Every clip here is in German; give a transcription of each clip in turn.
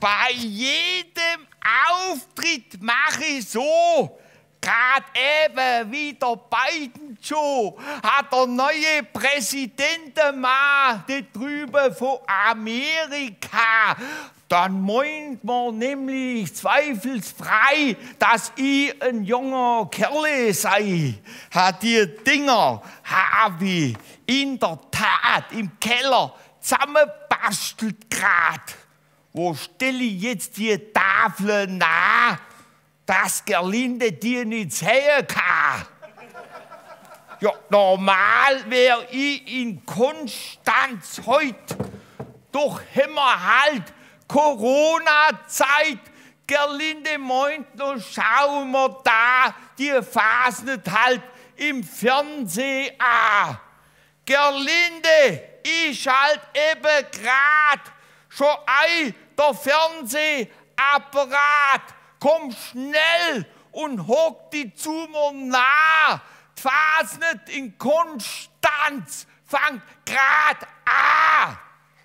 bei jedem Auftritt mache ich so. Gerade eben wie der Biden schon hat der neue Präsidentenmann die drüben von Amerika. Dann meint man nämlich zweifelsfrei, dass ich ein junger Kerl sei. Die Dinger habe ich in der Tat im Keller zusammenbastelt grad. Wo stelle ich jetzt die Tafel nah, dass Gerlinde die nicht sehen kann? Ja, normal wäre ich in Konstanz heute. Doch haben wir halt Corona-Zeit. Gerlinde meint, noch schauen wir da die Phasen halt im Fernsehen an. Gerlinde, ich schalt eben grad schon ein, der Fernsehapparat. Komm schnell und hock die zu mir nah. Die Phase nicht in Konstanz fangt grad an.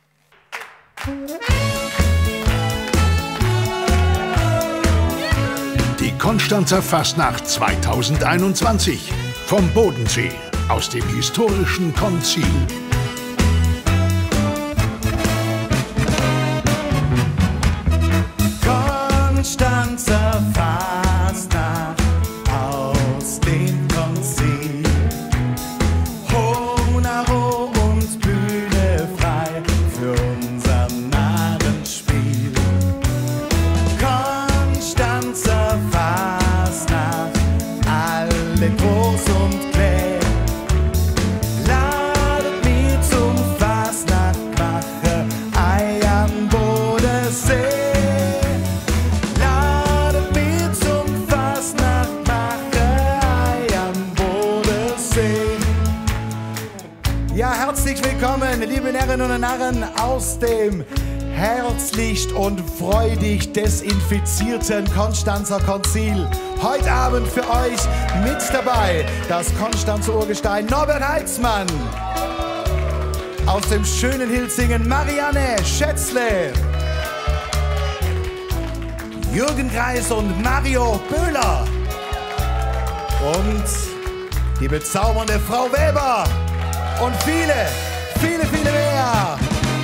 Die Konstanzer Fastnacht 2021 vom Bodensee aus dem historischen Konzil. Konstanzer Fastnacht aus dem Konzil. Honaro und Bühne frei für unser Narrenspiel. Konstanzer Fastnacht, alle groß und klein. Ladet mich zum Fastnachtmache, Ei am Bodensee. Ja, herzlich willkommen, liebe Närrinnen und Narren aus dem herzlich und freudig desinfizierten Konstanzer Konzil. Heute Abend für euch mit dabei das Konstanzer Urgestein Norbert Heitzmann. Aus dem schönen Hilzingen Marianne Schätzle. Jürgen Kreis und Mario Böhler. Und die bezaubernde Frau Weber. Und viele, viele, viele mehr.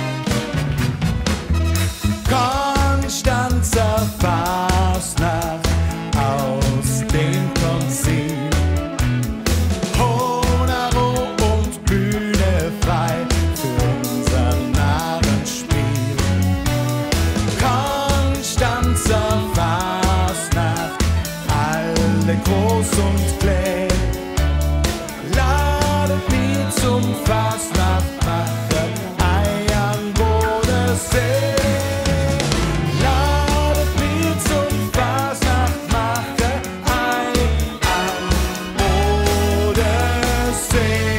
Konstanzer Fastnacht aus dem Konzil. Honaro und Bühne frei für unser Narrenspiel. Konstanzer Fastnacht, alle groß und klein. Ladet mich zum Fastnachtmache, Ei am Bodensee. Ladet mich zum Fastnachtmache, Ei am Bodensee.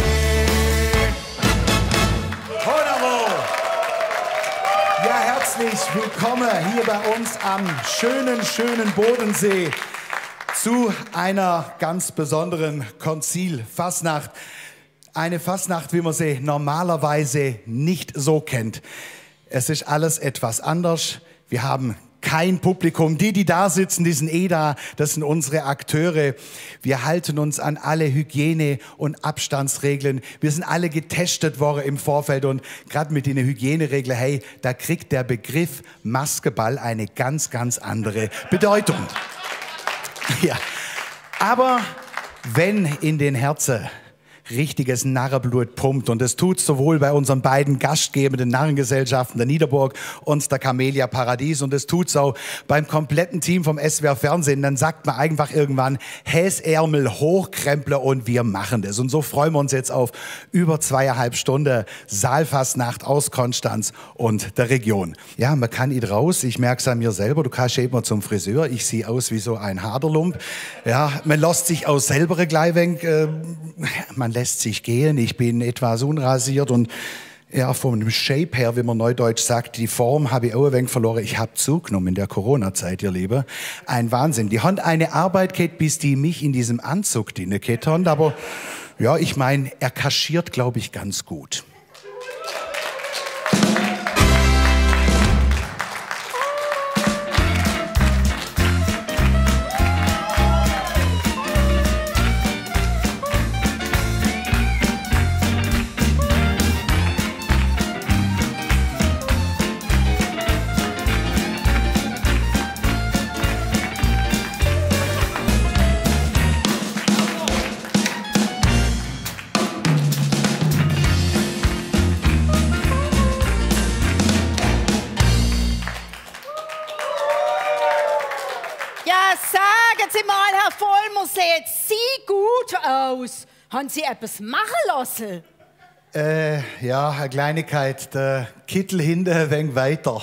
Honaro! Ja, herzlich willkommen hier bei uns am schönen, schönen Bodensee zu einer ganz besonderen Konzil-Fastnacht. Eine Fastnacht, wie man sie normalerweise nicht so kennt. Es ist alles etwas anders. Wir haben kein Publikum. Die da sitzen, die sind eh da. Das sind unsere Akteure. Wir halten uns an alle Hygiene- und Abstandsregeln. Wir sind alle getestet worden im Vorfeld. Und gerade mit den Hygieneregeln, hey, da kriegt der Begriff Maskeball eine ganz, ganz andere Bedeutung. Ja. Aber wenn in den Herzen richtiges Narrenblut pumpt. Und das tut sowohl bei unseren beiden gastgebenden Narrengesellschaften, der Niederburg und der Camellia Paradies. Und das tut's auch beim kompletten Team vom SWR Fernsehen. Dann sagt man einfach irgendwann, Häsärmel hochkrempler und wir machen das. Und so freuen wir uns jetzt auf über 2,5 Stunden Saalfastnacht aus Konstanz und der Region. Ja, man kann nicht raus. Ich merke es an mir selber. Du kannst eben zum Friseur. Ich sehe aus wie so ein Haderlump. Ja, man lässt sich auch selber gleich man lässt sich gehen. Ich bin etwas unrasiert und ja, vom Shape her, wie man neudeutsch sagt, die Form habe ich auch ein wenig verloren. Ich habe zugenommen in der Corona-Zeit, ihr Lieben. Ein Wahnsinn. Die haben eine Arbeit gehabt, bis die mich in diesem Anzug drin gehabt haben. Aber ja, ich meine, er kaschiert, glaube ich, ganz gut. Sie mal, Herr Vollmer, sehen Sie gut aus. Haben Sie etwas machen lassen? Ja, eine Kleinigkeit. Der Kittel hinten ein wenig weiter.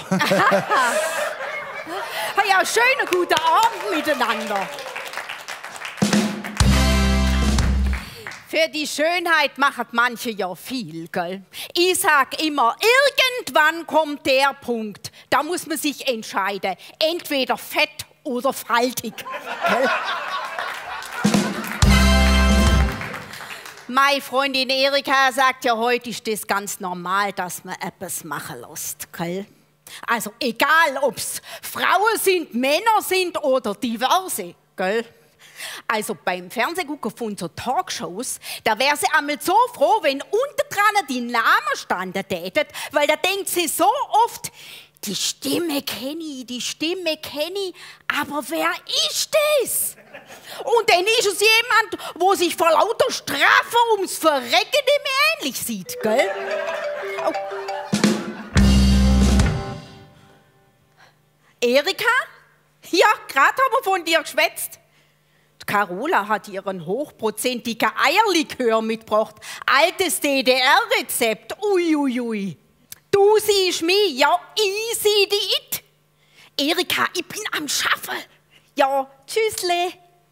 Ja, schönen guten Abend miteinander. Für die Schönheit machen manche ja viel, gell? Ich sag immer, irgendwann kommt der Punkt, da muss man sich entscheiden. Entweder fett oder faltig, gell? Meine Freundin Erika sagt ja, heute ist das ganz normal, dass man etwas machen lässt, gell? Also egal, ob es Frauen sind, Männer sind oder diverse, gell? Also beim Fernsehgucken von so Talkshows, da wäre sie einmal so froh, wenn unten dran die Namen standen täten, weil da denkt sie so oft, die Stimme kenne ich, aber wer ist das? Und dann ist es jemand, wo sich vor lauter Strafe ums Verrecken nicht mehr ähnlich sieht, gell? Oh. Erika? Ja, gerade haben wir von dir geschwätzt. Carola hat ihren hochprozentigen Eierlikör mitgebracht. Altes DDR-Rezept. Uiuiui. Du siehst mich, ja, ich sehe dich. Erika, ich bin am Schaffen. Ja, tschüssle.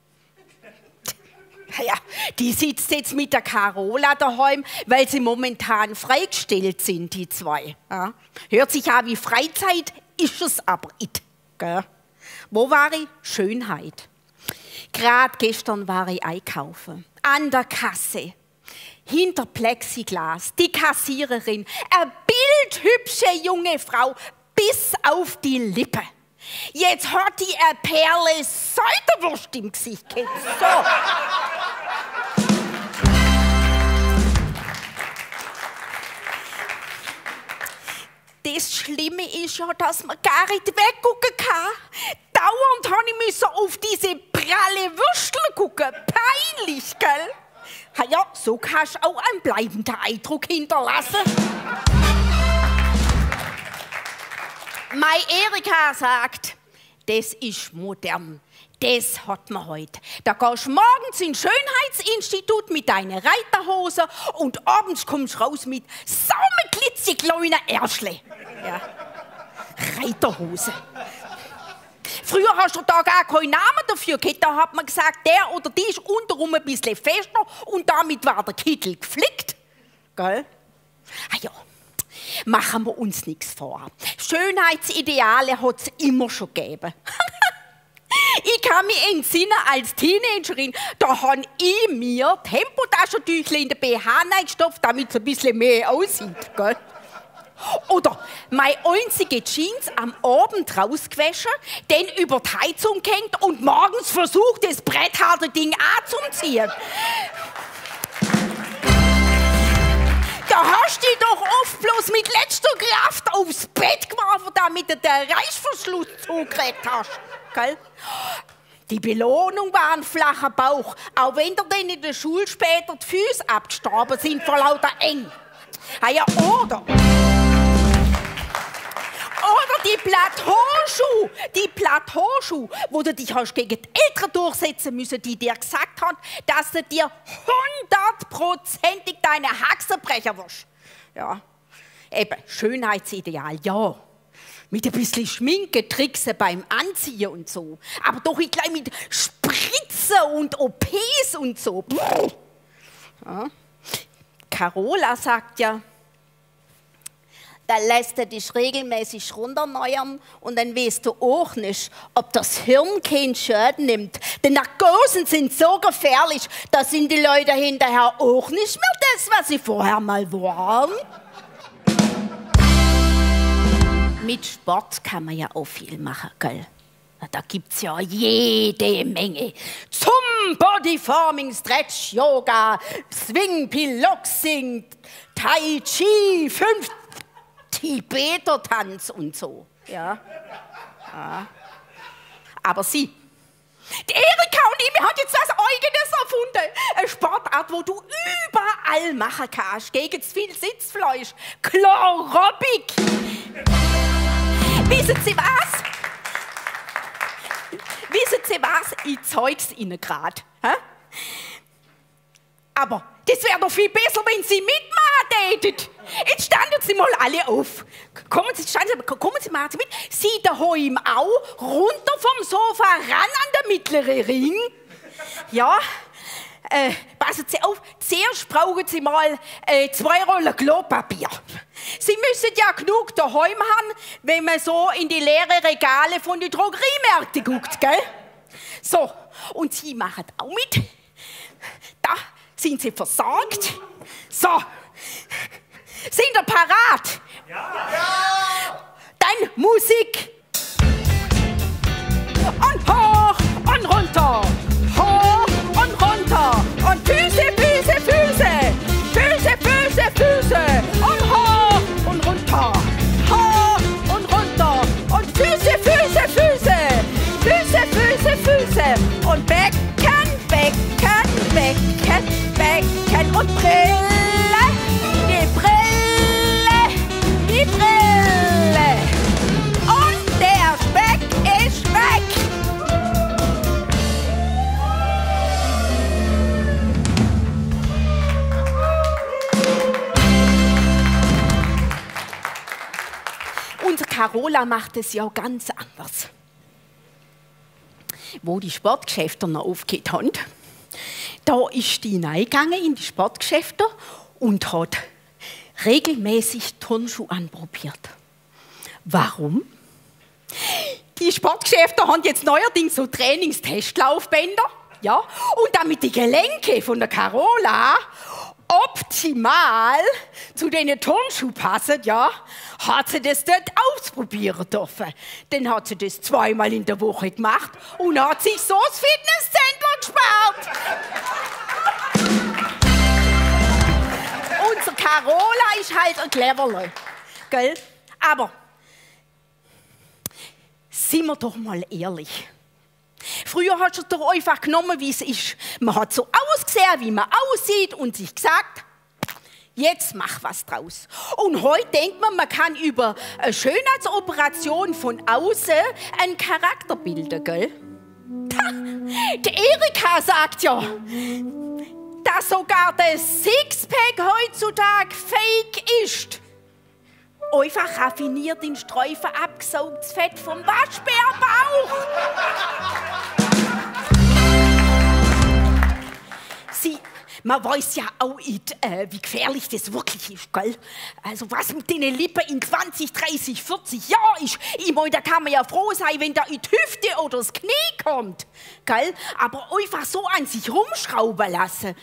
Ja, die sitzt jetzt mit der Carola daheim, weil sie momentan freigestellt sind, die zwei. Ja. Hört sich an wie Freizeit, ist es aber nicht. Gell? Wo war ich? Schönheit. Gerade gestern war ich einkaufen. An der Kasse. Hinter Plexiglas. Die Kassiererin. Eine bildhübsche junge Frau. Bis auf die Lippe. Jetzt hat die eine Perle Säuterwurst im Gesicht. So. Das Schlimme ist ja, dass man gar nicht weggucken kann. Dauernd habe ich mich so auf diese pralle Würstel gucken. Peinlich, gell? Ja, so kannst du auch einen bleibenden Eindruck hinterlassen. Meine Erika sagt, das ist modern. Das hat man heute. Da gehst du morgens ins Schönheitsinstitut mit deinen Reiterhosen und abends kommst du raus mit saumeglitzekleinen Ärschle. Ja. Reiterhose. Früher hast du da gar keinen Namen dafür gehabt. Da hat man gesagt, der oder die ist untenrum ein bisschen fester und damit war der Kittel geflickt. Gell? Ah ja, machen wir uns nichts vor. Schönheitsideale hat es immer schon gegeben. Ich kann mich entsinnen, als Teenagerin, da habe ich mir Tempotaschentücher in den BH reingestopft, damit es ein bisschen mehr aussieht. Gell? Oder meine einzige Jeans am Abend rausgewaschen, dann über die Heizung gehängt und morgens versucht, das brettharte Ding anzuziehen. Da hast du dich doch oft bloß mit letzter Kraft aufs Bett geworfen, damit du den Reißverschluss zugekriegt hast. Gell? Die Belohnung war ein flacher Bauch, auch wenn dir dann in der Schule später die Füße abgestorben sind vor lauter eng. Ah ja, oder die Plateauschuhe, wo du dich hast gegen die Eltern durchsetzen müssen, die dir gesagt haben, dass du dir 100%ig deine Haxen brechen wirst. Ja, eben, Schönheitsideal, ja. Mit ein bisschen Schminke, Tricksen beim Anziehen und so. Aber doch nicht gleich mit Spritzen und OPs und so. Ja. Carola sagt ja, da lässt du dich regelmäßig runterneuern und dann weißt du auch nicht, ob das Hirn keinen Schaden nimmt. Denn Narkosen sind so gefährlich, da sind die Leute hinterher auch nicht mehr das, was sie vorher mal waren. Mit Sport kann man ja auch viel machen, gell? Da gibt's ja jede Menge. Zum Bodyforming, Stretch, Yoga, Swing, Piloxing, Tai Chi, 5 Tibeter-Tanz und so. Ja. Ja. Aber sie, die Erika und ich, wir haben jetzt was Eigenes erfunden. Eine Sportart, wo du überall machen kannst. Gegen zu viel Sitzfleisch. Chlorobik. Wissen Sie was? wissen Sie was? Ich zeig's Ihnen gerade. Aber das wäre doch viel besser, wenn Sie mitmachen täten. Jetzt standen Sie mal alle auf. Kommen Sie mal mit. Sie daheim auch runter vom Sofa ran an den mittleren Ring. Ja, passen Sie auf. Zuerst brauchen Sie mal 2 Rollen Klopapier. Sie müssen ja genug daheim haben, wenn man so in die leeren Regale von den Drogeriemärkten guckt, gell? So, und Sie machen auch mit. Da sind Sie versorgt. So, sind Sie parat? Ja! Dann Musik. Und hoch und runter. Hoch und runter. Und Füße, Füße, Füße. Füße, Füße, Füße. Und hoch und runter. Hoch und runter. Und Füße, Füße, Füße. Füße, Füße, Füße. Und Becken, Becken, Becken, Becken. Und Brille. Die Brille. Die Brille. Und der Speck ist weg. Unsere Carola macht es ja ganz anders. Wo die Sportgeschäfte noch aufgehört haben, da ist die hineingegangen in die Sportgeschäfte und hat regelmäßig Turnschuhe anprobiert. Warum? Die Sportgeschäfte haben jetzt neuerdings so Trainingstestlaufbänder, ja, und damit die Gelenke von der Carola optimal zu den Turnschuhen passen, ja, hat sie das dort ausprobieren dürfen. Dann hat sie das 2-mal in der Woche gemacht und hat sich so das Fitnesszentrum gespart. Unsere Carola ist halt ein Cleverle, gell? Aber sind wir doch mal ehrlich. Früher hast du es doch einfach genommen, wie es ist. Man hat so ausgesehen, wie man aussieht und sich gesagt, jetzt mach was draus. Und heute denkt man, man kann über eine Schönheitsoperation von außen einen Charakter bilden, gell? Die Erika sagt ja, dass sogar der Sixpack heutzutage fake ist. Einfach raffiniert in Streifen abgesaugtes Fett vom Waschbärbauch. Man weiß ja auch nicht, wie gefährlich das wirklich ist, gell? Also was mit den Lippen in 20, 30, 40 Jahren ist, ich meine, da kann man ja froh sein, wenn da in die Hüfte oder das Knie kommt, gell? Aber einfach so an sich rumschrauben lassen,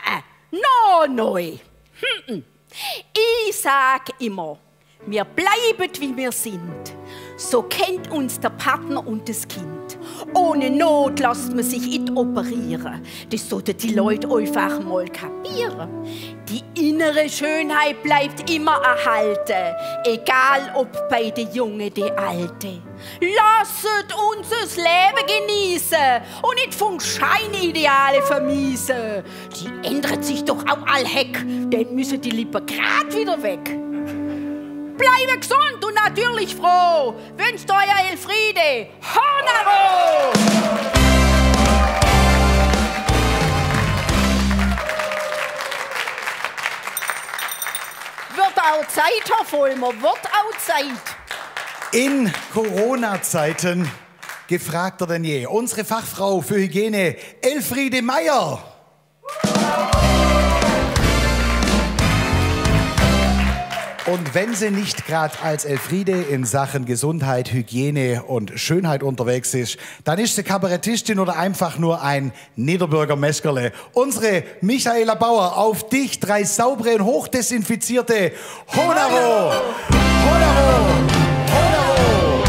neu. Ich sag immer, wir bleiben, wie wir sind. So kennt uns der Partner und das Kind. Ohne Not lässt man sich nicht operieren. Das sollten die Leute einfach mal kapieren. Die innere Schönheit bleibt immer erhalten, egal ob bei den Jungen, den Alten. Lasset uns das Leben genießen und nicht vom Scheinideale vermiesen. Die ändert sich doch auch allheck, dann müssen die lieber grad wieder weg. Bleibe gesund und natürlich froh. Wünscht euer Elfriede. Hornero! Wird auch Zeit, Herr Vollmer, wird auch Zeit. In Corona-Zeiten gefragter denn je. Unsere Fachfrau für Hygiene, Elfriede Meier. Und wenn sie nicht gerade als Elfriede in Sachen Gesundheit, Hygiene und Schönheit unterwegs ist, dann ist sie Kabarettistin oder einfach nur ein Niederbürger Meskerle. Unsere Michaela Bauer, auf dich 3 saubere und hochdesinfizierte Honero! Honero! Honero!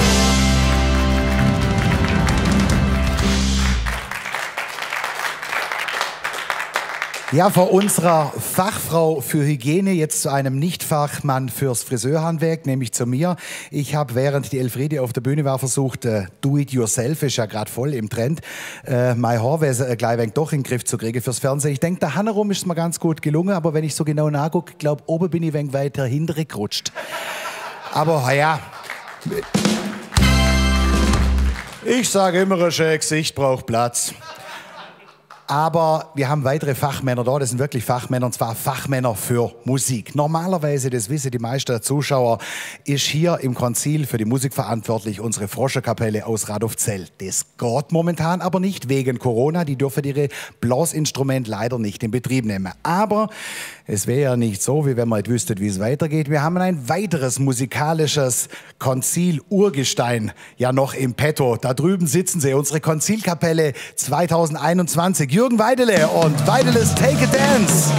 Ja, vor unserer Fachfrau für Hygiene jetzt zu einem Nicht-Fachmann fürs Friseurhandwerk, nämlich zu mir. Ich habe, während die Elfriede auf der Bühne war, versucht, Do-it-yourself ist ja gerade voll im Trend, mein Haar gleich wenig doch in den Griff zu kriegen fürs Fernsehen. Ich denke, da Hannerum ist es mir ganz gut gelungen, aber wenn ich so genau nachgucke, glaube oben bin ich wenig weiter hintergerutscht. Aber ja. Ich sage immer, ein schönes Gesicht braucht Platz. Aber wir haben weitere Fachmänner da, das sind wirklich Fachmänner, und zwar Fachmänner für Musik. Normalerweise, das wissen die meisten Zuschauer, ist hier im Konzil für die Musik verantwortlich unsere Froschenkapelle aus Radolfzell. Das geht momentan aber nicht wegen Corona, die dürfen ihre Blasinstrument leider nicht in Betrieb nehmen. Aber es wäre ja nicht so, wie wenn man nicht wüsste, wie es weitergeht. Wir haben ein weiteres musikalisches Konzil-Urgestein ja noch im Petto. Da drüben sitzen sie, unsere Konzilkapelle 2021. Jürgen Weidele und Weideles Take a Dance.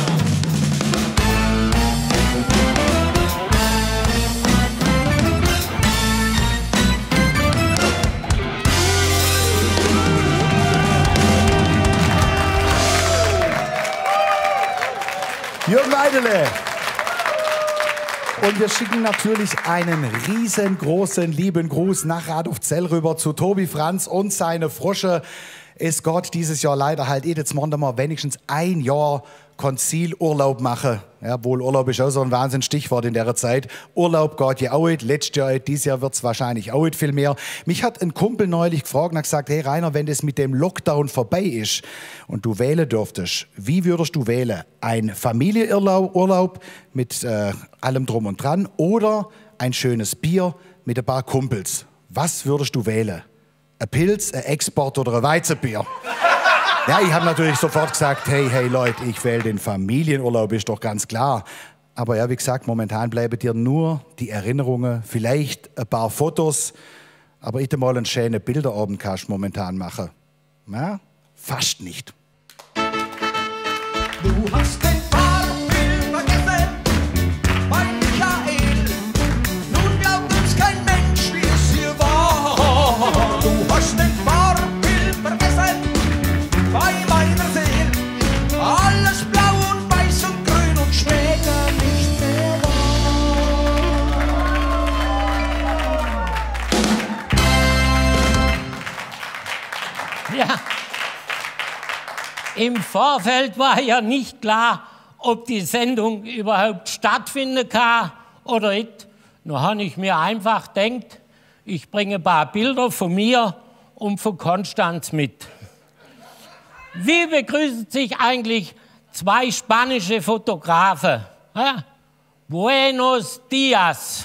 Jürgen Weidele. Und wir schicken natürlich einen riesengroßen lieben Gruß nach Radolfzell rüber zu Tobi Franz und seine Frosche. Es geht dieses Jahr leider halt jetzt mal wenigstens ein Jahr Konzilurlaub machen. Ja, wohl Urlaub ist auch so ein Wahnsinnsstichwort in der Zeit. Urlaub geht ja auch nicht, letztes Jahr, dieses Jahr wird es wahrscheinlich auch nicht viel mehr. Mich hat ein Kumpel neulich gefragt und hat gesagt, hey Rainer, wenn das mit dem Lockdown vorbei ist und du wählen dürftest, wie würdest du wählen? Ein Familienurlaub mit allem drum und dran oder ein schönes Bier mit ein paar Kumpels? Was würdest du wählen? Ein Pilz, ein Export oder ein Weizenbier? Ja, ich habe natürlich sofort gesagt, hey Leute, ich wähle den Familienurlaub, ist doch ganz klar. Aber ja, wie gesagt, momentan bleiben dir nur die Erinnerungen, vielleicht ein paar Fotos, aber ich mal einen schönen Bilderabend kannst momentan machen. Ja, fast nicht. Du hast den Fahrtbild vergessen, bei Michael. Nun glaubt uns kein Mensch, wie es hier war. Du hast den Fahrtbild vergessen, bei meiner Seele. Alles blau und weiß und grün und später nicht mehr wahr. Ja. Im Vorfeld war ja nicht klar, ob die Sendung überhaupt stattfinden kann oder nicht. Nur habe ich mir einfach gedacht, ich bringe ein paar Bilder von mir und von Konstanz mit. Wie begrüßen sich eigentlich zwei spanische Fotografen? Ja? Buenos dias.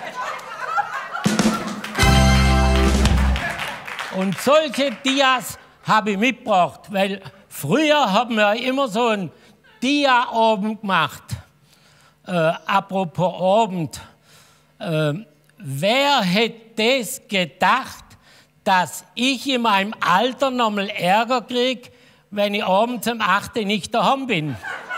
Und solche Dias habe ich mitgebracht, weil früher haben wir immer so einen Dia-Abend gemacht. Apropos Abend. Wer hätte das gedacht, dass ich in meinem Alter noch mal Ärger kriege, wenn ich abends um 8 Uhr nicht daheim bin?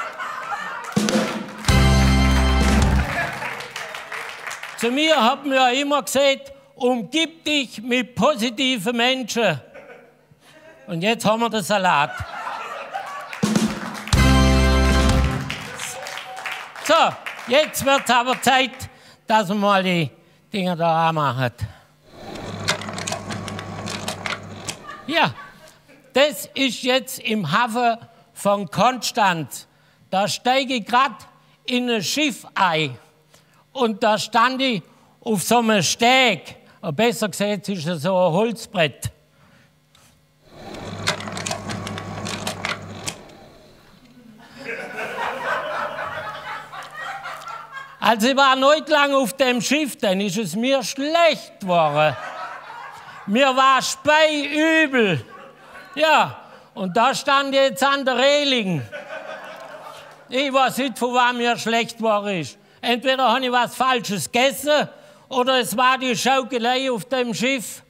Zu mir haben wir immer gesagt, umgib dich mit positiven Menschen. Und jetzt haben wir den Salat. So, jetzt wird es aber Zeit, dass wir mal die Dinger da anmachen. Ja, das ist jetzt im Hafen von Konstanz. Da steige ich gerade in ein Schiff ein. Und da stand ich auf so einem Steg. Oder besser gesagt, ist es so ein Holzbrett. Als ich war nicht lang auf dem Schiff, dann ist es mir schlecht geworden. Mir war speiübel. Ja, und da stand ich jetzt an der Reling. Ich weiß nicht, von wem mir schlecht geworden ist. Entweder habe ich was Falsches gegessen oder es war die Schaukelei auf dem Schiff.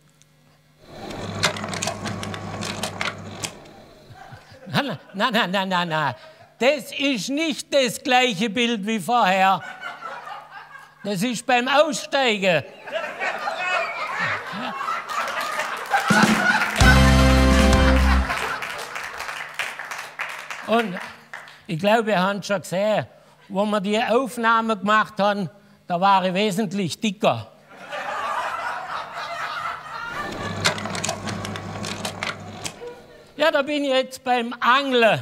Nein. Das ist nicht das gleiche Bild wie vorher. Das ist beim Aussteigen. Und ich glaube, ihr habt schon gesehen, wo wir die Aufnahme gemacht haben, da war ich wesentlich dicker. Ja, da bin ich jetzt beim Angeln.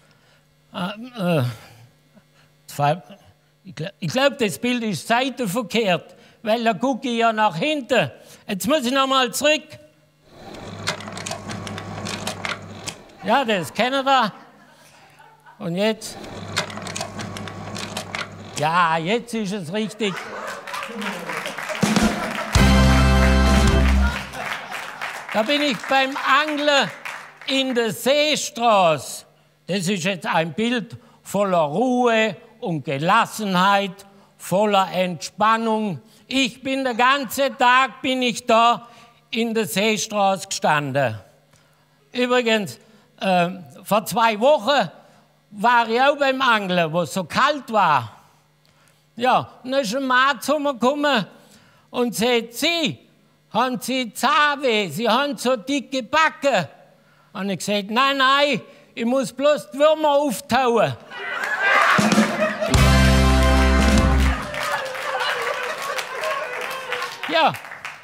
Ich glaube, das Bild ist seitenverkehrt, weil da gucke ich ja nach hinten. Jetzt muss ich noch mal zurück. Ja, das kennen wir. Und jetzt? Ja, jetzt ist es richtig. Da bin ich beim Angeln in der Seestraße. Das ist jetzt ein Bild voller Ruhe und Gelassenheit, voller Entspannung. Ich bin den ganzen Tag da in der Seestraße gestanden. Übrigens, vor 2 Wochen war ich auch beim Angeln, wo es so kalt war. Ja, und dann ist ein Mann zu mir gekommen und sagt, Sie, haben Sie Zahnweh? Sie haben so dicke Backen. Und ich gesagt, nein, ich muss bloß die Würmer auftauen. Ja.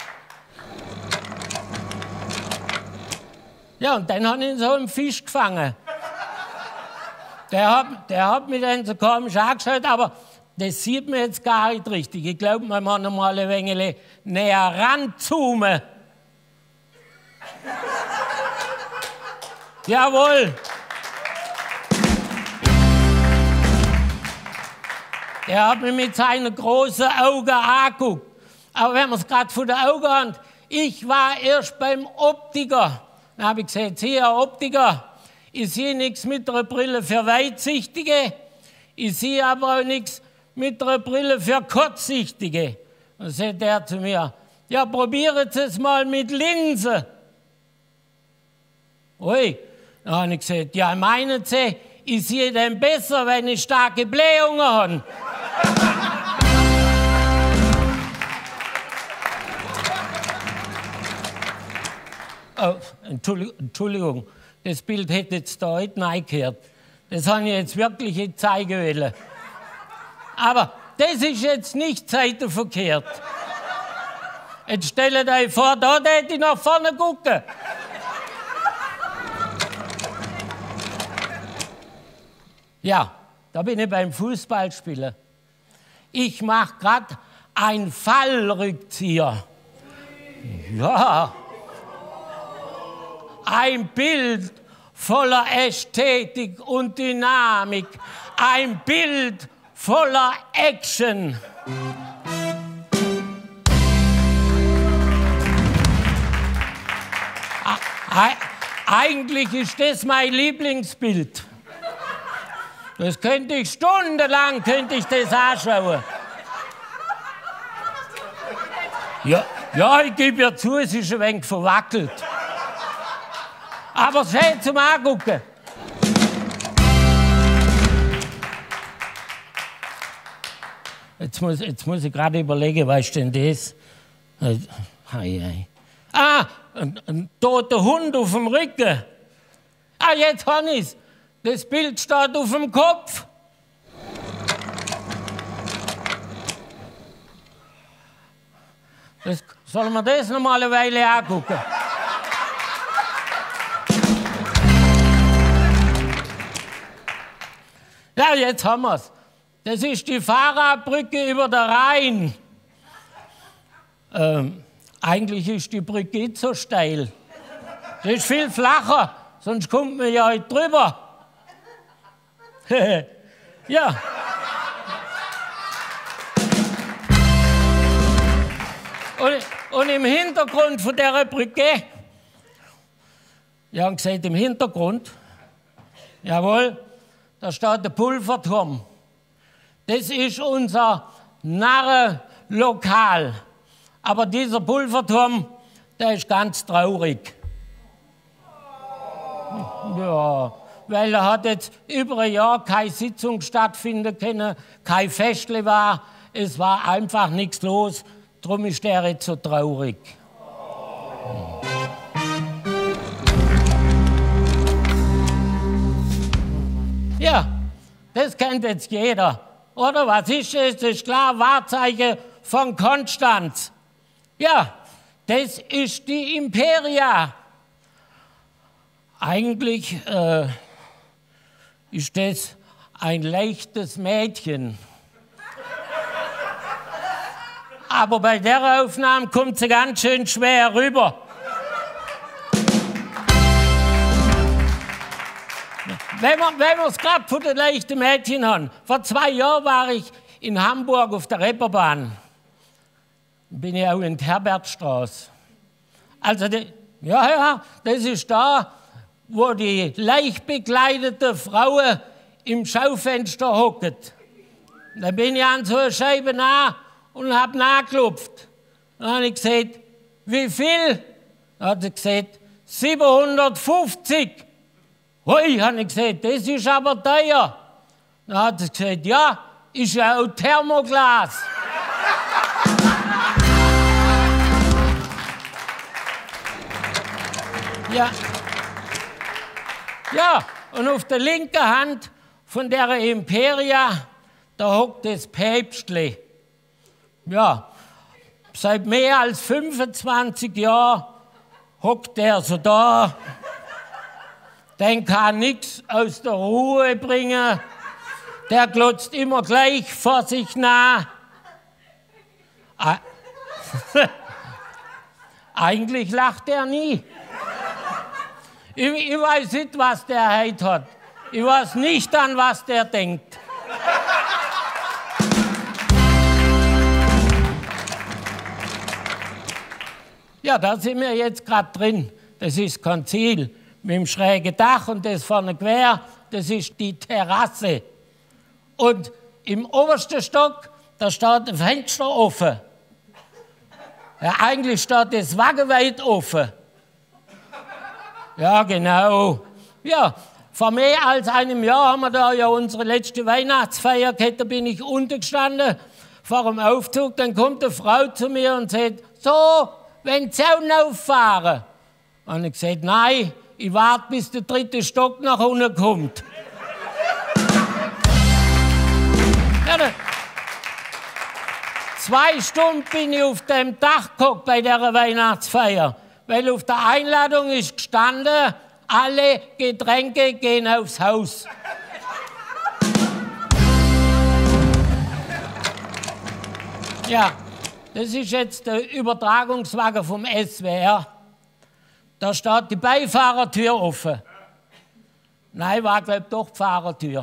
Ja, und dann habe ich so einen Fisch gefangen. Der hat mich dann so komisch angeschaut, aber das sieht man jetzt gar nicht richtig. Ich glaube, man muss noch mal ein wenig näher ranzoomen. Jawohl. Er hat mich mit seinen großen Augen angeguckt. Aber wenn man es gerade von den Augen hat, ich war erst beim Optiker. Dann habe ich gesagt, Sie, Herr Optiker, ich sehe nichts mit einer Brille für Weitsichtige, ich sehe aber auch nichts mit einer Brille für Kurzsichtige. Dann sagt er zu mir, ja, probieren Sie es mal mit Linse. Ui, dann habe ich gesagt, ja, meinen Sie, ich sehe dann besser, wenn ich starke Blähungen habe. Oh, Entschuldigung, das Bild hätte jetzt da nicht reingehört. Das habe ich jetzt wirklich nicht zeigen wollen. Aber das ist jetzt nicht seitenverkehrt. Jetzt stellt euch vor, da hätte ich nach vorne gucken. Ja, da bin ich beim Fußballspielen. Ich mache gerade einen Fallrückzieher. Ja. Ein Bild voller Ästhetik und Dynamik. Ein Bild voller Action. Eigentlich ist das mein Lieblingsbild. Das könnte ich stundenlang das anschauen. Ja, ich gebe ja zu, es ist ein wenig verwackelt. Aber schön zum Angucken. Jetzt muss ich gerade überlegen, was ist denn das? Ah, ein toter Hund auf dem Rücken. Ah, jetzt habe ich es. Das Bild steht auf dem Kopf. Sollen wir das noch mal eine Weile angucken? Ja, jetzt haben wir es. Das ist die Fahrradbrücke über den Rhein. Eigentlich ist die Brücke nicht so steil. Die ist viel flacher, sonst kommt man ja nicht drüber. Ja. Und im Hintergrund von dieser Brücke, ja, haben gesagt, im Hintergrund, jawohl, da steht der Pulverturm. Das ist unser Narrenlokal. Aber dieser Pulverturm, der ist ganz traurig. Ja, weil da hat jetzt über ein Jahr keine Sitzung stattfinden können, kein Festle war, es war einfach nichts los. Darum ist der jetzt so traurig. Ja, das kennt jetzt jeder. Oder was ist das? Das ist klar, Wahrzeichen von Konstanz. Ja, das ist die Imperia. Eigentlich ist das ein leichtes Mädchen. Aber bei der Aufnahme kommt sie ganz schön schwer rüber. wenn wir es gerade von den leichten Mädchen haben. Vor 2 Jahren war ich in Hamburg auf der Reeperbahn. Bin ich auch in der Herbertstraße. Also, ja, das ist da, wo die leicht bekleidete Frauen im Schaufenster hocken. Da bin ich an so einer Scheibe nah und habe nachgeklopft. Dann habe ich gesagt, wie viel? Dann hat sie gesagt, 750. Hui, habe ich gesagt, das ist aber teuer. Dann hat sie gesagt, ja, ist ja auch Thermoglas. Ja, und auf der linken Hand von der Imperia, da hockt das Päpstli. Ja, seit mehr als 25 Jahren hockt der so da. Den kann nichts aus der Ruhe bringen. Der glotzt immer gleich vor sich nach. Eigentlich lacht er nie. Ich weiß nicht, was der heute hat. Ich weiß nicht, an was der denkt. Ja, da sind wir jetzt gerade drin. Das ist Konzil mit dem schrägen Dach und das vorne quer, das ist die Terrasse. Und im obersten Stock, da steht ein Fenster offen. Ja, eigentlich steht das wagenweit offen. Ja, genau. Ja, vor mehr als einem Jahr haben wir da ja unsere letzte Weihnachtsfeier gehabt. Da bin ich unten gestanden vor dem Aufzug. Dann kommt eine Frau zu mir und sagt, so, wenn Sie Zaun auffahren. Und ich gesagt, nein, ich warte, bis der 3. Stock nach unten kommt. Ja, 2 Stunden bin ich auf dem Dach gehockt bei der Weihnachtsfeier. Weil auf der Einladung ist gestanden, alle Getränke gehen aufs Haus. Ja, das ist jetzt der Übertragungswagen vom SWR. Da steht die Beifahrertür offen. Nein, war, glaube ich, doch die Fahrertür.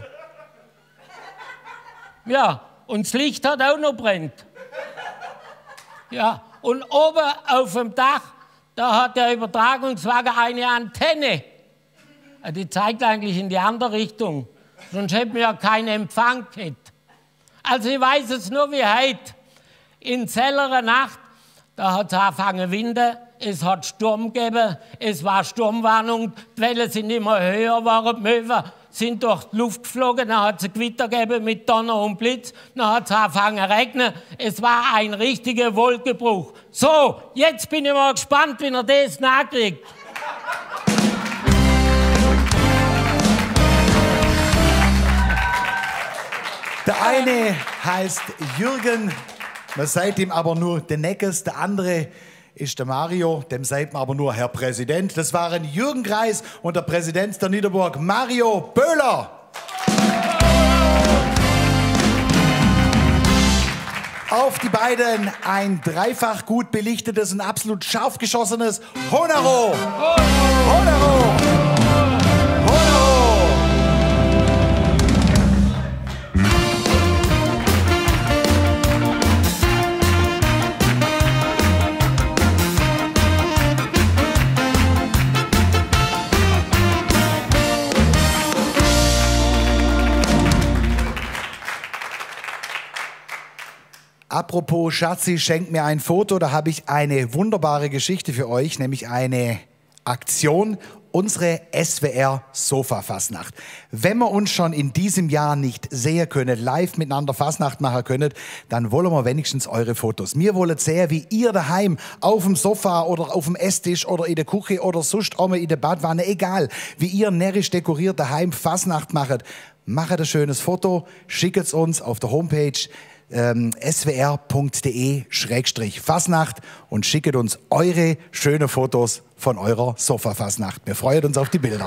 Ja, und das Licht hat auch noch brennt. Ja, und oben auf dem Dach, da hat der Übertragungswagen eine Antenne. Die zeigt eigentlich in die andere Richtung. Sonst hätten wir ja keinen Empfang gehabt. Also ich weiß es nur wie heute. In sellerer Nacht, da hat es angefangen Winden, es hat Sturm gegeben, es war Sturmwarnung, die Wellen sind immer höher geworden, die Möwen sind durch die Luft geflogen, dann hat es ein Gewitter gegeben mit Donner und Blitz, dann hat es angefangen zu regnen, es war ein richtiger Wolkenbruch. So, jetzt bin ich mal gespannt, wie er das nachkriegt. Der eine heißt Jürgen, man sagt ihm aber nur der Neckes, der andere ist der Mario, dem sagt man aber nur Herr Präsident. Das waren Jürgen Kreis und der Präsident der Niederburg, Mario Böhler. Auf die beiden ein dreifach gut belichtetes und absolut scharf geschossenes Honero. Honero. Apropos Schatzi, schenkt mir ein Foto, da habe ich eine wunderbare Geschichte für euch, nämlich eine Aktion, unsere SWR Sofa-Fasnacht. Wenn wir uns schon in diesem Jahr nicht sehen können, live miteinander Fasnacht machen können, dann wollen wir wenigstens eure Fotos. Wir wollen sehen, wie ihr daheim auf dem Sofa oder auf dem Esstisch oder in der Küche oder sonst auch mal in der Badwanne, egal, wie ihr närrisch dekoriert daheim Fasnacht macht. Macht ein schönes Foto, schickt es uns auf der Homepage swr.de/Fasnacht und schickt uns eure schönen Fotos von eurer Sofa-Fasnacht. Wir freuen uns auf die Bilder.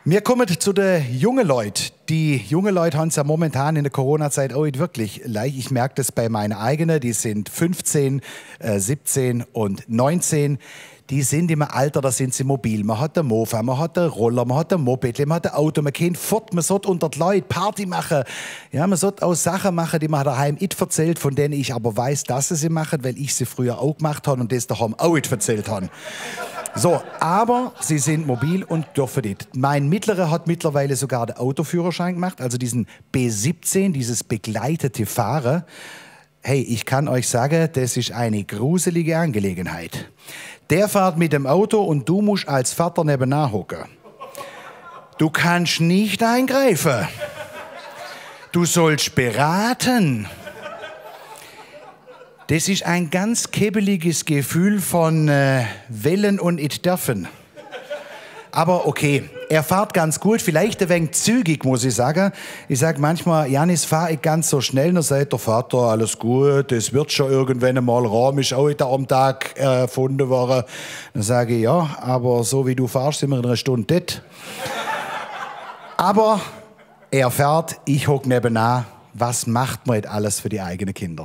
Wir kommen zu den jungen Leuten. Die jungen Leute haben es ja momentan in der Corona-Zeit auch nicht wirklich leicht. Ich merke das bei meinen eigenen, die sind 15, 17 und 19. Die sind im Alter, da sind sie mobil. Man hat den Mofa, man hat den Roller, man hat den Moped, man hat ein Auto, man geht fort, man sollte unter die Leute Party machen. Ja, man sollte auch Sachen machen, die man daheim nicht erzählt, von denen ich aber weiß, dass sie machen, weil ich sie früher auch gemacht habe und das daheim auch nicht erzählt habe. So, aber sie sind mobil und dürfen nicht. Mein Mittlerer hat mittlerweile sogar den Autoführerschein gemacht, also diesen B17, dieses begleitete Fahren. Hey, ich kann euch sagen, das ist eine gruselige Angelegenheit. Der fährt mit dem Auto und du musst als Vater nebenan hocken. Du kannst nicht eingreifen. Du sollst beraten. Das ist ein ganz kibbeliges Gefühl von Wellen und nicht dürfen. Aber okay, er fährt ganz gut, vielleicht ein wenig zügig, muss ich sagen. Ich sage manchmal, Janis, fahr ich ganz so schnell. Dann sagt der Vater, alles gut, das wird schon irgendwann einmal, Raum ist auch heute am Tag erfunden worden. Dann sage ich, ja, aber so wie du fahrst, sind wir in einer Stunde dort. Aber er fährt, ich hocke nebenan. Was macht man jetzt alles für die eigenen Kinder?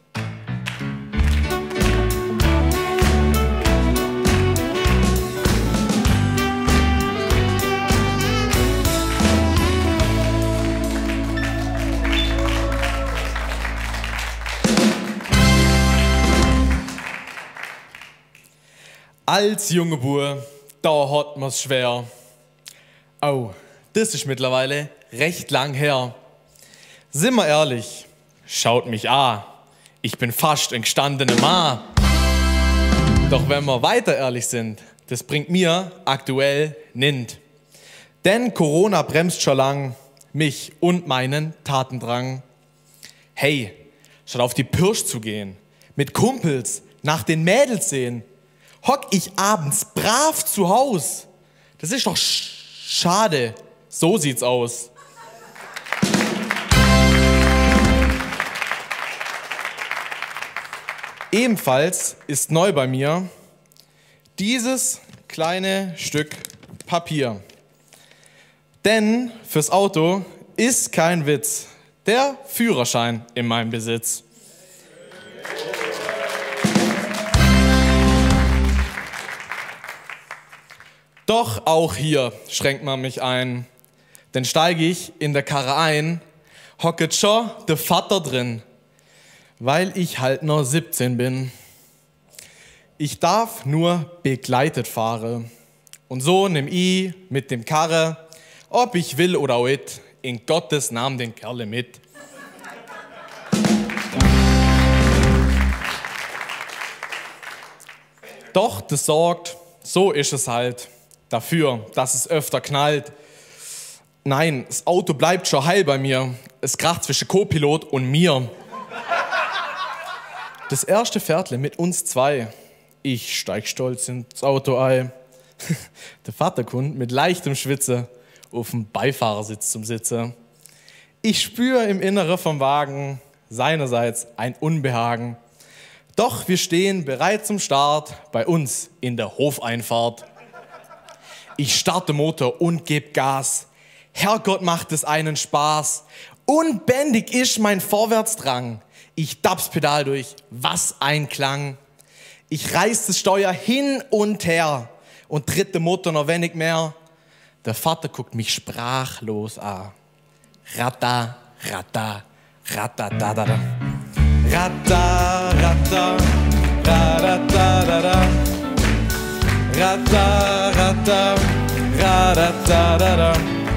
Als junger Bub, da hat man's schwer. Oh, das ist mittlerweile recht lang her. Sind wir ehrlich, schaut mich an, ich bin fast ein gestandener Mann. Doch wenn wir weiter ehrlich sind, das bringt mir aktuell nind. Denn Corona bremst schon lang mich und meinen Tatendrang. Hey, statt auf die Pirsch zu gehen, mit Kumpels nach den Mädels sehen, hock ich abends brav zu Haus. Das ist doch schade. So sieht's aus. Ebenfalls ist neu bei mir dieses kleine Stück Papier. Denn fürs Auto ist kein Witz der Führerschein in meinem Besitz. Doch auch hier schränkt man mich ein, denn steige ich in der Karre ein, hocket schon der Vater drin, weil ich halt nur 17 bin. Ich darf nur begleitet fahren und so nimm ich mit dem Karre, ob ich will oder auch nicht, in Gottes Namen den Kerle mit. Doch das sorgt, so ist es halt. Dafür, dass es öfter knallt. Nein, das Auto bleibt schon heil bei mir. Es kracht zwischen Co-Pilot und mir. Das erste Pferdle mit uns zwei. Ich steig stolz ins Auto ein. Der Vater kommt mit leichtem Schwitze auf dem Beifahrersitz zum Sitzen. Ich spüre im Inneren vom Wagen seinerseits ein Unbehagen. Doch wir stehen bereit zum Start bei uns in der Hofeinfahrt. Ich starte Motor und geb Gas. Herrgott, macht es einen Spaß. Unbändig ist mein Vorwärtsdrang. Ich tapp's Pedal durch, was ein Klang. Ich reiß das Steuer hin und her und tritt den Motor noch wenig mehr. Der Vater guckt mich sprachlos an. Ratta, ratta, ratta, da, da, da. Ratta, ratta, ratta, da, da. Ratta, ratta, ratta, da, da.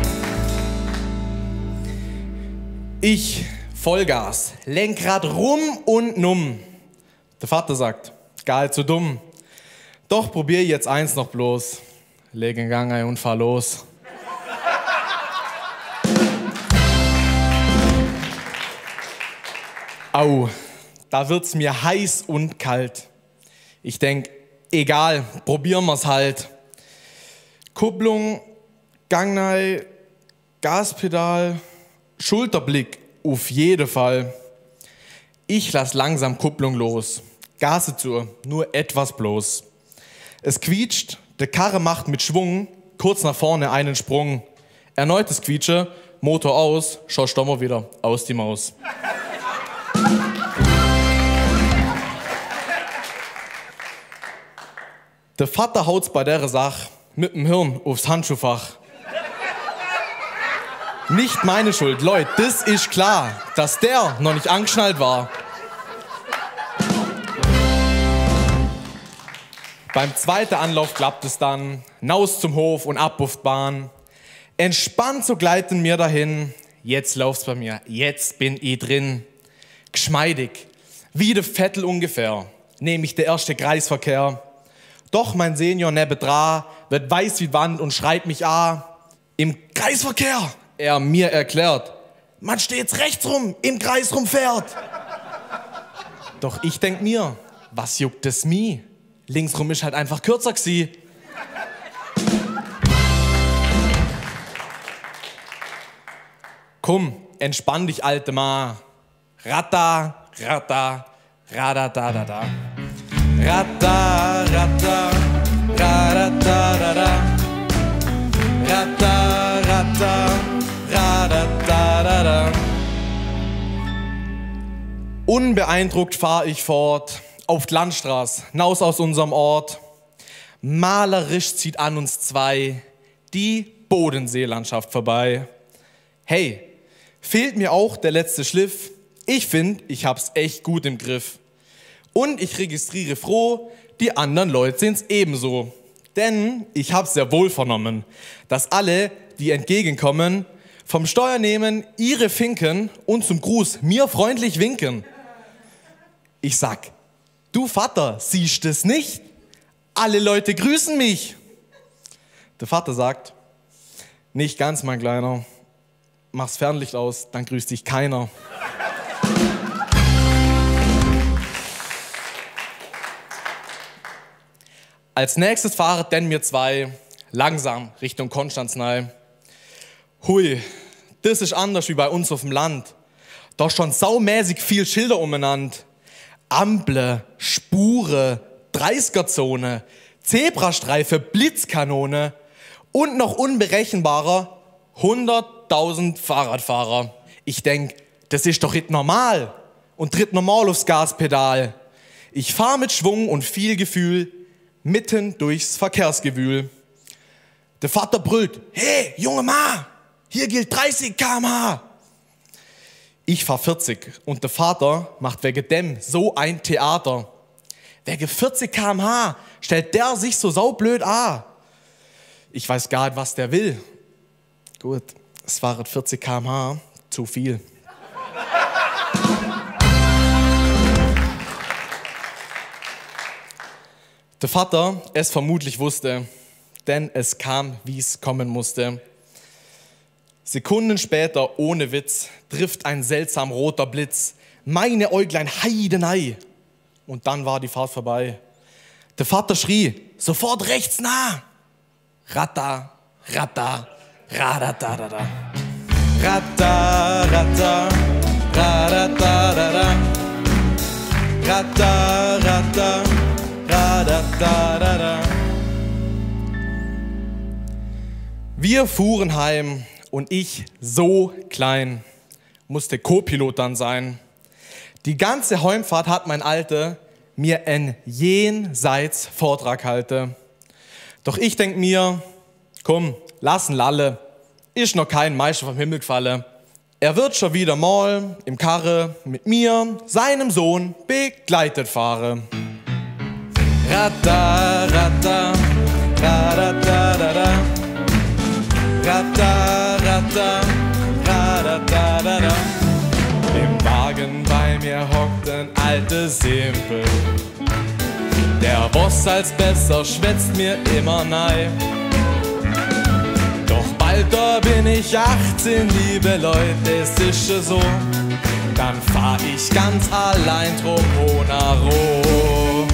Ich Vollgas, Lenkrad rum und numm. Der Vater sagt, gar zu dumm. Doch probier jetzt eins noch bloß. Leg in Gang ein und fahr los. Au, da wird's mir heiß und kalt. Ich denk, egal, probieren wir's halt. Kupplung, Gangnei, Gaspedal, Schulterblick, auf jeden Fall. Ich lass langsam Kupplung los. Gase zu, nur etwas bloß. Es quietscht, der Karre macht mit Schwung kurz nach vorne einen Sprung. Erneutes Quietsche, Motor aus, schau Stommer wieder aus die Maus. Der Vater haut's bei der Sache mit dem Hirn aufs Handschuhfach. Nicht meine Schuld, Leute, das ist klar, dass der noch nicht angeschnallt war. Beim zweiten Anlauf klappt es dann, naus zum Hof und ab auf die Bahn. Entspannt so gleiten wir dahin, jetzt läuft's bei mir, jetzt bin ich drin. Geschmeidig, wie der Vettel ungefähr, nämlich der erste Kreisverkehr. Doch mein Senior nebendran wird weiß wie Wand und schreit mich an. Im Kreisverkehr, er mir erklärt, man steht's rechts rum, im Kreis rumfährt. Doch ich denk mir, was juckt es mi? Linksrum ist halt einfach kürzer gsi. Komm, entspann dich, alte Ma. Ratta, ratta, radadadada. Ratta, ratta, radadadada. Ratta, ratta, radadadada. Unbeeindruckt fahr ich fort auf die Landstraße, hinaus aus unserem Ort. Malerisch zieht an uns zwei die Bodenseelandschaft vorbei. Hey, fehlt mir auch der letzte Schliff? Ich find, ich hab's echt gut im Griff. Und ich registriere froh, die anderen Leute sehen's ebenso. Denn ich hab's sehr wohl vernommen, dass alle, die entgegenkommen, vom Steuer nehmen ihre Finken und zum Gruß mir freundlich winken. Ich sag, du Vater, siehst es nicht? Alle Leute grüßen mich. Der Vater sagt, nicht ganz, mein Kleiner. Mach's Fernlicht aus, dann grüßt dich keiner. Als nächstes fahren denn wir zwei langsam Richtung Konstanznei. Hui, das ist anders wie bei uns auf dem Land. Da schon saumäßig viel Schilder umeinander. Ample, Spure, 30er-Zone, Zebrastreife, Blitzkanone und noch unberechenbarer 100.000 Fahrradfahrer. Ich denk, das ist doch nicht normal und tritt normal aufs Gaspedal. Ich fahr mit Schwung und viel Gefühl mitten durchs Verkehrsgewühl. Der Vater brüllt, hey, junge Ma, hier gilt 30 km/h. Ich fahr 40 und der Vater macht wegen dem so ein Theater. Wegen 40 km/h stellt der sich so saublöd an. Ich weiß gar nicht, was der will. Gut, es waren 40 km/h, zu viel. Der Vater es vermutlich wusste, denn es kam, wie es kommen musste. Sekunden später, ohne Witz, trifft ein seltsam roter Blitz meine Äuglein heidenei. Und dann war die Fahrt vorbei. Der Vater schrie, sofort rechts nah. Ratta, ratta, radadadada. Ratta, ratta, radadadada. Ratta, ratta, radadadada. Wir fuhren heim. Und ich, so klein, musste Co-Pilot dann sein. Die ganze Heimfahrt hat mein Alte mir einen jenseits Vortrag halte. Doch ich denk mir, komm, lassen Lalle, ist noch kein Meister vom Himmel gefallen. Er wird schon wieder mal im Karre mit mir, seinem Sohn, begleitet fahren. Ratta, ratta, radadadada. Ratta, ratta, radadadada. Im Wagen bei mir hockt ein alte Simpel. Der Boss als besser schwätzt mir immer nei. Doch bald da bin ich 18, liebe Leute, es ist schon so. Dann fahr ich ganz allein drum Honaro.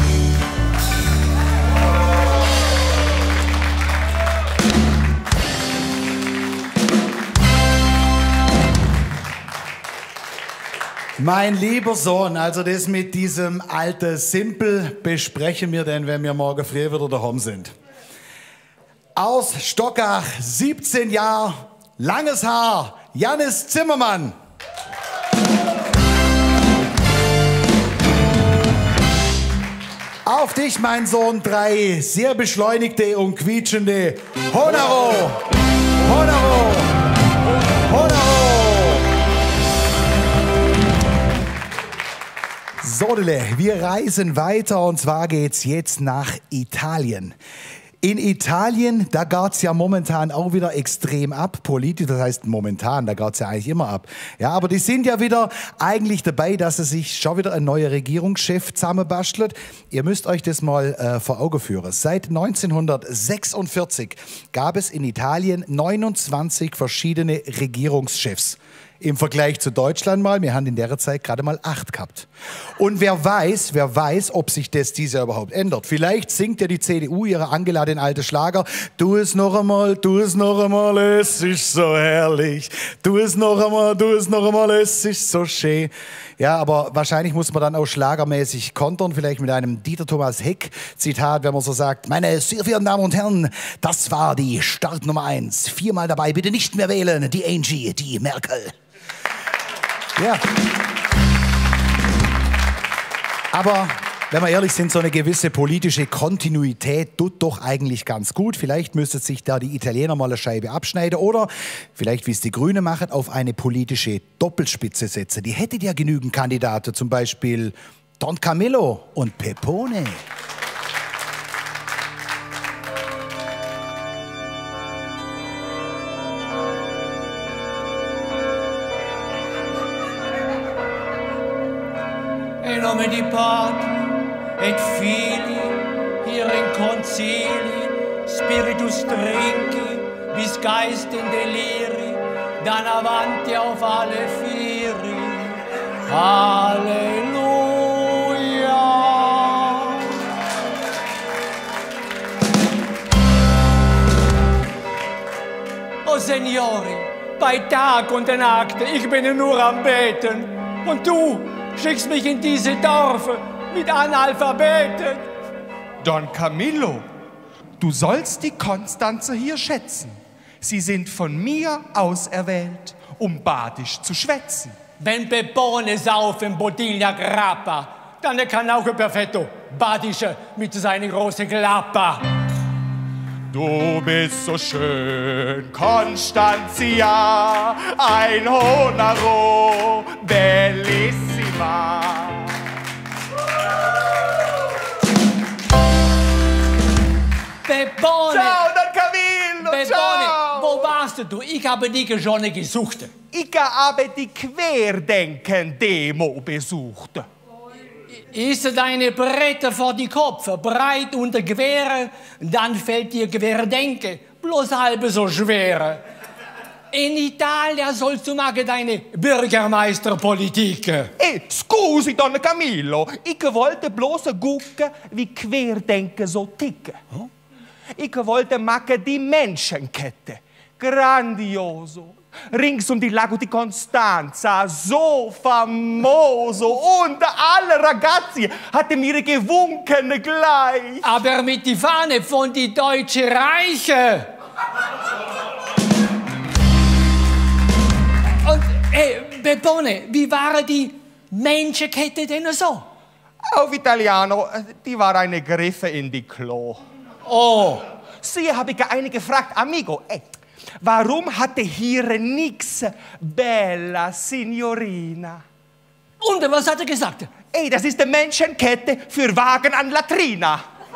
Mein lieber Sohn, also das mit diesem alten Simpel besprechen wir denn, wenn wir morgen früh wieder daheim sind. Aus Stockach, 17 Jahre, langes Haar, Jannis Zimmermann. Auf dich, mein Sohn, 3 sehr beschleunigte und quietschende Honaro. Honaro. Honaro. Sodele, wir reisen weiter und zwar geht's jetzt nach Italien. In Italien, da geht's ja momentan auch wieder extrem ab, politisch, das heißt momentan, da geht's ja eigentlich immer ab. Ja, aber die sind ja wieder eigentlich dabei, dass sie sich schon wieder ein neuer Regierungschef zusammenbastelt. Ihr müsst euch das mal vor Augen führen. Seit 1946 gab es in Italien 29 verschiedene Regierungschefs. Im Vergleich zu Deutschland mal, wir haben in der Zeit gerade mal 8 gehabt. Und wer weiß, ob sich das dieses Jahr überhaupt ändert. Vielleicht singt ja die CDU ihre Angela den alten Schlager. Tu es noch einmal, es ist so herrlich. Tu es noch einmal, es ist so schön. Ja, aber wahrscheinlich muss man dann auch schlagermäßig kontern, vielleicht mit einem Dieter Thomas Heck Zitat, wenn man so sagt, meine sehr verehrten Damen und Herren, das war die Startnummer 1. 4-mal dabei, bitte nicht mehr wählen, die Angie, die Merkel. Ja. Aber wenn wir ehrlich sind, so eine gewisse politische Kontinuität tut doch eigentlich ganz gut. Vielleicht müsste sich da die Italiener mal eine Scheibe abschneiden oder vielleicht, wie es die Grünen machen, auf eine politische Doppelspitze setzen. Die hätte ja genügend Kandidaten, zum Beispiel Don Camillo und Pepone. In nome di Patri et Filii, hier in concili, Spiritus trinci, bis Geist in deliri, dann avanti auf alle Vieri. Halleluja! Oh Signori, bei Tag und Nacht, ich bin nur am Beten. Und du schickst mich in diese Dörfer mit Analphabeten. Don Camillo, du sollst die Konstanzer hier schätzen. Sie sind von mir auserwählt, um badisch zu schwätzen. Wenn Pepone saufen Bottiglia grappa, dann kann auch perfetto badische mit seiner großen Klappa. Du bist so schön, Constantia, ein Honaro, bellissima. Pepone! Ciao, Don Camillo, Pepone, ciao! wo warst du? Ich habe dich schon gesucht. Ich habe die Querdenken-Demo besucht. Ist deine Breite vor die Kopf breit und quer, dann fällt dir Querdenken bloß halb so schwer. In Italien sollst du machen deine Bürgermeisterpolitik. Scusi, Don Camillo, ich wollte bloß gucken, wie Querdenken so ticken. Ich wollte machen die Menschenkette. Grandioso. Rings um die Lago di Constanza, so famoso. Und alle ragazzi hatten mir gewunken gleich. Aber mit die Fahne von die Deutsche Reiche. Und, Pepone, wie war die Menschenkette denn so? Auf Italiano, die war eine Griffe in die Klo. Oh. Sie habe ich einige gefragt, amigo, warum hatte hier nix, bella Signorina? Und was hat er gesagt? Das ist die Menschenkette für Wagen an Latrina.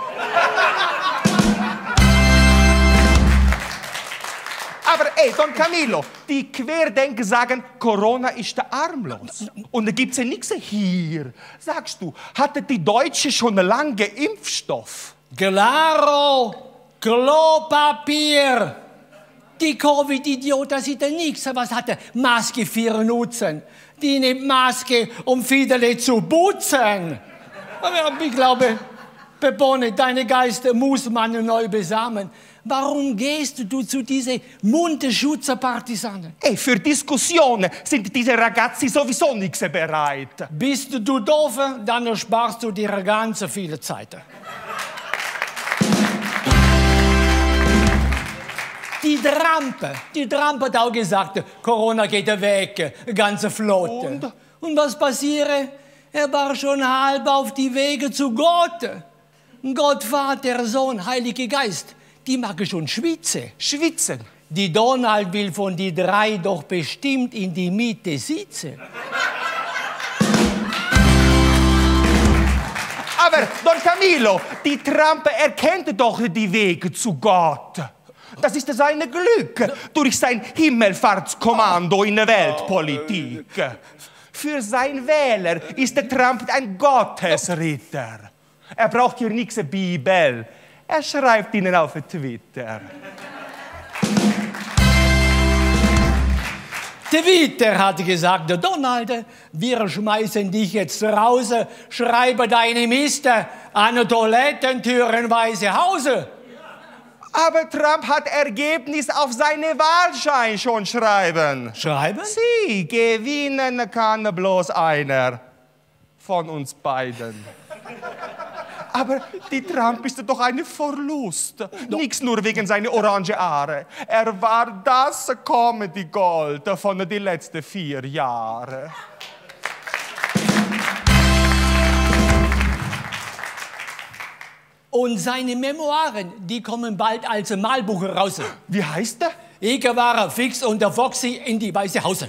Aber Don Camillo, die Querdenker sagen, Corona ist armlos. Und da gibt's ja nichts hier. Sagst du, hatte die Deutsche schon lange Impfstoff? Claro, Klopapier. Die Covid-Idioten sind ja nichts, was hat der Maske für Nutzen? Die nimmt Maske, um Fiedele zu putzen. Aber ich glaube, Pepone, deine Geister muss man neu besamen. Warum gehst du zu diesen Mundschutzer-Partisanen? Für Diskussionen sind diese Ragazzi sowieso nichts bereit. Bist du doof, dann sparst du dir ganz viele Zeit. Die Trump hat auch gesagt, Corona geht weg, ganze Flotte. Und was passiere? Er war schon halb auf die Wege zu Gott. Gott, Vater, Sohn, Heiliger Geist, die mag schon schwitzen. Schwitzen? Die Donald will von die 3 doch bestimmt in die Mitte sitzen. Aber, Don Camillo, die Trump erkennt doch die Wege zu Gott. Das ist sein Glück durch sein Himmelfahrtskommando in der Weltpolitik. Für sein Wähler ist der Trump ein Gottesritter. Er braucht hier nichts Bibel. Er schreibt ihnen auf Twitter. Twitter hat gesagt, Donald, wir schmeißen dich jetzt raus, schreibe deine Miste an Toilettentüren Weiße Hause. Aber Trump hat Ergebnis auf seine Wahlschein schon schreiben. Schreiben? Sie, gewinnen kann bloß einer von uns beiden. Aber die Trump ist doch ein Verlust. Nix nur wegen seiner orange Haare. Er war das Comedy Gold von den letzten 4 Jahren. Und seine Memoiren, die kommen bald als Malbuch raus. Wie heißt er? Ich war fix und der Foxy in die Weiße Hause.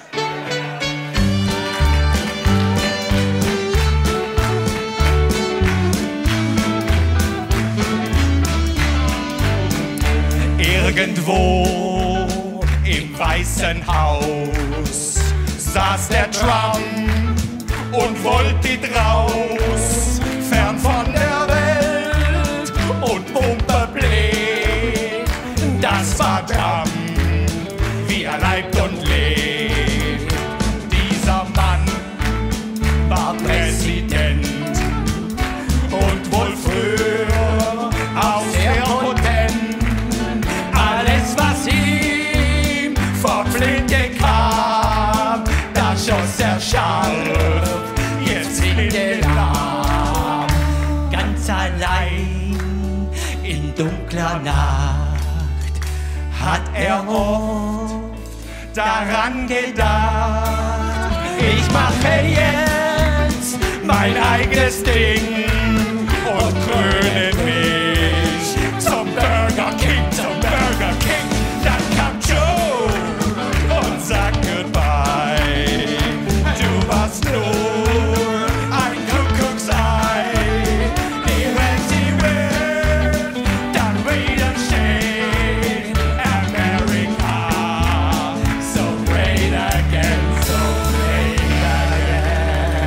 Irgendwo im Weißen Haus saß der Trump und wollte draus, fern von der Welt und Pumperblick. Das war Trump, wie er leibt und lebt. Dieser Mann war Präsident und wohl früher auch sehr potent. Alles, was ihm vor Flinte kam, da schoss er scharf, jetzt in den Arm. Ganz allein in dunkler Nacht hat er oft daran gedacht. Ich mache jetzt mein eigenes Ding und kröne mich zum Burger King, zum Burger King. Dann kam Joe und sagt Goodbye. Du warst nur ein Kuckucksei. Die Welt, sie wird dann wieder stehen. America, so great again, so great again.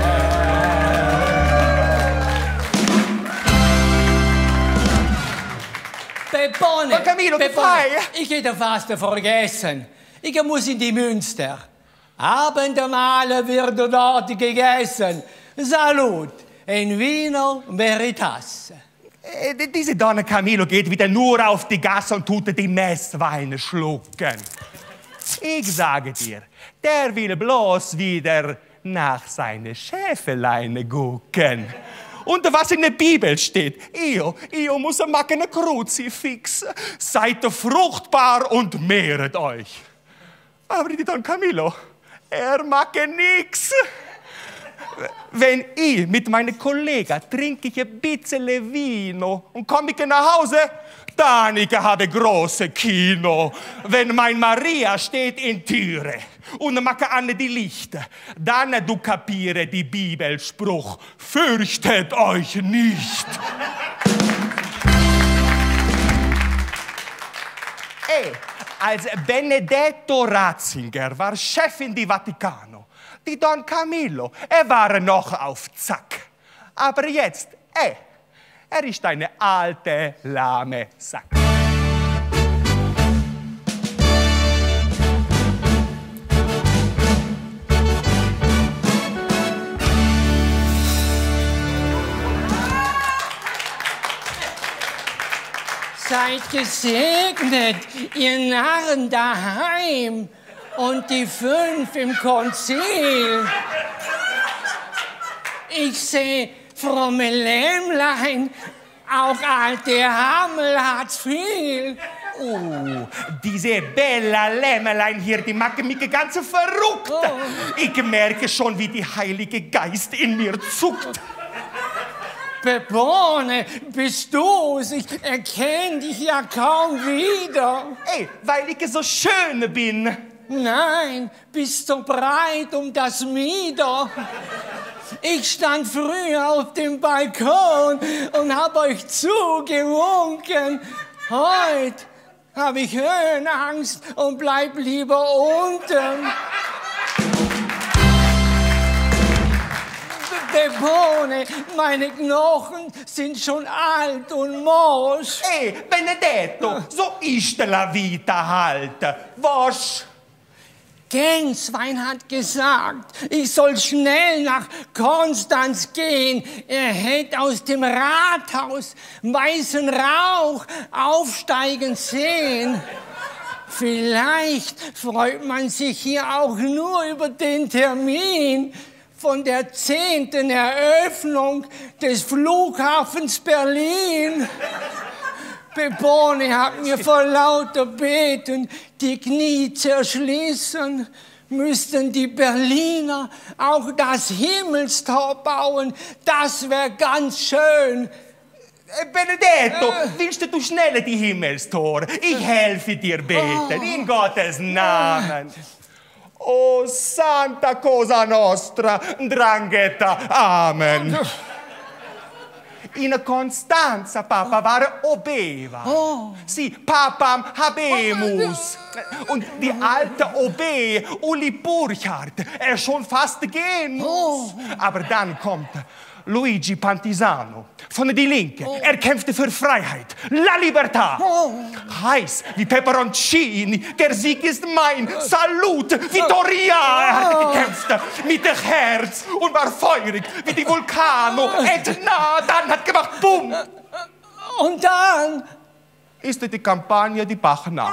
Pepone, Oh, Camillo, che fai? Ich hätte fast vergessen. Ich muss in die Münster. Abendmahl wird dort gegessen. Salut, in Vino Veritas. Diese Donna Camillo geht wieder nur auf die Gasse und tut die Messweine schlucken. Ich sage dir, der will bloß wieder nach seine Schäfeleine gucken. Und was in der Bibel steht, io muss machen ein Kruzifix. Seid fruchtbar und mehret euch. Aber die Don Camillo, er mag nix. Wenn ich mit meinen Kollegen trinke ich ein bisschen Vino und komme ich nach Hause, dann ich habe große Kino. Wenn mein Maria steht in Türe und mache an die Lichter, dann du kapiere die Bibelspruch, fürchtet euch nicht. Als Benedetto Ratzinger war Chef in die Vaticano. Die Don Camillo, er war noch auf Zack. Aber jetzt, er ist eine alte, lahme Sack. Seid gesegnet, ihr Narren daheim und die 5 im Konzil. Ich seh fromme Lämmlein, auch alte Hammel hat's viel. Oh, diese Bella Lämmelein hier, die machen mich ganz verrückt. Ich merke schon, wie der Heilige Geist in mir zuckt. Pepone, bist du's? Ich erkenne dich ja kaum wieder. Ey, weil ich so schön bin. Nein, bist so breit um das Mieder. Ich stand früher auf dem Balkon und hab euch zugewunken. Heute hab ich Höhenangst und bleib lieber unten. Pepone, meine Knochen sind schon alt und morsch. Ey, Benedetto, so ist la vita halt. Wasch. Gänswein hat gesagt, ich soll schnell nach Konstanz gehen. Er hätte aus dem Rathaus weißen Rauch aufsteigen sehen. Vielleicht freut man sich hier auch nur über den Termin von der 10. Eröffnung des Flughafens Berlin. Pepone hat mir vor lauter Beten die Knie zerschlissen. Müssten die Berliner auch das Himmelstor bauen, das wäre ganz schön. Benedetto, willst du schnell die Himmelstor? Ich helfe dir beten, in Gottes Namen. Oh, Santa Cosa Nostra, Drangheta, Amen. In Constanza, Papa, war Obeva. Sì, Papam habemus. Und die alte Obe, Uli Burchardt, er schon fast gehen muss. Aber dann kommt Luigi Pantisano von die Linke. Er kämpfte für Freiheit, la libertà. Heiß wie Peperoncini, der Sieg ist mein. Salut, Vittoria. Er hat gekämpft mit dem Herz und war feurig wie die Vulcano. Etna, dann hat gemacht Bumm. Und dann ist die Kampagne die Bach nach.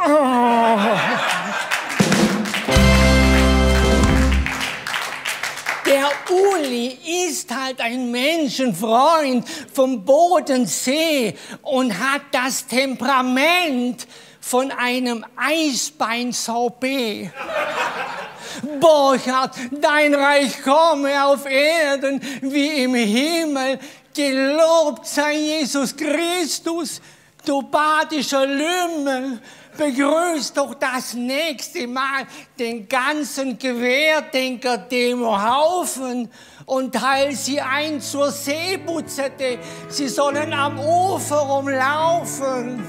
Der Uli ist halt ein Menschenfreund vom Bodensee und hat das Temperament von einem Eisbein-Sorbet. Burchard, dein Reich komme auf Erden wie im Himmel. Gelobt sei Jesus Christus, du badischer Lümmel. Begrüßt doch das nächste Mal den ganzen Querdenker-Demo-Haufen und teil sie ein zur Seebutzete. Sie sollen am Ufer rumlaufen.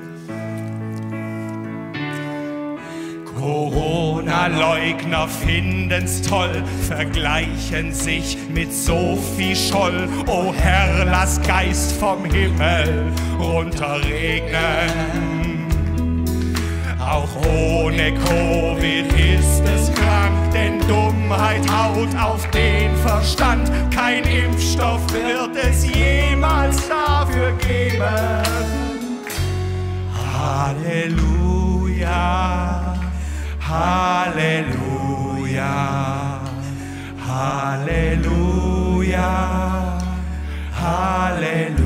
Corona-Leugner finden's toll, vergleichen sich mit Sophie Scholl. O Herr, lass Geist vom Himmel runterregnen. Auch ohne Covid ist es krank, denn Dummheit haut auf den Verstand. Kein Impfstoff wird es jemals dafür geben. Halleluja, Halleluja, Halleluja, Halleluja.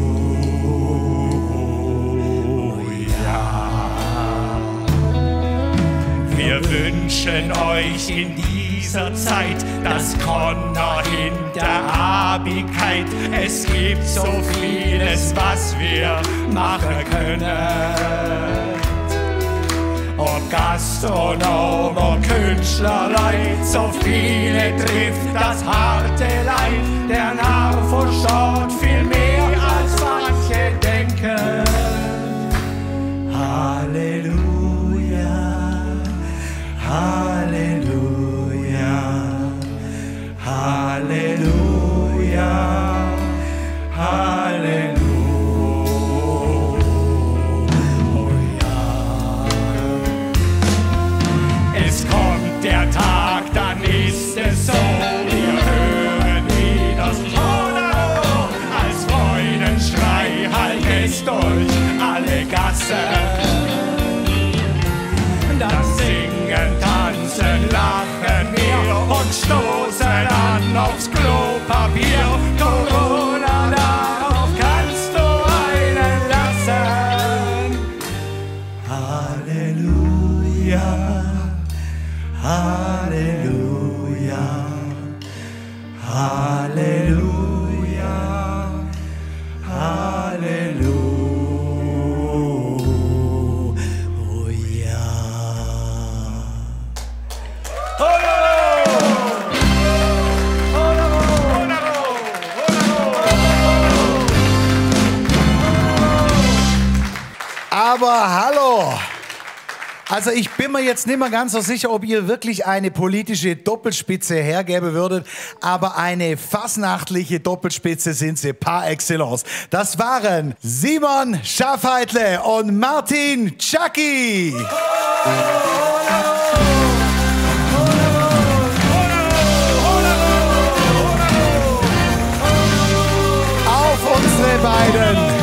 Wir wünschen euch in dieser Zeit das Konner Hinterabigkeit. Es gibt so vieles, was wir machen können. Ob Gastronom, ob Künstlerleid, so viele trifft das harte Leid. Der Narr verstaut viel mehr, als manche denken. Halleluja. Halleluja, Halleluja, Halleluja. Es kommt der Tag, dann ist es so, wir hören wie das Donner, als Halleluja, Halleluja, Halleluja. Aber hallo! Also ich bin mir jetzt nicht mehr ganz so sicher, ob ihr wirklich eine politische Doppelspitze hergeben würdet, aber eine fasnachtliche Doppelspitze sind sie par excellence. Das waren Simon Schaffheitle und Martin Czaki. Auf unsere beiden.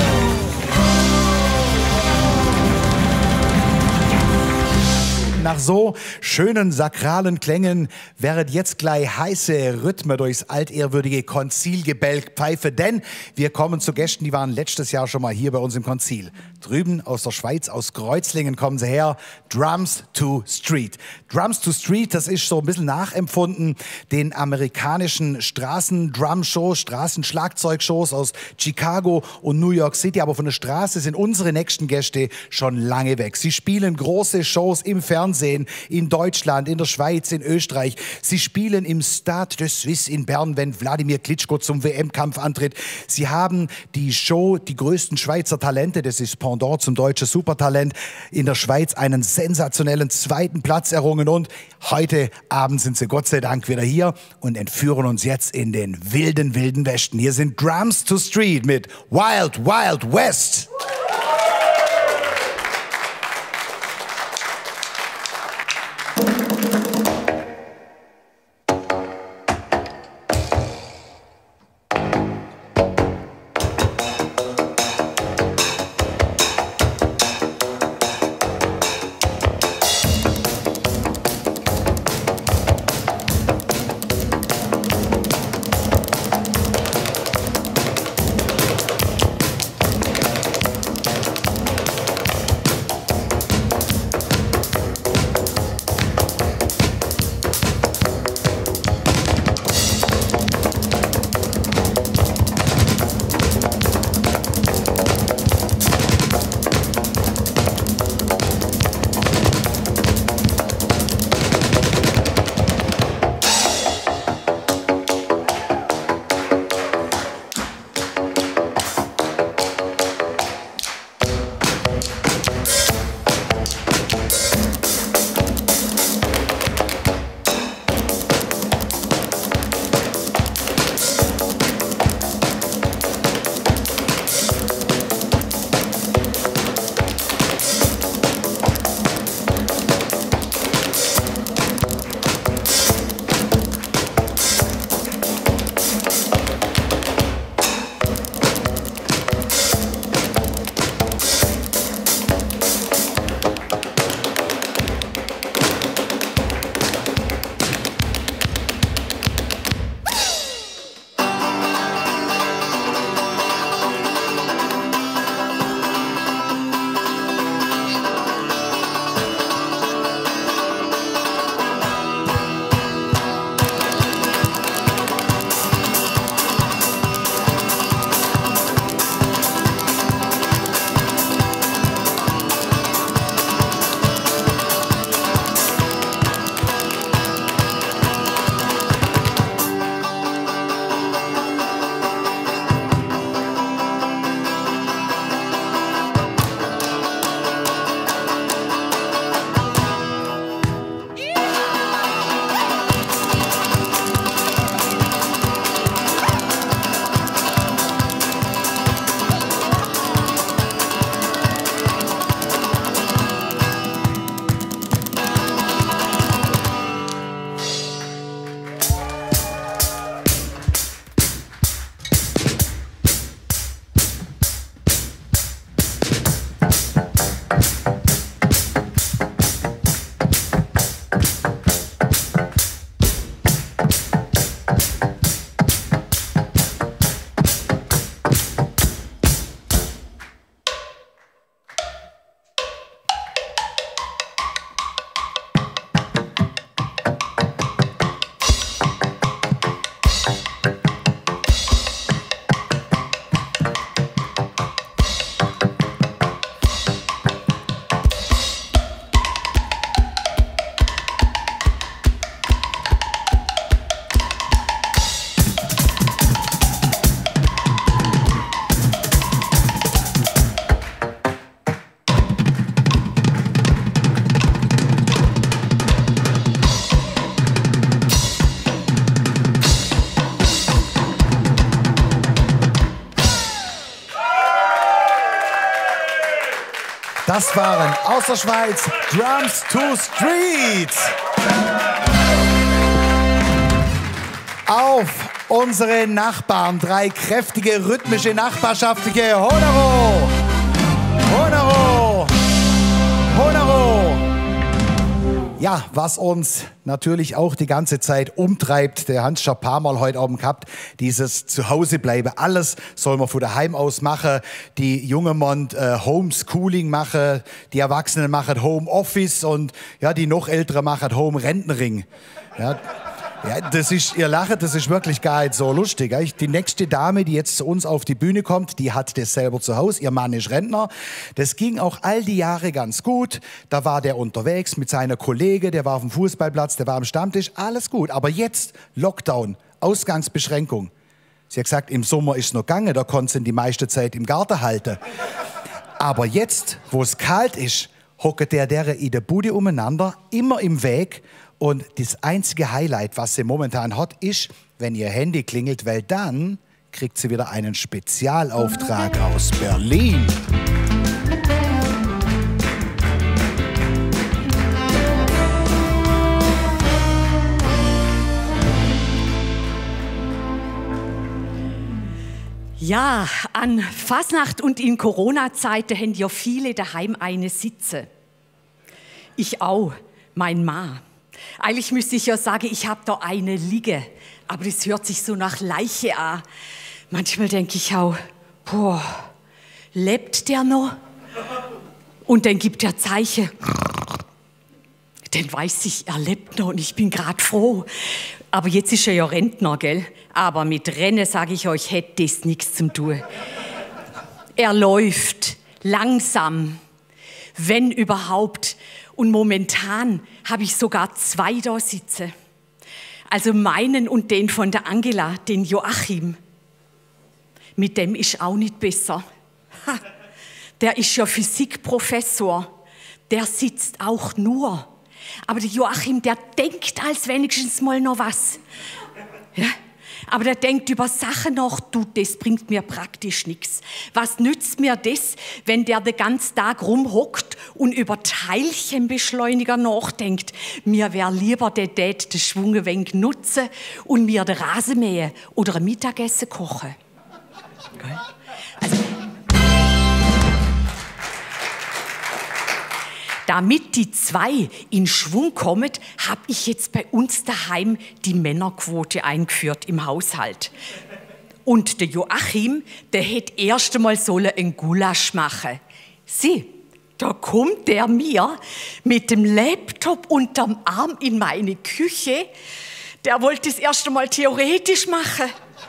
Nach so schönen sakralen Klängen wäret jetzt gleich heiße Rhythmen durchs altehrwürdige Konzilgebälk pfeife, denn wir kommen zu Gästen, die waren letztes Jahr schon mal hier bei uns im Konzil. Drüben aus der Schweiz, aus Kreuzlingen kommen sie her, Drums to Street. Drums to Street, das ist so ein bisschen nachempfunden den amerikanischen Straßen-Drum-Shows, Straßenschlagzeug-Shows aus Chicago und New York City, aber von der Straße sind unsere nächsten Gäste schon lange weg. Sie spielen große Shows im Fernsehen, in Deutschland, in der Schweiz, in Österreich. Sie spielen im Stade de Suisse in Bern, wenn Wladimir Klitschko zum WM-Kampf antritt. Sie haben die Show Die größten Schweizer Talente, das ist Pendant zum deutschen Supertalent, in der Schweiz einen sensationellen 2. Platz errungen und heute Abend sind sie Gott sei Dank wieder hier und entführen uns jetzt in den wilden, wilden Westen. Hier sind Drums to Street mit Wild, Wild West. Das waren aus der Schweiz Drums to Street. Auf unsere Nachbarn, 3 kräftige, rhythmische, nachbarschaftliche Honoro! Honoro! Honoro! Ja, was uns natürlich auch die ganze Zeit umtreibt, der Hans schon ein paar Mal heute Abend gehabt, dieses Zuhausebleiben. Alles soll man von daheim aus machen. Die jungen Mann Homeschooling machen, die Erwachsenen machen Homeoffice und ja, die noch Älteren machen Home-Rentnering. Ja. Ja, das ist, ihr lacht, das ist wirklich gar nicht so lustig. Die nächste Dame, die jetzt zu uns auf die Bühne kommt, die hat das selber zu Hause. Ihr Mann ist Rentner. Das ging auch all die Jahre ganz gut. Da war der unterwegs mit seiner Kollege, der war auf dem Fußballplatz, der war am Stammtisch. Alles gut. Aber jetzt Lockdown, Ausgangsbeschränkung. Sie hat gesagt, im Sommer ist es noch gegangen, da konnte sie die meiste Zeit im Garten halten. Aber jetzt, wo es kalt ist, hockt der in der Bude umeinander, immer im Weg. Und das einzige Highlight, was sie momentan hat, ist, wenn ihr Handy klingelt, weil dann kriegt sie wieder einen Spezialauftrag aus Berlin. Ja, an Fasnacht und in Corona-Zeiten haben ja viele daheim eine Sitze. Ich auch, mein Mann. Eigentlich müsste ich ja sagen, ich habe da eine liege, aber das hört sich so nach Leiche an. Manchmal denke ich auch, boah, lebt der noch? Und dann gibt er Zeichen. Dann weiß ich, er lebt noch und ich bin gerade froh. Aber jetzt ist er ja Rentner, gell? Aber mit Rennen, sage ich euch, hätte das nichts zu tun. Er läuft langsam, wenn überhaupt. Und momentan habe ich sogar 2 da sitzen. Also meinen und den von der Angela, den Joachim. Mit dem ist auch nicht besser. Ha, der ist ja Physikprofessor. Der sitzt auch nur. Aber der Joachim, der denkt als wenigstens mal noch was. Ja? Aber der denkt über Sachen nach, du, das bringt mir praktisch nichts. Was nützt mir das, wenn der den ganzen Tag rumhockt und über Teilchenbeschleuniger nachdenkt? Mir wäre lieber, der tät den Schwung ein wenig nutzen und mir den Rasen mähen oder ein Mittagessen kochen. Okay. Also, damit die 2 in Schwung kommen, habe ich jetzt bei uns daheim die Männerquote eingeführt im Haushalt. Und der Joachim, der hätte erst einmal ein Gulasch machen. Sieh, da kommt der mir mit dem Laptop unterm Arm in meine Küche. Der wollte es erst einmal theoretisch machen.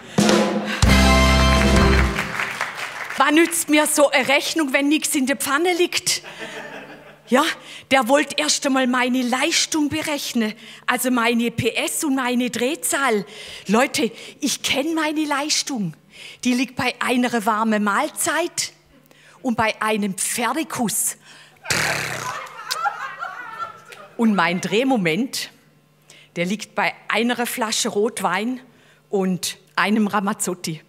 Was nützt mir so eine Rechnung, wenn nichts in der Pfanne liegt? Ja, der wollte erst einmal meine Leistung berechnen, also meine PS und meine Drehzahl. Leute, ich kenne meine Leistung. Die liegt bei einer warmen Mahlzeit und bei einem Pferdekuss. Und mein Drehmoment, der liegt bei einer Flasche Rotwein und einem Ramazzotti.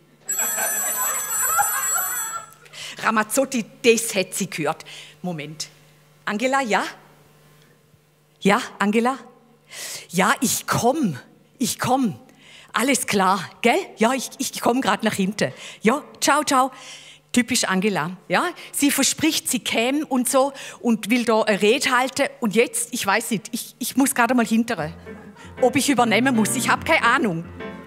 Ramazzotti, das hätte sie gehört. Moment. Angela, ja? Ja, Angela? Ja, ich komm. Alles klar, gell? Ja, ich komme gerade nach hinten. Ja, ciao, ciao. Typisch Angela, ja? Sie verspricht, sie käme und so und will da eine Rede halten. Und jetzt, ich weiß nicht, ich muss gerade mal hinterher. Ob ich übernehmen muss, ich habe keine Ahnung.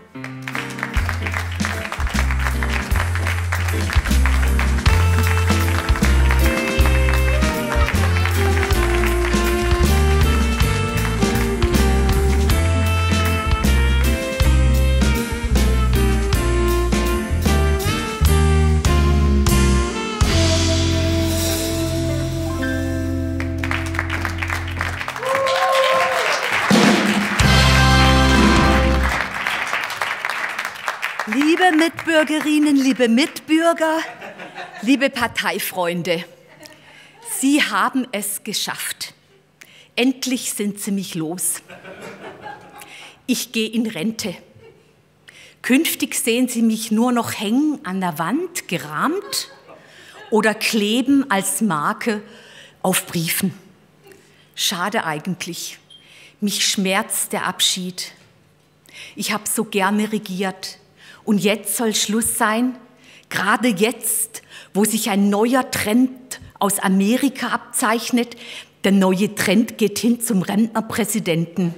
Liebe Mitbürgerinnen, liebe Mitbürger, liebe Parteifreunde, Sie haben es geschafft. Endlich sind Sie mich los. Ich gehe in Rente. Künftig sehen Sie mich nur noch hängen an der Wand, gerahmt oder kleben als Marke auf Briefen. Schade eigentlich. Mich schmerzt der Abschied. Ich habe so gerne regiert. Und jetzt soll Schluss sein? Gerade jetzt, wo sich ein neuer Trend aus Amerika abzeichnet. Der neue Trend geht hin zum Rentnerpräsidenten.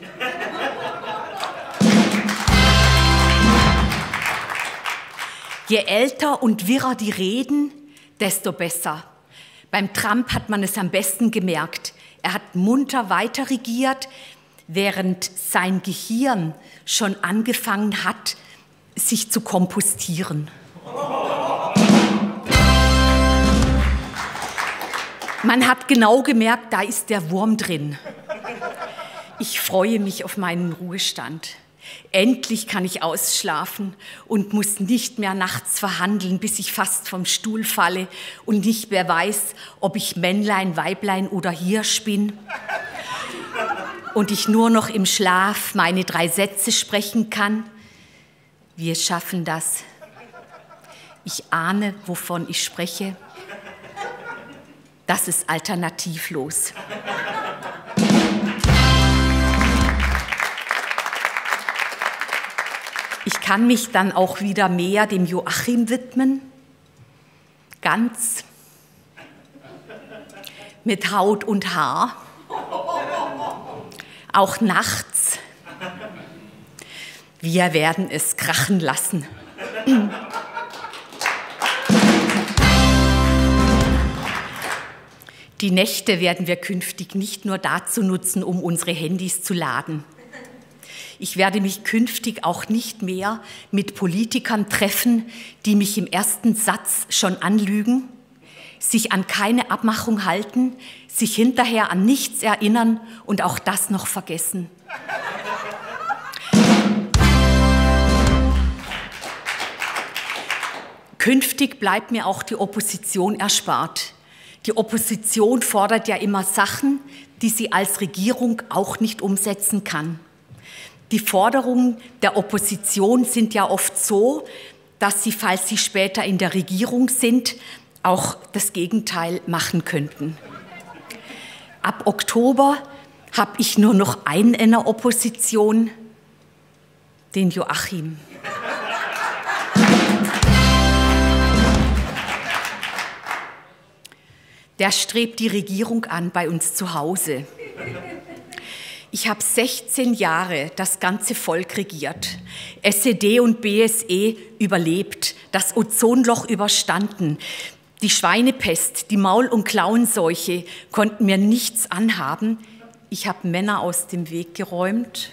Je älter und wirrer die Reden, desto besser. Beim Trump hat man es am besten gemerkt. Er hat munter weiter regiert, während sein Gehirn schon angefangen hat, sich zu kompostieren. Man hat genau gemerkt, da ist der Wurm drin. Ich freue mich auf meinen Ruhestand. Endlich kann ich ausschlafen und muss nicht mehr nachts verhandeln, bis ich fast vom Stuhl falle und nicht mehr weiß, ob ich Männlein, Weiblein oder Hirsch bin. Und ich nur noch im Schlaf meine 3 Sätze sprechen kann. Wir schaffen das. Ich ahne, wovon ich spreche. Das ist alternativlos. Ich kann mich dann auch wieder mehr dem Joachim widmen, ganz, mit Haut und Haar, auch nachts. Wir werden es krachen lassen. Die Nächte werden wir künftig nicht nur dazu nutzen, um unsere Handys zu laden. Ich werde mich künftig auch nicht mehr mit Politikern treffen, die mich im ersten Satz schon anlügen, sich an keine Abmachung halten, sich hinterher an nichts erinnern und auch das noch vergessen. Künftig bleibt mir auch die Opposition erspart. Die Opposition fordert ja immer Sachen, die sie als Regierung auch nicht umsetzen kann. Die Forderungen der Opposition sind ja oft so, dass sie, falls sie später in der Regierung sind, auch das Gegenteil machen könnten. Ab Oktober habe ich nur noch einen in der Opposition, den Joachim. Der strebt die Regierung an bei uns zu Hause. Ich habe 16 Jahre das ganze Volk regiert, SED und BSE überlebt, das Ozonloch überstanden. Die Schweinepest, die Maul- und Klauenseuche konnten mir nichts anhaben. Ich habe Männer aus dem Weg geräumt,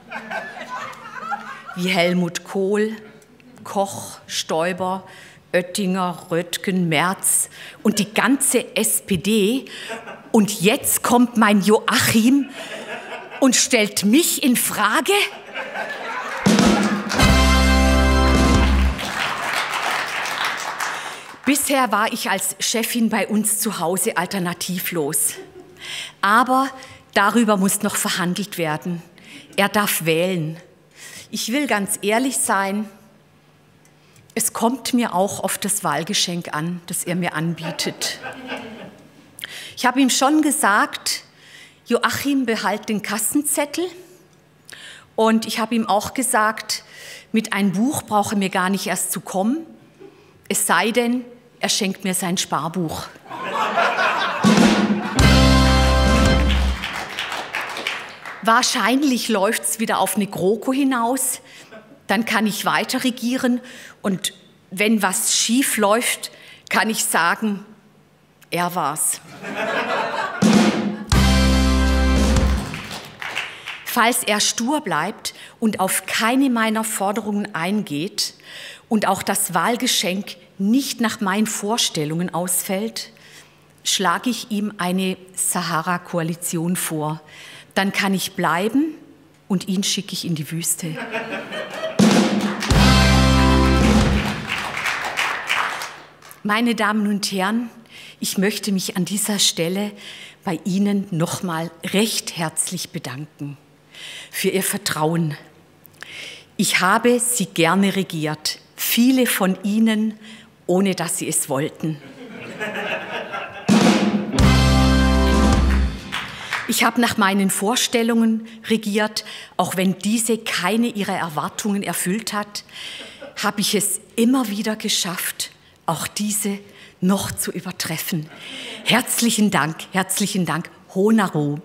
wie Helmut Kohl, Koch, Stoiber, Oettinger, Röttgen, Merz und die ganze SPD. Und jetzt kommt mein Joachim und stellt mich in Frage? Bisher war ich als Chefin bei uns zu Hause alternativlos. Aber darüber muss noch verhandelt werden. Er darf wählen. Ich will ganz ehrlich sein, es kommt mir auch auf das Wahlgeschenk an, das er mir anbietet. Ich habe ihm schon gesagt, Joachim, behalt den Kassenzettel. Und ich habe ihm auch gesagt, mit einem Buch brauche er mir gar nicht erst zu kommen, es sei denn, er schenkt mir sein Sparbuch. Wahrscheinlich läuft es wieder auf eine GroKo hinaus, dann kann ich weiter regieren und wenn was schief läuft, kann ich sagen, er war's. Falls er stur bleibt und auf keine meiner Forderungen eingeht und auch das Wahlgeschenk nicht nach meinen Vorstellungen ausfällt, schlage ich ihm eine Sahara-Koalition vor. Dann kann ich bleiben und ihn schicke ich in die Wüste. Meine Damen und Herren, ich möchte mich an dieser Stelle bei Ihnen nochmal recht herzlich bedanken für Ihr Vertrauen. Ich habe Sie gerne regiert, viele von Ihnen, ohne dass Sie es wollten. Ich habe nach meinen Vorstellungen regiert, auch wenn diese keine ihrer Erwartungen erfüllt hat, habe ich es immer wieder geschafft, auch diese noch zu übertreffen. Herzlichen Dank, Honaro.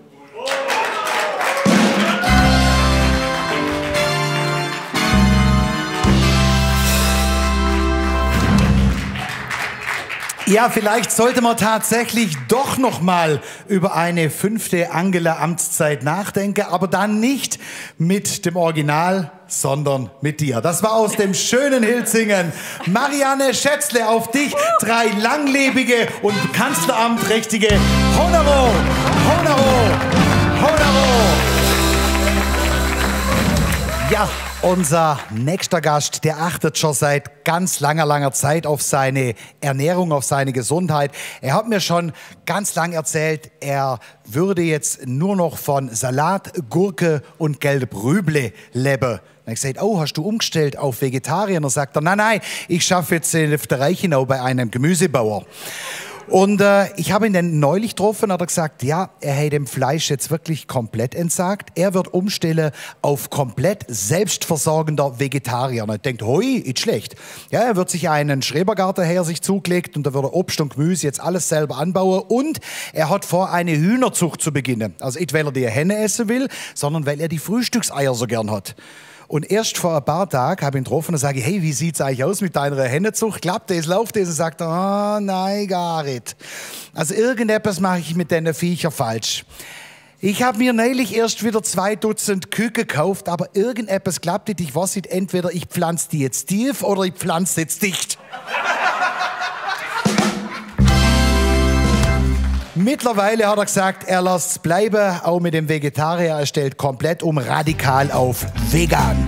Ja, vielleicht sollte man tatsächlich doch noch mal über eine 5. Angela-Amtszeit nachdenken, aber dann nicht mit dem Original, sondern mit dir. Das war aus dem schönen Hildesingen. Marianne Schätzle, auf dich 3 langlebige und kanzleramträchtige Honaro, Honaro, Honaro. Ja, unser nächster Gast, der achtet schon seit ganz langer Zeit auf seine Ernährung, auf seine Gesundheit. Er hat mir schon ganz lang erzählt, er würde jetzt nur noch von Salat, Gurke und Gelbrüble leben. Dann habe ich gesagt, oh, hast du umgestellt auf Vegetarier? Und dann sagt er, nein, ich schaffe jetzt auf der Reichenau bei einem Gemüsebauer. Und ich habe ihn dann neulich getroffen, hat er gesagt, ja, er hätte dem Fleisch jetzt wirklich komplett entsagt. Er wird umstellen auf komplett selbstversorgender Vegetarier. Und ich denke, hoi, nicht schlecht. Ja, er wird sich einen Schrebergarten her sich zugelegt und da wird er Obst und Gemüse jetzt alles selber anbauen. Und er hat vor, eine Hühnerzucht zu beginnen. Also nicht, weil er die Henne essen will, sondern weil er die Frühstückseier so gern hat. Und erst vor ein paar Tagen habe ich ihn getroffen und sage, hey, wie sieht's eigentlich aus mit deiner Hennezucht? Klappt das, läuft das? Und sagt er, oh, nein, gar nicht. Also irgendetwas mache ich mit den Viecher falsch. Ich habe mir neulich erst wieder 2 Dutzend Kühe gekauft, aber irgendetwas klappt nicht. Ich weiß nicht, entweder ich pflanze die jetzt tief oder ich pflanze sie jetzt dicht. Mittlerweile hat er gesagt, er lässt es bleiben, auch mit dem Vegetarier. Er stellt komplett um, radikal auf vegan.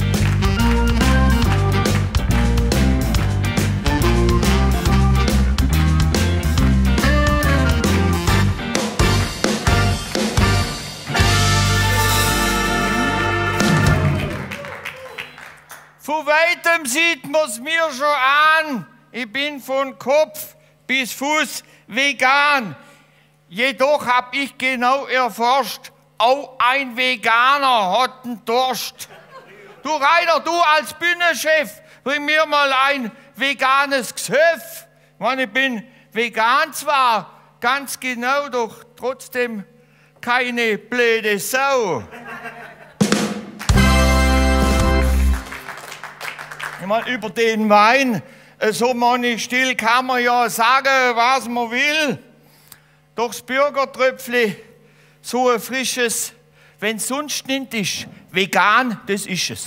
Von weitem sieht man's mir schon an. Ich bin von Kopf bis Fuß vegan. Jedoch hab ich genau erforscht, auch ein Veganer hat einen Durst. Du Rainer, du als Bühnenchef, bring mir mal ein veganes Gesöff. Ich bin vegan zwar, ganz genau, doch trotzdem keine blöde Sau. Ich meine, über den Wein, so manchmal still kann man ja sagen, was man will. Doch das Bürgertröpfli, so ein frisches, wenn es sonst nicht ist, vegan, das ist es.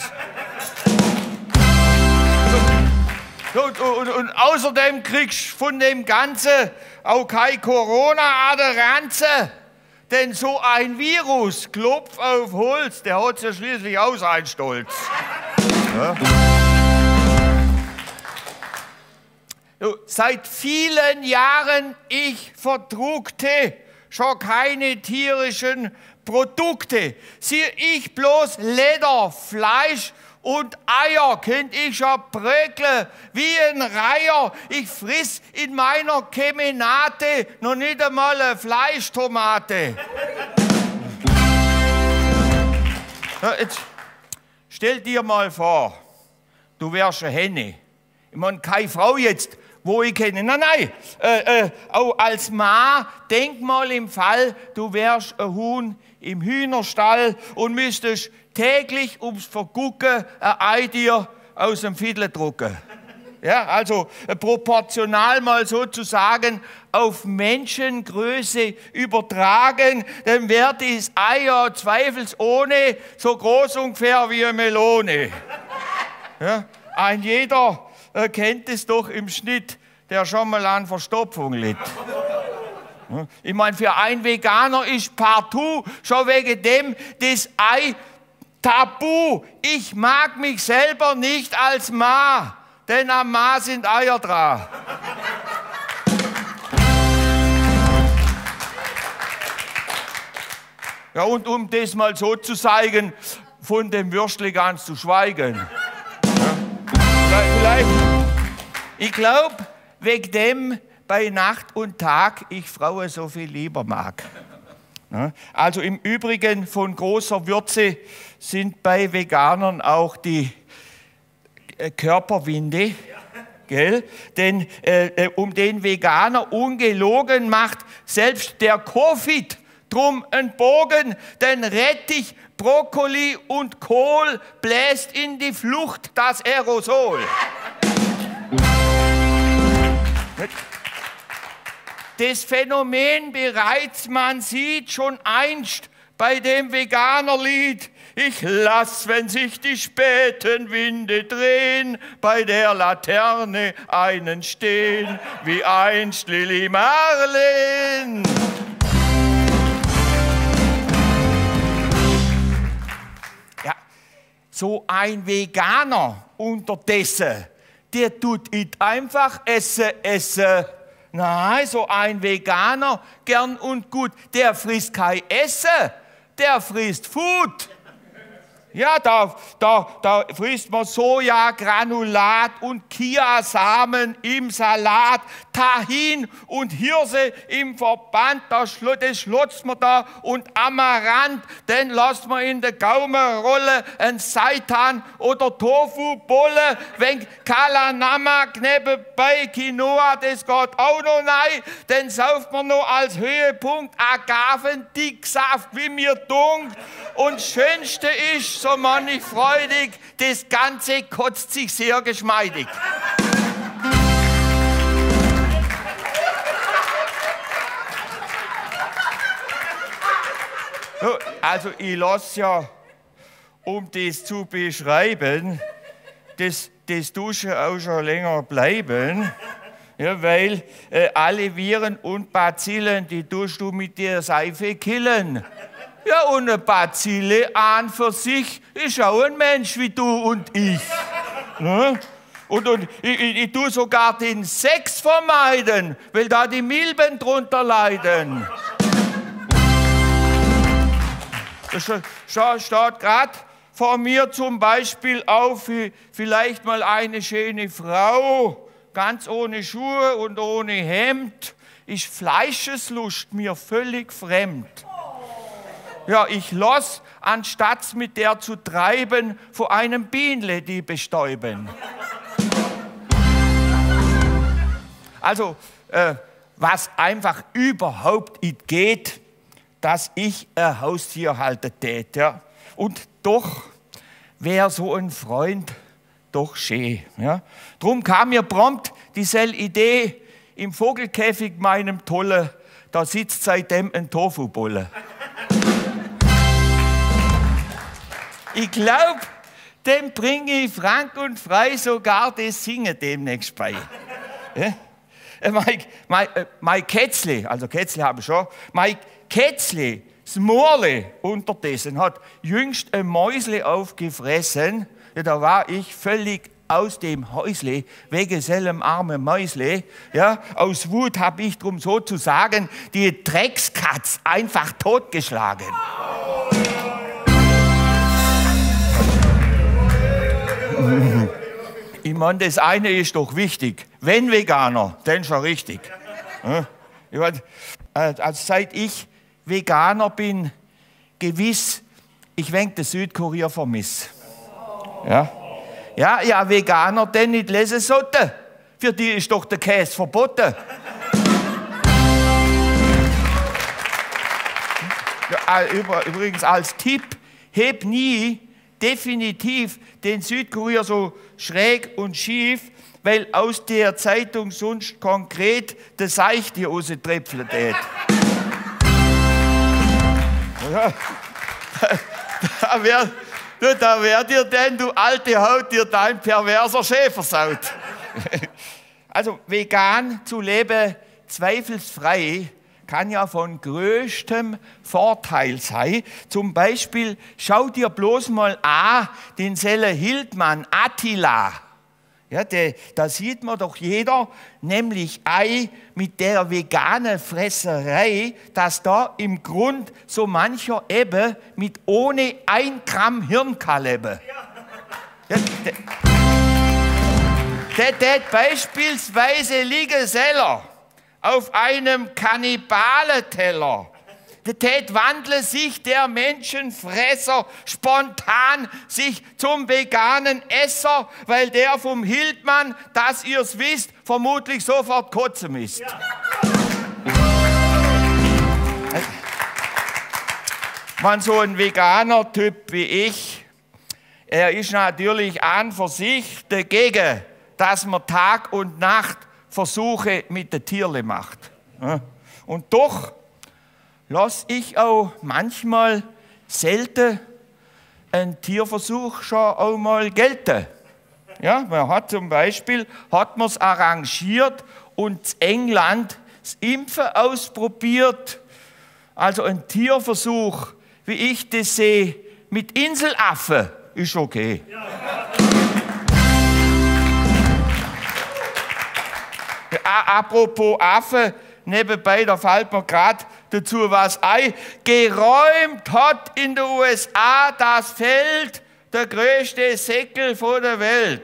Und außerdem kriegst du von dem Ganzen auch kein Corona an der Ranze. Denn so ein Virus, Klopf auf Holz, der hat ja schließlich auch seinen Stolz. Ja. Seit vielen Jahren ich verdruckte schon keine tierischen Produkte. Siehe ich bloß Leder, Fleisch und Eier, könnt ich schon bröckle wie ein Reiher. Ich friss in meiner Kemenate noch nicht einmal eine Fleischtomate. Jetzt stell dir mal vor, du wärst eine Henne. Ich meine, keine Frau jetzt, wo ich kenne. Nein, auch als Mann, denk mal im Fall, du wärst ein Huhn im Hühnerstall und müsstest täglich ums Vergucken ein Ei dir aus dem Fiedle drucken. Ja, also proportional mal sozusagen auf Menschengröße übertragen, dann wird das Ei ja zweifelsohne so groß ungefähr wie eine Melone. Ja, ein jeder kennt es doch im Schnitt, der schon mal an Verstopfung litt. Ich meine, für einen Veganer ist partout schon wegen dem das Ei tabu. Ich mag mich selber nicht als Mann, denn am Mann sind Eier dran. Ja, und um das mal so zu zeigen, von dem Würstli ganz zu schweigen. Ja, vielleicht, ich glaube, wegen dem bei Nacht und Tag ich Frauen so viel lieber mag. Also im Übrigen von großer Würze sind bei Veganern auch die Körperwinde. Gell? Denn um den Veganer ungelogen macht selbst der Covid drum einen Bogen, denn Rettich, Brokkoli und Kohl bläst in die Flucht das Aerosol. Das Phänomen bereits, man sieht schon einst bei dem Veganerlied. Ich lass, wenn sich die späten Winde drehen, bei der Laterne einen stehen, wie einst Lili Marleen. Ja, so ein Veganer unterdessen, der tut nicht einfach essen. Nein, so ein Veganer, gern und gut, der frisst kein Essen, der frisst Food. Ja, da frisst man Sojagranulat und Chiasamen im Salat, Tahin und Hirse im Verband, das schlotzt man da und Amaranth, den lässt man in der Gaumenrolle, ein Seitan oder Tofu-Bolle, wenn Kalanamak nebenbei Quinoa, das geht auch noch rein, den sauft man noch als Höhepunkt Agavendicksaft, wie mir dunkt. Und das Schönste ist, so mannig freudig, das Ganze kotzt sich sehr geschmeidig. Also ich lasse ja, um das zu beschreiben, das Duschen auch schon länger bleiben. Ja, weil alle Viren und Bazillen, die tust du mit der Seife killen. Ja, und eine Bazille an für sich ist auch ein Mensch wie du und ich. Ne? Und ich tue sogar den Sex vermeiden, weil da die Milben drunter leiden. Da steht gerade vor mir zum Beispiel auf, vielleicht mal eine schöne Frau, ganz ohne Schuhe und ohne Hemd, ist Fleischeslust mir völlig fremd. Ja, ich lass, anstatt mit der zu treiben, vor einem Bienle die bestäuben. Also, was einfach überhaupt nicht geht, dass ich ein Haustier halte tät, ja. Und doch wäre so ein Freund doch schön. Ja. Drum kam mir prompt dieselbe Idee, im Vogelkäfig meinem Tolle, da sitzt seitdem ein Tofu-Bolle. Ich glaub, dem bringe ich frank und frei sogar das Singen demnächst bei. Ja? Mein Kätzle, also Kätzle habe ich schon, mein Kätzle, das Moorle unterdessen, hat jüngst ein Mäusle aufgefressen. Ja, da war ich völlig aus dem Häusle, wegen seinem armen Mäusle. Ja, aus Wut habe ich drum sozusagen die Dreckskatz einfach totgeschlagen. Ich meine, das eine ist doch wichtig. Wenn Veganer, dann schon richtig. Ich mein, also seit ich Veganer bin, gewiss, ich den Südkorea vermisse. Ja, Veganer, denn nicht lesen sollten. Für die ist doch der Käse verboten. Ja, übrigens als Tipp, heb nie definitiv den Südkorea so schräg und schief, weil aus der Zeitung sonst konkret der Seichte rauströpfeln tät. Ja, da wär dir denn, du alte Haut, dir dein perverser Schäfer saut. Also vegan zu leben, zweifelsfrei, kann ja von größtem Vorteil sein. Zum Beispiel, schau dir bloß mal an, den Selle Hildmann, Attila. Ja, da sieht man doch jeder, nämlich mit der veganen Fresserei, dass da im Grund so mancher Ebbe mit ohne 1 Gramm Hirn kann leben. Ja, der beispielsweise liegen Seller auf einem Kannibalenteller. tät wandle sich der Menschenfresser spontan sich zum veganen Esser, weil der vom Hildmann, dass ihr's wisst, vermutlich sofort kotzen müsst. Ja. Man, so ein veganer Typ wie ich, er ist natürlich an für sich dagegen, dass man Tag und Nacht Versuche mit den Tierle macht. Und doch lasse ich auch manchmal selten einen Tierversuch schon auch mal gelten. Ja, man hat zum Beispiel es arrangiert und in England das Impfen ausprobiert. Also ein Tierversuch, wie ich das sehe, mit Inselaffen ist okay. Ja. Apropos Affe, nebenbei, da fällt mir gerade dazu was ein. Geräumt hat in den USA das Feld der größte Säckel von der Welt.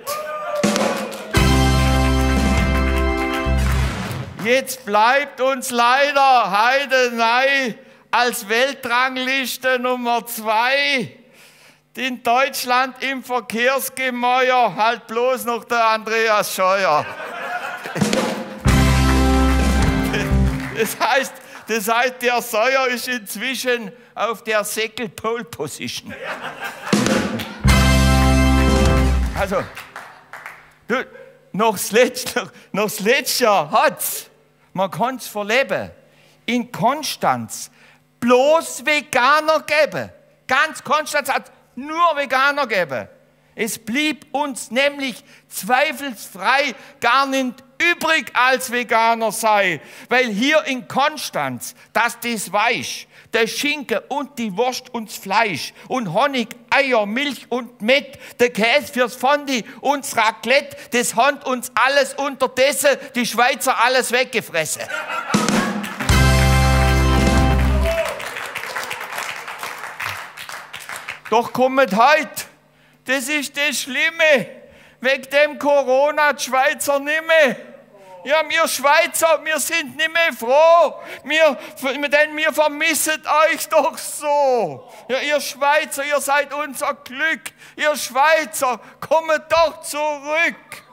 Jetzt bleibt uns leider Heidenei als Weltrangliste Nummer 2 in Deutschland im Verkehrsgemäuer halt bloß noch der Andreas Scheuer. Das heißt, der Sawyer ist inzwischen auf der Säckel-Pole-Position. Also, du, noch das letzte Jahr hat's, man kann es verleben, in Konstanz bloß Veganer geben. Ganz Konstanz hat nur Veganer geben. Es blieb uns nämlich zweifelsfrei gar nicht übrig als Veganer sei, weil hier in Konstanz, dass das Weich, der Schinken und die Wurst und das Fleisch und Honig, Eier, Milch und Mett, der Käse fürs Fondue und das Raclette, das haben uns alles unterdessen die Schweizer alles weggefressen. Doch kommt heute, das ist das Schlimme, wegen dem Corona die Schweizer nicht mehr. Ja, wir Schweizer, wir sind nicht mehr froh, denn wir vermissen euch doch so. Ja, ihr Schweizer, ihr seid unser Glück. Ihr Schweizer, kommt doch zurück.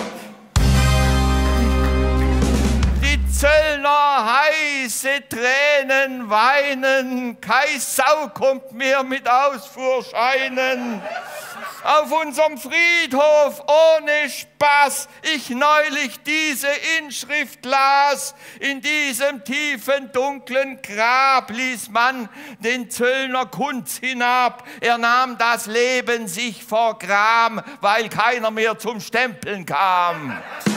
Die Zöllner heiße Tränen weinen, keine Sau kommt mehr mit Ausfuhrscheinen. Auf unserem Friedhof ohne Spaß ich neulich diese Inschrift las. In diesem tiefen, dunklen Grab ließ man den Zöllner Kunz hinab. Er nahm das Leben sich vor Gram, weil keiner mehr zum Stempeln kam.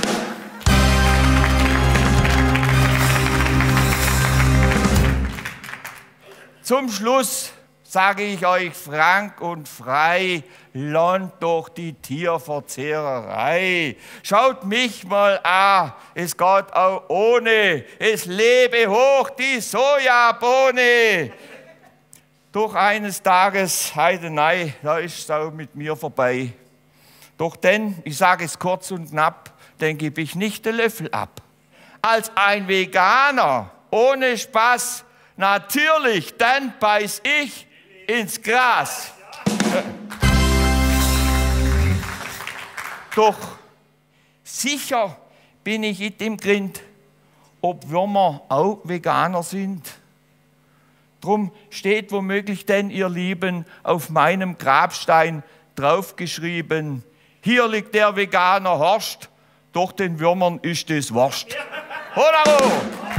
Zum Schluss sage ich euch frank und frei, lohnt doch die Tierverzehrerei. Schaut mich mal an, es geht auch ohne, es lebe hoch die Sojabohne. Doch eines Tages, Heidenei, da ist es auch mit mir vorbei. Doch denn, ich sage es kurz und knapp, dann gebe ich nicht den Löffel ab. Als ein Veganer, ohne Spaß, natürlich, dann beiß ich ins Gras. Doch sicher bin ich in dem Grind, ob Würmer auch Veganer sind. Drum steht womöglich denn, ihr Lieben, auf meinem Grabstein draufgeschrieben: Hier liegt der Veganer Horst, doch den Würmern ist es Wurst. Hodaro!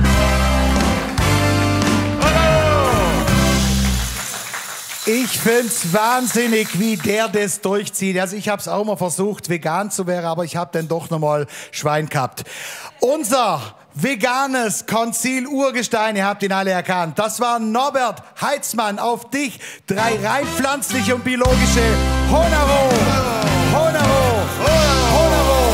Ich find's wahnsinnig, wie der das durchzieht. Also ich habe es auch mal versucht, vegan zu werden, aber ich habe dann doch noch mal Schwein gehabt. Unser veganes Konzil-Urgestein, ihr habt ihn alle erkannt. Das war Norbert Heitzmann. Auf dich 3 rein pflanzliche und biologische Honaro. Honaro. Honaro.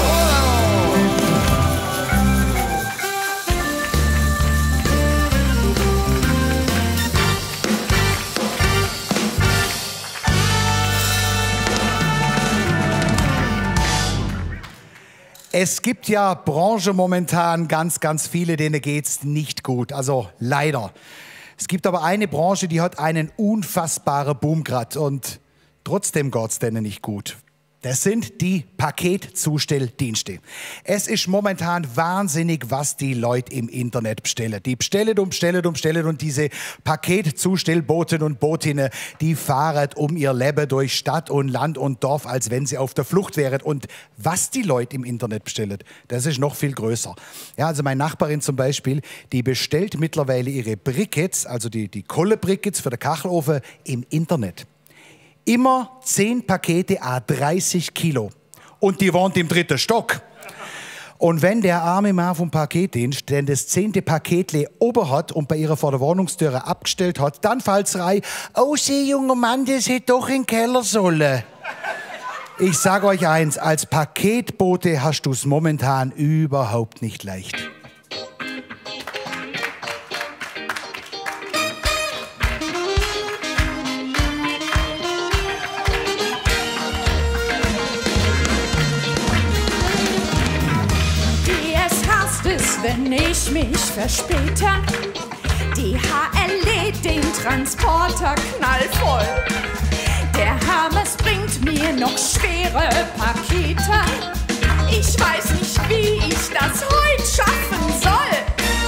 Es gibt ja Branchen momentan ganz viele, denen geht's nicht gut. Also leider. Es gibt aber eine Branche, die hat einen unfassbaren Boom gerade und trotzdem geht's denen nicht gut. Das sind die Paketzustelldienste. Es ist momentan wahnsinnig, was die Leute im Internet bestellen. Die bestellen und diese Paketzustellboten und Botinnen, die fahren um ihr Leben durch Stadt und Land und Dorf, als wenn sie auf der Flucht wären. Und was die Leute im Internet bestellen, das ist noch viel größer. Ja, also meine Nachbarin zum Beispiel, die bestellt mittlerweile ihre Briquettes, also die Kohlebriquettes für den Kachelofen im Internet. Immer 10 Pakete à 30 Kilo. Und die wohnt im 3. Stock. Und wenn der arme Mann vom Paketdienst denn das 10. Paketle oben hat und bei ihrer vor der Wohnungstüre abgestellt hat, dann fällt's rein, oh, Sie, junger Mann, das hätte doch in den Keller sollen. Ich sag euch eins, als Paketbote hast du's momentan überhaupt nicht leicht. Wenn ich mich verspäte, DHL lädt den Transporter knallvoll. Der Hermes bringt mir noch schwere Pakete. Ich weiß nicht, wie ich das heute schaffen soll.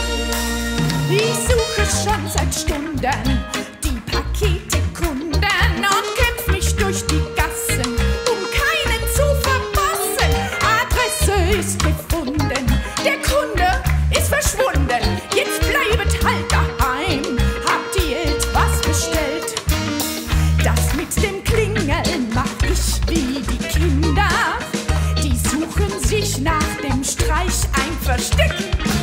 Ich suche schon seit Stunden die Paketekunden und kämpf mich durch die Gassen, um keinen zu verpassen. Adresse ist gefunden, der Kunde ist verschwunden. Jetzt bleibet halt daheim. Habt ihr etwas bestellt? Das mit dem Klingeln mach ich wie die Kinder. Die suchen sich nach dem Streich ein Versteck.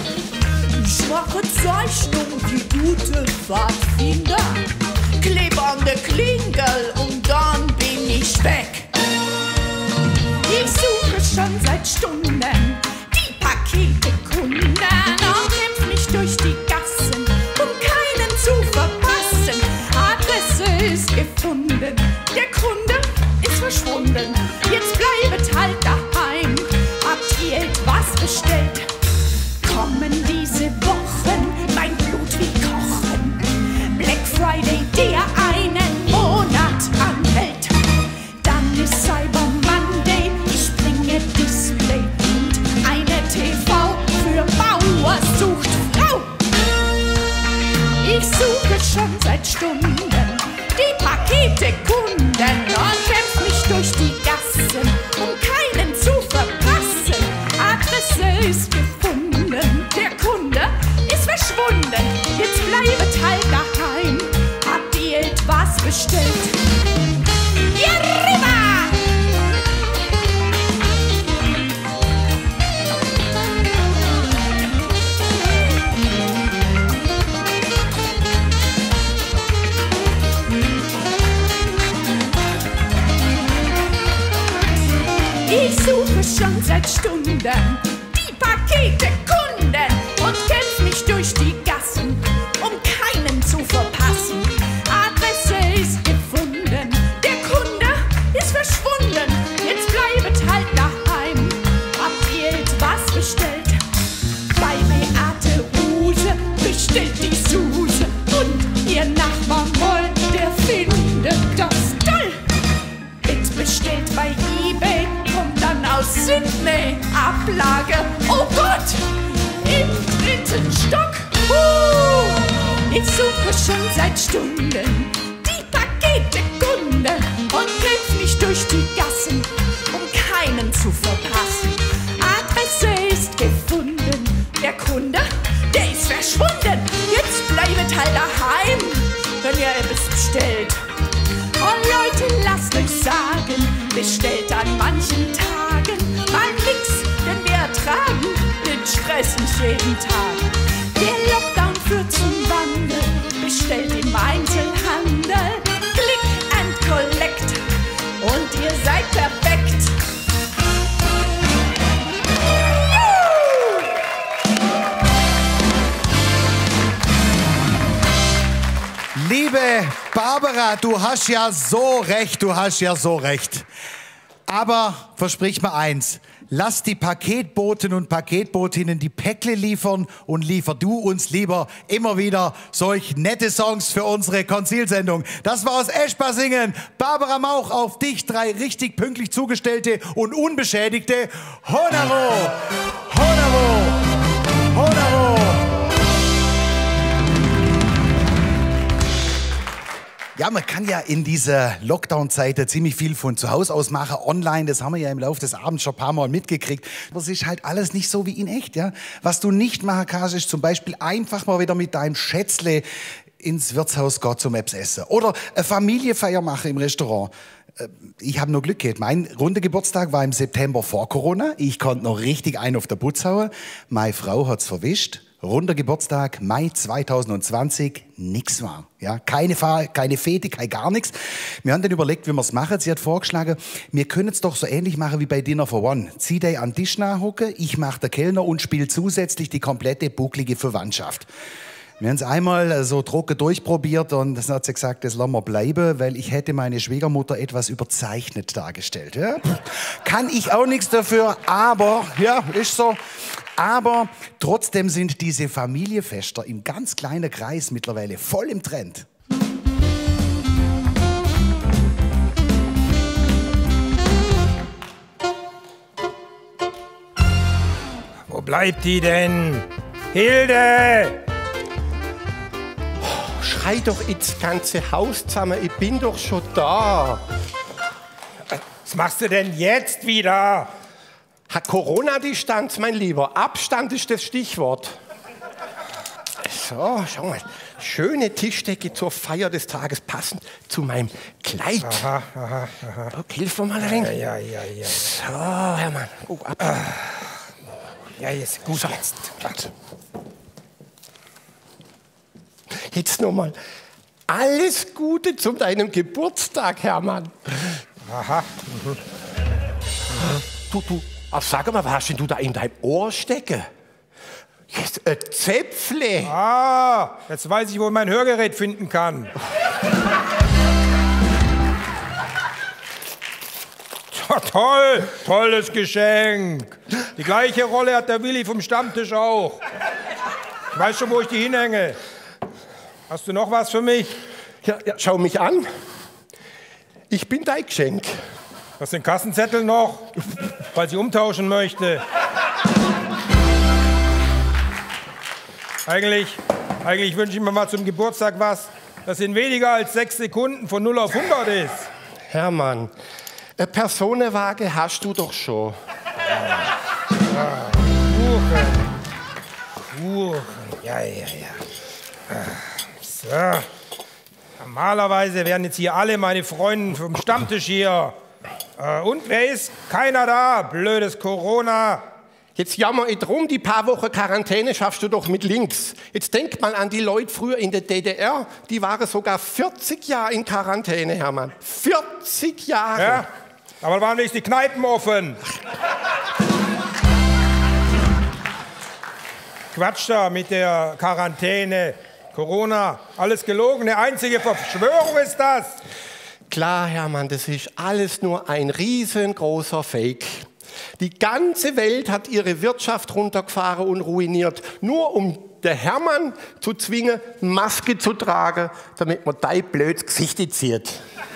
Ich mache Zeichnung wie gute Pfadfinder. Kleb an der Klingel und dann bin ich weg. Ich suche schon seit Stunden Paketekunden und kämpf mich durch die Gassen, um keinen zu verpassen. Adresse ist gefunden, der Kunde ist verschwunden. Jetzt bleibet halt daheim. Habt ihr etwas bestellt? Kommen diese Wochen mein Blut wie kochen. Black Friday, der einen Monat anhält. Dann ist Cyber Monday, ich bringe Display. TV für Bauer sucht Frau. Ich suche schon seit Stunden die Paketekunden und kämpf mich durch die Gassen, um keinen zu verpassen. Adresse ist gefunden, der Kunde ist verschwunden. Jetzt bleibet halt daheim. Habt ihr etwas bestellt? Ja, rüber! Ich suche schon seit Stunden die Paketekunden und kämpf mich durch die Gassen, um keinen zu verpassen. Adresse ist gefunden, der Kunde ist verschwunden. Jetzt bleibet halt daheim. Habt ihr etwas bestellt? Bei Beate Use bestellt die Suse und ihr Nachbar Moll, der findet das toll. Bestellt bei eBay, kommt dann aus Sydney. Ablage, oh Gott, im 3. Stock. Ich suche schon seit Stunden die Paketekunden und kämpf mich durch die Gassen, um keinen zu verpassen. Adresse ist gefunden, der Kunde, der ist verschwunden. Jetzt bleibet halt daheim, wenn ihr etwas bestellt. Oh Leute, lasst euch sagen, bestellt an manchen Tagen mal nix, denn wir ertragen den Stress nicht jeden Tag. Der Lockdown führt zum Wandel, bestellt im Einzelhandel, Click and Collect und ihr seid perfekt. Liebe Barbara, du hast ja so recht, Aber versprich mir eins, lass die Paketboten und Paketbotinnen die Päckle liefern und liefer du uns lieber immer wieder solch nette Songs für unsere Konzilsendung. Das war aus Eschbasingen. Barbara Mauch, auf dich 3 richtig pünktlich zugestellte und unbeschädigte Honaro! Honaro! Honaro! Ja, man kann ja in dieser Lockdown-Zeit ziemlich viel von zu Hause aus machen, online. Das haben wir ja im Laufe des Abends schon ein paar Mal mitgekriegt. Das ist halt alles nicht so wie in echt, ja. Was du nicht machen kannst, ist zum Beispiel einfach mal wieder mit deinem Schätzle ins Wirtshaus gehen zum Eps essen. Oder eine Familienfeier machen im Restaurant. Ich habe nur Glück gehabt. Mein runder Geburtstag war im September vor Corona. Ich konnte noch richtig einen auf der Putz hauen. Meine Frau hat's verwischt. Runder Geburtstag, Mai 2020, nix war. Ja, keine Fete, gar nichts. Wir haben dann überlegt, wie wir es machen. Sie hat vorgeschlagen, wir können es doch so ähnlich machen wie bei Dinner for One. Zieh dich an den Tisch nachhocken, ich mach der Kellner und spiele zusätzlich die komplette bucklige Verwandtschaft. Wir haben es einmal so trocken durchprobiert und dann hat sie gesagt, das lassen wir bleiben, weil ich hätte meine Schwiegermutter etwas überzeichnet dargestellt. Ja? Kann ich auch nichts dafür, aber, ja, ist so. Aber trotzdem sind diese Familienfester im ganz kleinen Kreis mittlerweile voll im Trend. Wo bleibt die denn? Hilde! Schrei doch ins ganze Haus zusammen, ich bin doch schon da. Was machst du denn jetzt wieder? Hat Corona-Distanz, mein Lieber. Abstand ist das Stichwort. So, schau mal. Schöne Tischdecke zur Feier des Tages, passend zu meinem Kleid. Aha, aha, aha. Okay, hilf mir mal ein wenig. Ja. So, Hermann. Oh, ab. Ja, jetzt, gut, so. Jetzt. Jetzt nochmal. Alles Gute zu deinem Geburtstag, Hermann. Aha. Du. Sag mal, was hast denn du da in deinem Ohr stecken? Jetzt ein Zäpfle. Ah, jetzt weiß ich, wo ich mein Hörgerät finden kann. Ja, toll, tolles Geschenk. Die gleiche Rolle hat der Willi vom Stammtisch auch. Ich weiß schon, wo ich die hinhänge. Hast du noch was für mich? Ja, schau mich an. Ich bin dein Geschenk. Hast du den Kassenzettel noch? Falls ich umtauschen möchte. Eigentlich wünsche ich mir mal zum Geburtstag was, das in weniger als 6 Sekunden von 0 auf 100 ist. Hermann, eine Personenwaage hast du doch schon. Kuchen. Ja. So. Normalerweise wären jetzt hier alle meine Freunde vom Stammtisch hier. Und wer ist? Keiner da. Blödes Corona. Jetzt jammer ich drum, die paar Wochen Quarantäne schaffst du doch mit links. Jetzt denk mal an die Leute früher in der DDR, die waren sogar 40 Jahre in Quarantäne, Hermann. 40 Jahre. Ja, aber waren wenigstens die Kneipen offen. Quatsch da mit der Quarantäne. Corona, alles gelogen. Eine einzige Verschwörung ist das. Klar, Hermann, das ist alles nur ein riesengroßer Fake. Die ganze Welt hat ihre Wirtschaft runtergefahren und ruiniert, nur um den Hermann zu zwingen, Maske zu tragen, damit man dein blödes Gesicht zieht.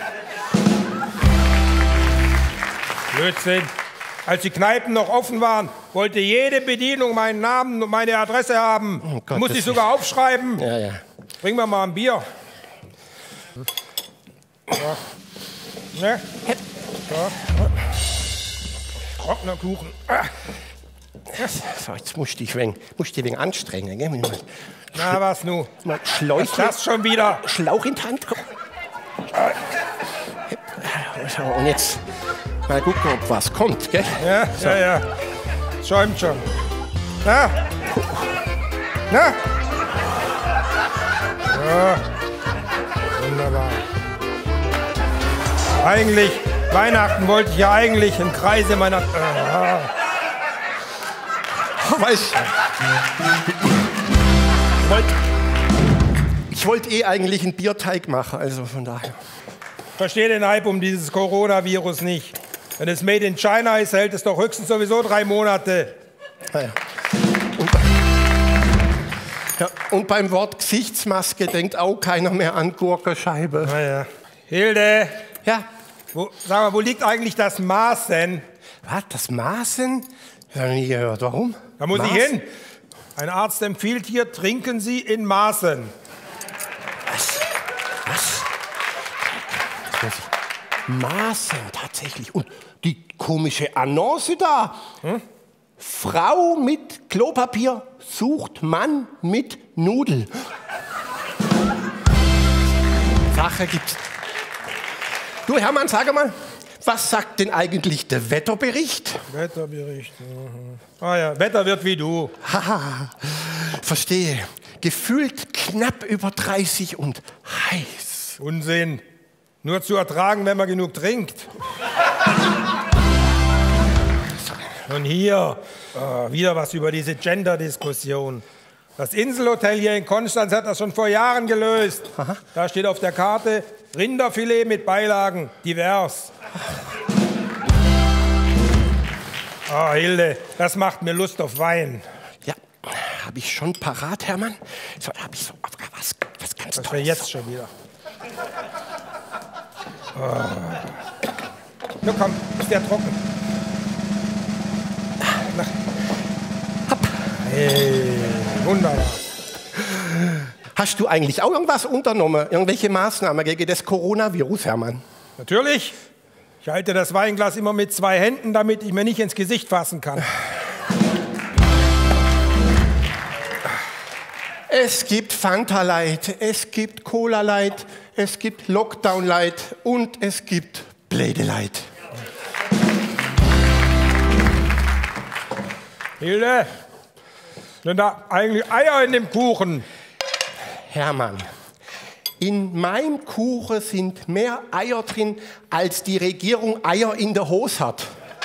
Blödsinn. Als die Kneipen noch offen waren, wollte jede Bedienung meinen Namen und meine Adresse haben. Oh Gott, muss ich sogar aufschreiben. Ja. Bring mir mal ein Bier. So. Ne? So. Trockener Kuchen. So, jetzt musst du dich wegen anstrengen. Gell? Na, was nu? Was das schon wieder? Schlauch in die Hand. So, und jetzt mal gucken, ob was kommt. Gell? Ja, so. Ja. Schäumt schon. Na? Ja. Wunderbar. Eigentlich, Weihnachten wollte ich ja eigentlich im Kreise meiner... Ich wollte eigentlich einen Bierteig machen, also von daher. Ich verstehe den Hype um dieses Coronavirus nicht. Wenn es Made in China ist, hält es doch höchstens sowieso 3 Monate. Und beim Wort Gesichtsmaske denkt auch keiner mehr an Gurkenscheibe. Naja. Hilde. Ja. Sag mal, wo liegt eigentlich das Maßen? Was, das Maßen? Ja, nie gehört. Warum? Da muss ich hin. Ein Arzt empfiehlt hier, trinken Sie in Maßen. Was? Maßen, tatsächlich. Und die komische Annonce da. Frau mit Klopapier sucht Mann mit Nudel. Sache gibt's. Du, Hermann, sag mal, was sagt denn eigentlich der Wetterbericht? Wetterbericht. Ah ja, Wetter wird wie du. Haha, verstehe. Gefühlt knapp über 30 und heiß. Unsinn. Nur zu ertragen, wenn man genug trinkt. Und hier, wieder was über diese Gender-Diskussion. Das Inselhotel hier in Konstanz hat das schon vor Jahren gelöst. Aha. Da steht auf der Karte Rinderfilet mit Beilagen, divers. Oh, Hilde, das macht mir Lust auf Wein. Ja, habe ich schon parat, Hermann? So, habe ich so was ganz Tolles. Das wäre jetzt schon wieder. Na komm, ist der trocken. Hey, wunderbar. Hast du eigentlich auch irgendwas unternommen? Irgendwelche Maßnahmen gegen das Coronavirus, Hermann? Natürlich. Ich halte das Weinglas immer mit 2 Händen, damit ich mir nicht ins Gesicht fassen kann. Es gibt Fanta Light, es gibt Cola Light, es gibt Lockdown Light und es gibt Blade Light. Hilde, sind da eigentlich Eier in dem Kuchen? Hermann, in meinem Kuchen sind mehr Eier drin, als die Regierung Eier in der Hose hat.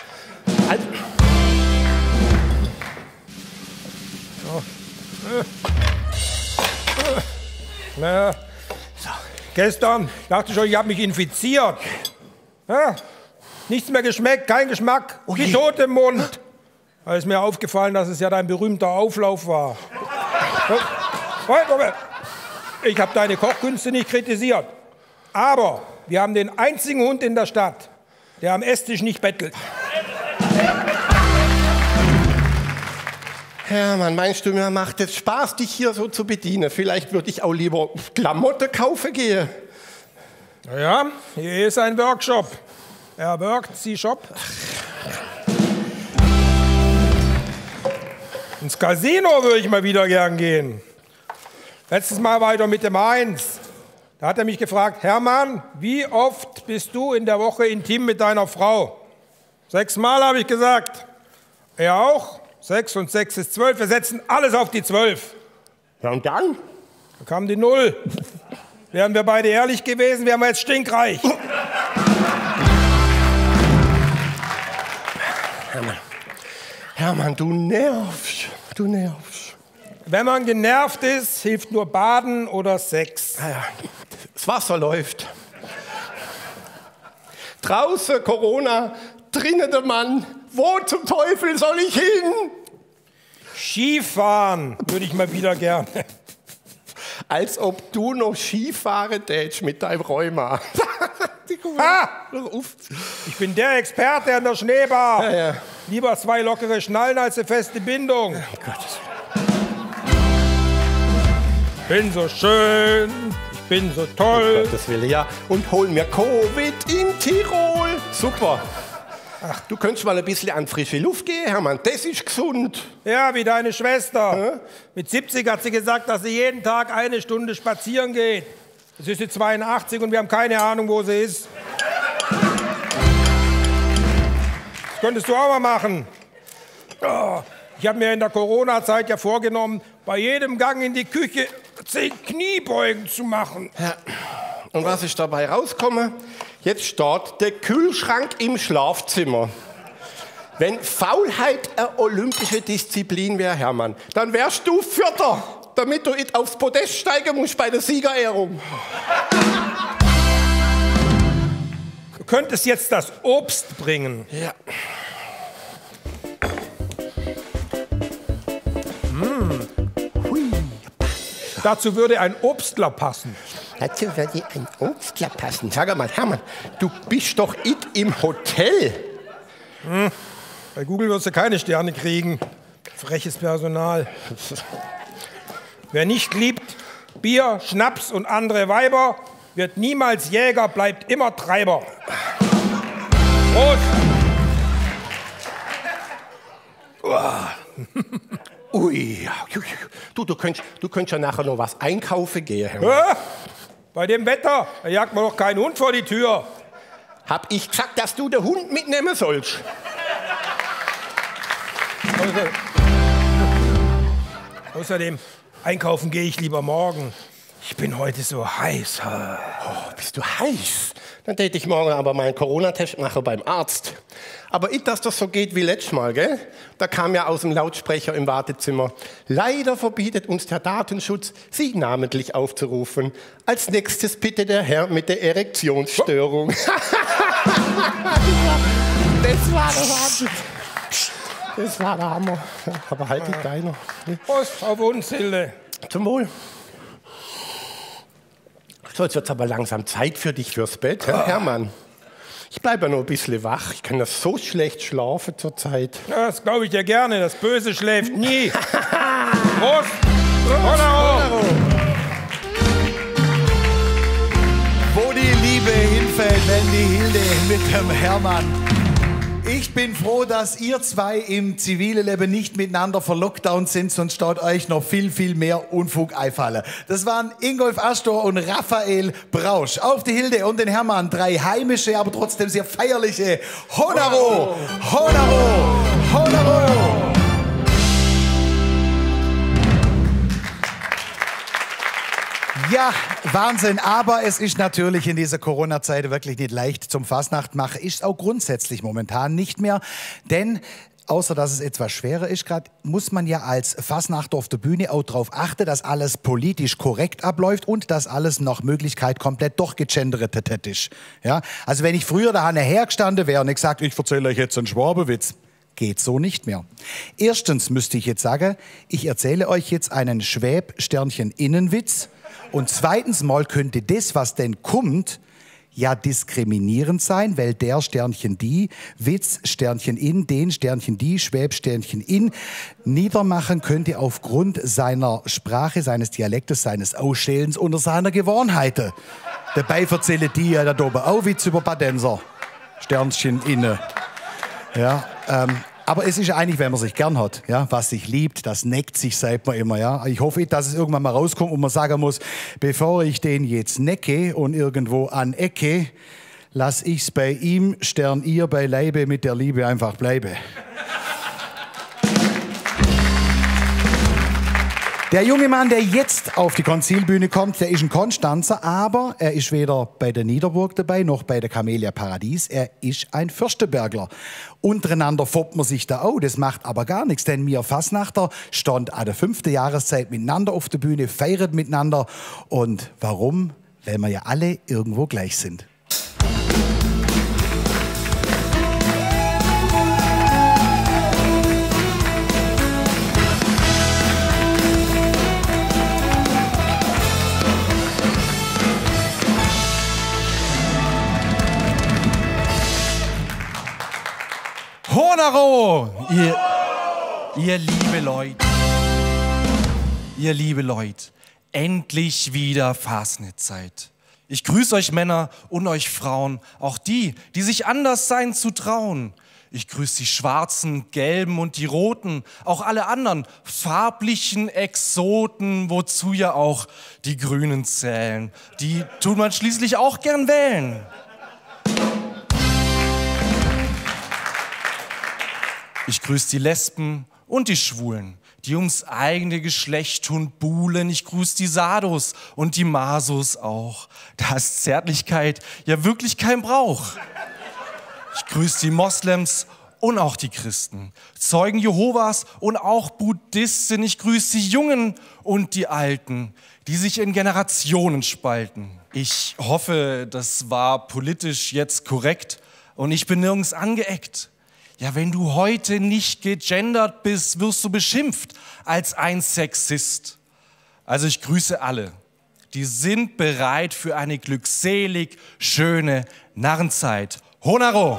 Naja, gestern dachte ich schon, ich habe mich infiziert. Ja, nichts mehr geschmeckt, kein Geschmack, wie tot im Mund. Da ist mir aufgefallen, dass es ja dein berühmter Auflauf war. Moment. Ich habe deine Kochkünste nicht kritisiert. Aber wir haben den einzigen Hund in der Stadt, der am Esstisch nicht bettelt. Hermann, meinst du, mir macht es Spaß, dich hier so zu bedienen? Vielleicht würde ich auch lieber Klamotten kaufen gehen. Naja, hier ist ein Workshop. Er workt, Sie Shop. Ins Casino würde ich mal wieder gern gehen. Letztes Mal war ich doch mit dem Heinz. Da hat er mich gefragt, Hermann, wie oft bist du in der Woche intim mit deiner Frau? 6 Mal, habe ich gesagt. Er auch? 6 und 6 ist 12. Wir setzen alles auf die 12. Ja, und dann? Da kam die 0. Wären wir beide ehrlich gewesen, wären wir jetzt stinkreich. Hermann, du nervst. Du nervst. Wenn man genervt ist, hilft nur Baden oder Sex. Ja, das Wasser läuft. Draußen Corona, drinnen der Mann. Wo zum Teufel soll ich hin? Skifahren würde ich mal wieder gerne. Als ob du noch Skifahren tätst mit deinem Rheuma. Ha! Ich bin der Experte an der Schneebar. Ja, ja. Lieber 2 lockere Schnallen als eine feste Bindung. Oh Gott. Ich bin so schön, ich bin so toll. Oh Gott, das will ich ja. Und hol mir Covid in Tirol. Super. Ach, du könntest mal ein bisschen an frische Luft gehen, Hermann. Das ist gesund. Ja, wie deine Schwester. Mit 70 hat sie gesagt, dass sie jeden Tag 1 Stunde spazieren geht. Das ist sie 82 und wir haben keine Ahnung, wo sie ist. Das könntest du auch mal machen. Oh, ich habe mir in der Corona-Zeit ja vorgenommen, bei jedem Gang in die Küche 10 Kniebeugen zu machen. Ja. Und was ist dabei rausgekommen? Jetzt steht der Kühlschrank im Schlafzimmer. Wenn Faulheit eine olympische Disziplin wäre, Hermann, dann wärst du Vierter, damit du aufs Podest steigen musst bei der Siegerehrung. könntest jetzt das Obst bringen. Ja. Dazu würde ein Obstler passen. Dazu würde ein Obstler passen. Sag mal, Hermann, du bist doch im Hotel. Bei Google wirst du keine Sterne kriegen. Freches Personal. Wer nicht liebt Bier, Schnaps und andere Weiber, wird niemals Jäger, bleibt immer Treiber. Prost! Ui, du könntest ja nachher noch was einkaufen gehen, Hermann. Bei dem Wetter, da jagt man doch keinen Hund vor die Tür. Hab ich gesagt, dass du den Hund mitnehmen sollst? Außerdem, einkaufen gehe ich lieber morgen. Ich bin heute so heiß. Oh, bist du heiß? Dann täte ich morgen aber meinen Corona-Test machen beim Arzt. Aber nicht, dass das so geht wie letztes Mal, gell? Da kam ja aus dem Lautsprecher im Wartezimmer: Leider verbietet uns der Datenschutz, Sie namentlich aufzurufen. Als nächstes bitte der Herr mit der Erektionsstörung. Das war der Wahnsinn. Das war der Hammer. Aber halt die Deiner. Prost auf uns, Hilde. Zum Wohl. So, jetzt wird's aber langsam Zeit für dich fürs Bett, Hermann. Ich bleibe ja noch ein bisschen wach. Ich kann das so schlecht schlafen zurzeit. Ja, das glaube ich dir gerne. Das Böse schläft nie. Prost! Honaro! Wo die Liebe hinfällt, wenn die Hilde mit dem Hermann. Ich bin froh, dass ihr zwei im zivilen Leben nicht miteinander verlockdown sind, sonst staut euch noch viel, viel mehr Unfug einfallen. Das waren Ingolf Astor und Raphael Brausch. Auf die Hilde und den Hermann, drei heimische, aber trotzdem sehr feierliche Honaro! Honaro! Honaro! Ja, Wahnsinn. Aber es ist natürlich in dieser Corona-Zeit wirklich nicht leicht zum Fasnacht machen. Ist auch grundsätzlich momentan nicht mehr. Denn außer dass es etwas schwerer ist, gerade muss man ja als Fasnachter auf der Bühne auch darauf achten, dass alles politisch korrekt abläuft und dass alles nach Möglichkeit komplett durchgegendert ist. Ja? Also wenn ich früher da hergestanden wäre und ich gesagt, ich erzähle euch jetzt einen Schwabenwitz, geht so nicht mehr. Erstens müsste ich jetzt sagen, ich erzähle euch jetzt einen Schwäb-Sternchen-Innenwitz. Und zweitens mal könnte das, was denn kommt, ja diskriminierend sein, weil der Sternchen die, Witz Sternchen in, den Sternchen die, Schwäb Sternchen in, niedermachen könnte aufgrund seiner Sprache, seines Dialektes, seines Ausschälens oder seiner Gewohnheiten. Dabei erzählen die ja da oben auch Witz über Badenser. Sternchen inne. Ja, aber es ist ja eigentlich, wenn man sich gern hat, ja, was sich liebt, das neckt sich, sagt man immer, ja. Ich hoffe, dass es irgendwann mal rauskommt und man sagen muss, bevor ich den jetzt necke und irgendwo anecke, lass ich's bei ihm, Stern ihr beileibe, mit der Liebe einfach bleibe. Der junge Mann, der jetzt auf die Konzilbühne kommt, der ist ein Konstanzer, aber er ist weder bei der Niederburg dabei, noch bei der Camellia Paradies. Er ist ein Fürstenbergler. Untereinander foppt man sich da auch, das macht aber gar nichts, denn wir Fasnachter stand an der 5. Jahreszeit miteinander auf der Bühne, feiert miteinander. Und warum? Weil wir ja alle irgendwo gleich sind. Honaro! Ihr liebe Leute, endlich wieder Fasnitzeit. Ich grüße euch Männer und euch Frauen, auch die, die sich anders sein zu trauen. Ich grüße die Schwarzen, Gelben und die Roten, auch alle anderen farblichen Exoten, wozu ja auch die Grünen zählen. Die tut man schließlich auch gern wählen. Ich grüße die Lesben und die Schwulen, die ums eigene Geschlecht tun buhlen. Ich grüße die Sados und die Masos auch. Da ist Zärtlichkeit ja wirklich kein Brauch. Ich grüße die Moslems und auch die Christen, Zeugen Jehovas und auch Buddhisten. Ich grüße die Jungen und die Alten, die sich in Generationen spalten. Ich hoffe, das war politisch jetzt korrekt und ich bin nirgends angeeckt. Ja, wenn du heute nicht gegendert bist, wirst du beschimpft als ein Sexist. Also ich grüße alle, die sind bereit für eine glückselig schöne Narrenzeit. Honaro!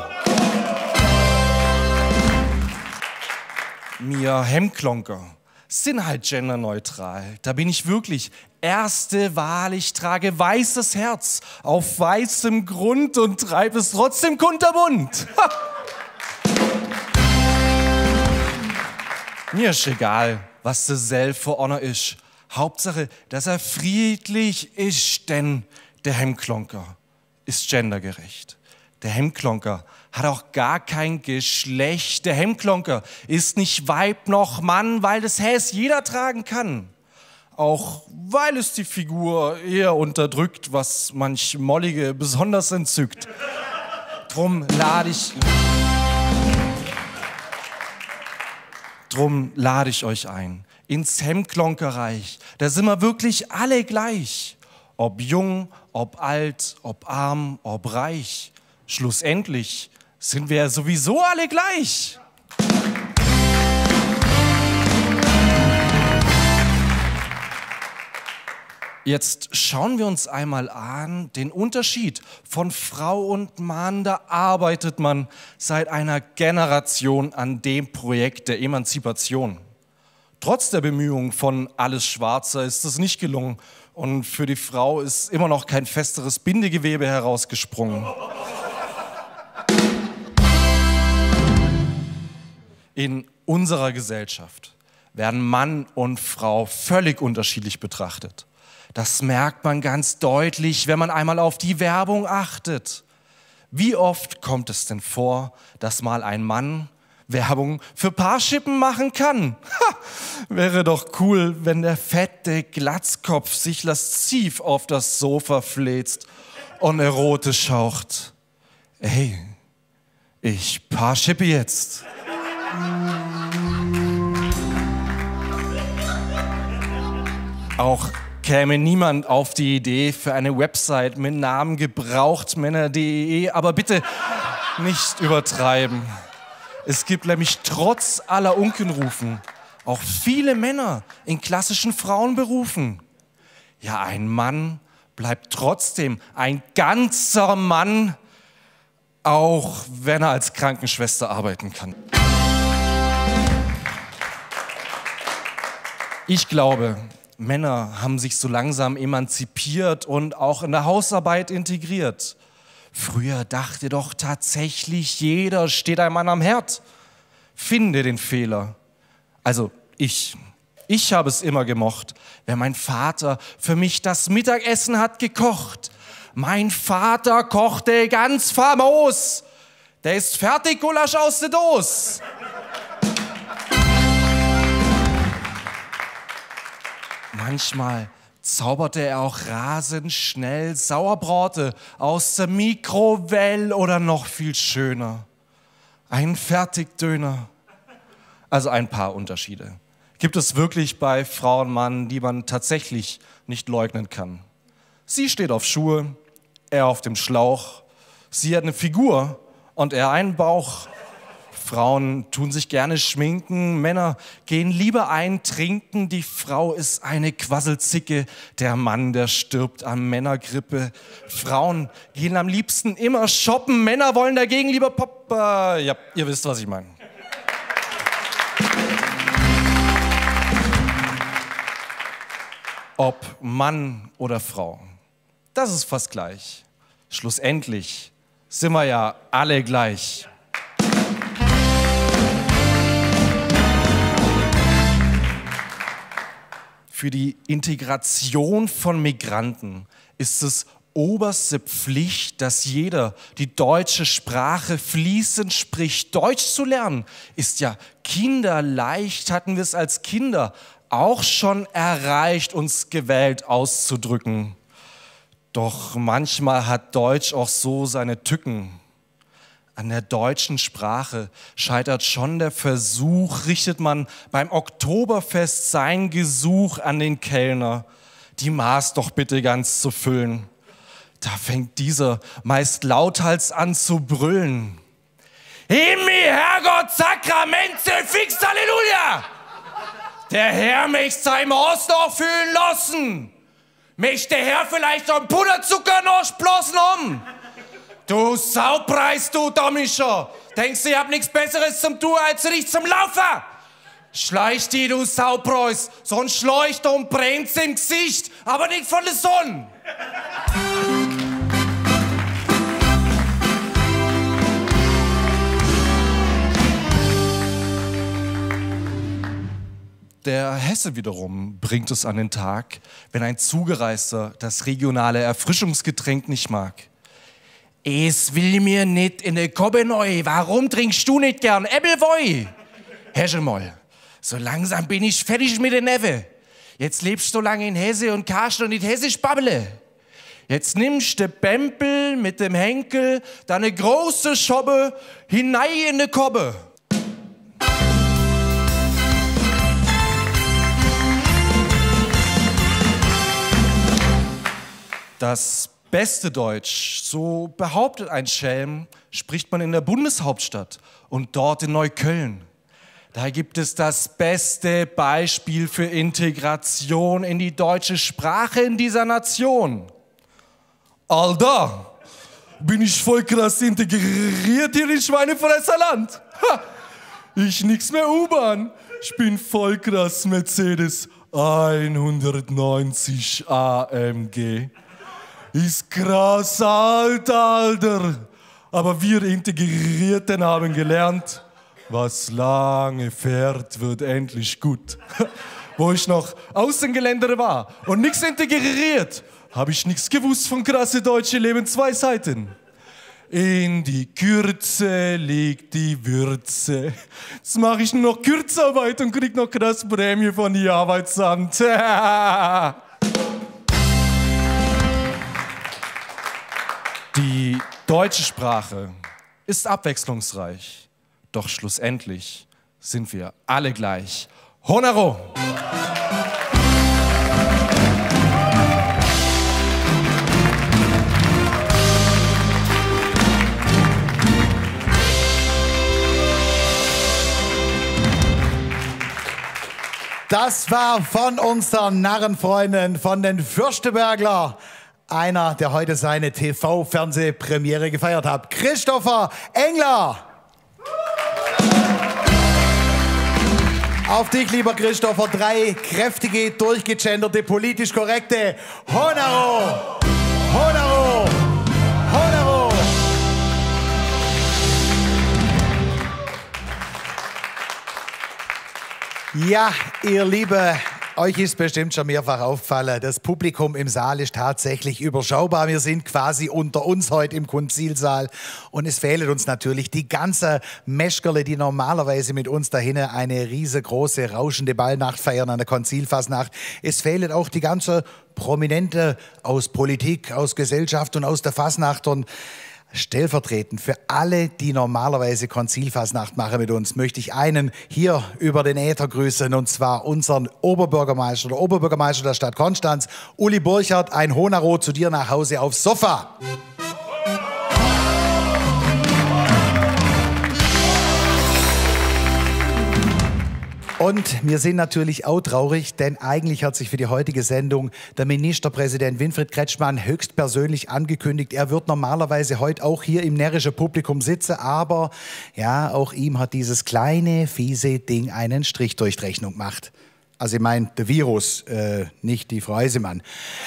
Mir Hemdklonker sind halt genderneutral. Da bin ich wirklich erste Wahl. Ich trage weißes Herz auf weißem Grund und treibe es trotzdem kunterbunt. Mir ist egal, was der Self for Honor ist. Hauptsache, dass er friedlich ist, denn der Hemdklonker ist gendergerecht. Der Hemdklonker hat auch gar kein Geschlecht. Der Hemdklonker ist nicht Weib noch Mann, weil das Häs jeder tragen kann. Auch weil es die Figur eher unterdrückt, was manch Mollige besonders entzückt. Drum lade ich euch ein ins Hemdklonkerreich. Da sind wir wirklich alle gleich. Ob jung, ob alt, ob arm, ob reich. Schlussendlich sind wir sowieso alle gleich. Jetzt schauen wir uns einmal an den Unterschied von Frau und Mann. Da arbeitet man seit einer Generation an dem Projekt der Emanzipation. Trotz der Bemühungen von Alles Schwarzer ist es nicht gelungen und für die Frau ist immer noch kein festeres Bindegewebe herausgesprungen. In unserer Gesellschaft werden Mann und Frau völlig unterschiedlich betrachtet. Das merkt man ganz deutlich, wenn man einmal auf die Werbung achtet. Wie oft kommt es denn vor, dass mal ein Mann Werbung für Paarschippen machen kann? Ha, wäre doch cool, wenn der fette Glatzkopf sich lasziv auf das Sofa fläzt und erotisch schaucht. Ey, ich Paarschippe jetzt. Auch käme niemand auf die Idee für eine Website mit Namen gebrauchtmänner.de, aber bitte nicht übertreiben. Es gibt nämlich trotz aller Unkenrufen auch viele Männer in klassischen Frauenberufen. Ja, ein Mann bleibt trotzdem ein ganzer Mann, auch wenn er als Krankenschwester arbeiten kann. Ich glaube, Männer haben sich so langsam emanzipiert und auch in der Hausarbeit integriert. Früher dachte doch tatsächlich jeder, steht ein Mann am Herd. Finde den Fehler. Also ich habe es immer gemocht, wenn mein Vater für mich das Mittagessen hat gekocht. Mein Vater kochte ganz famos. Der ist fertig, Gulasch aus der Dose. Manchmal zauberte er auch rasend schnell Sauerbraten aus der Mikrowelle oder noch viel schöner, ein Fertigdöner. Also ein paar Unterschiede gibt es wirklich bei Frau und Mann, die man tatsächlich nicht leugnen kann. Sie steht auf Schuhe, er auf dem Schlauch. Sie hat eine Figur und er einen Bauch. Frauen tun sich gerne schminken, Männer gehen lieber ein trinken. Die Frau ist eine Quasselzicke, der Mann, der stirbt an Männergrippe. Frauen gehen am liebsten immer shoppen, Männer wollen dagegen lieber Pop. Ja, ihr wisst, was ich meine. Ob Mann oder Frau, das ist fast gleich. Schlussendlich sind wir ja alle gleich. Für die Integration von Migranten ist es oberste Pflicht, dass jeder die deutsche Sprache fließend spricht. Deutsch zu lernen ist ja kinderleicht, hatten wir es als Kinder auch schon erreicht, uns gewählt auszudrücken. Doch manchmal hat Deutsch auch so seine Tücken. An der deutschen Sprache scheitert schon der Versuch, richtet man beim Oktoberfest sein Gesuch an den Kellner, die Maß doch bitte ganz zu füllen. Da fängt dieser meist lauthals an zu brüllen. Himmel, Herrgott, Sakramente, fix, Halleluja! Der Herr möchte sein Haus noch füllen lassen. Möchte der Herr vielleicht noch einen Puderzucker noch splossen haben? Du Saupreis, du Dommischer! Denkst du, ich hab nichts Besseres zum tun, als dich zum Laufen? Schleich die, du Saupreis, sonst schleucht und brennt's im Gesicht, aber nicht von der Sonne! Der Hesse wiederum bringt es an den Tag, wenn ein Zugereister das regionale Erfrischungsgetränk nicht mag. Es will mir nicht in de Kobbe neu, warum trinkst du nicht gern Äppelwoi? Hör mal, so langsam bin ich fertig mit den Neffe. Jetzt lebst du lange in Hesse und kannst noch nicht hessisch babbele. Jetzt nimmst du Bempel mit dem Henkel, deine große Schobbe hinein in de Kobbe. Das beste Deutsch, so behauptet ein Schelm, spricht man in der Bundeshauptstadt und dort in Neukölln. Da gibt es das beste Beispiel für Integration in die deutsche Sprache in dieser Nation. Alter, bin ich voll krass integriert hier in Schweinefresserland. Ha, ich nix mehr U-Bahn, ich bin voll krass Mercedes 190 AMG. Ist krass, Alter. Aber wir Integrierten haben gelernt, was lange fährt, wird endlich gut. Wo ich noch Außengeländer war und nichts integriert, habe ich nichts gewusst von krasse deutsche Lebensweisheiten. In die Kürze liegt die Würze. Jetzt mache ich nur noch Kurzarbeit und krieg noch krass Prämie von die Arbeitsamt. Die deutsche Sprache ist abwechslungsreich, doch schlussendlich sind wir alle gleich. Honaro! Das war von unseren Narrenfreunden, von den Fürstenbergler. Einer, der heute seine TV-Fernsehpremiere gefeiert hat. Christopher Engler. Auf dich, lieber Christopher, 3 kräftige, durchgegenderte, politisch korrekte Honaro. Honaro. Honaro. Ja, ihr Liebe, euch ist bestimmt schon mehrfach aufgefallen, das Publikum im Saal ist tatsächlich überschaubar. Wir sind quasi unter uns heute im Konzilsaal und es fehlen uns natürlich die ganzen Meschkerle, die normalerweise mit uns dahin eine riesengroße, rauschende Ballnacht feiern an der Konzilfasnacht. Es fehlen auch die ganzen Prominente aus Politik, aus Gesellschaft und aus der Fasnacht und stellvertretend für alle, die normalerweise Konzilfasnacht machen mit uns, möchte ich einen hier über den Äther grüßen, und zwar unseren Oberbürgermeister, der Oberbürgermeister der Stadt Konstanz, Uli Burchardt. Ein Honaro zu dir nach Hause aufs Sofa. Und wir sind natürlich auch traurig, denn eigentlich hat sich für die heutige Sendung der Ministerpräsident Winfried Kretschmann höchstpersönlich angekündigt. Er wird normalerweise heute auch hier im närrischen Publikum sitzen, aber ja, auch ihm hat dieses kleine, fiese Ding einen Strich durch die Rechnung gemacht. Also ich meine, der Virus, nicht die Frau Eisemann.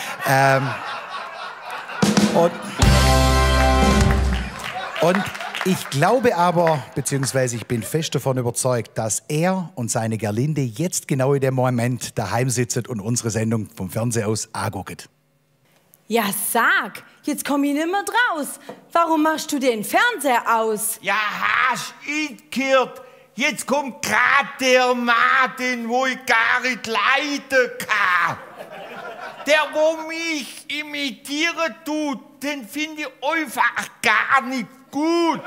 Und ich glaube aber, beziehungsweise ich bin fest davon überzeugt, dass er und seine Gerlinde jetzt genau in dem Moment daheim sitzen und unsere Sendung vom Fernseher aus angucken. Ja, sag, jetzt komm ich nimmer draus. Warum machst du den Fernseher aus? Ja, hast ich gehört. Jetzt kommt grad der Martin, wo ich gar nicht leiden kann. Der, wo mich imitieren tut, den finde ich einfach gar nicht gut.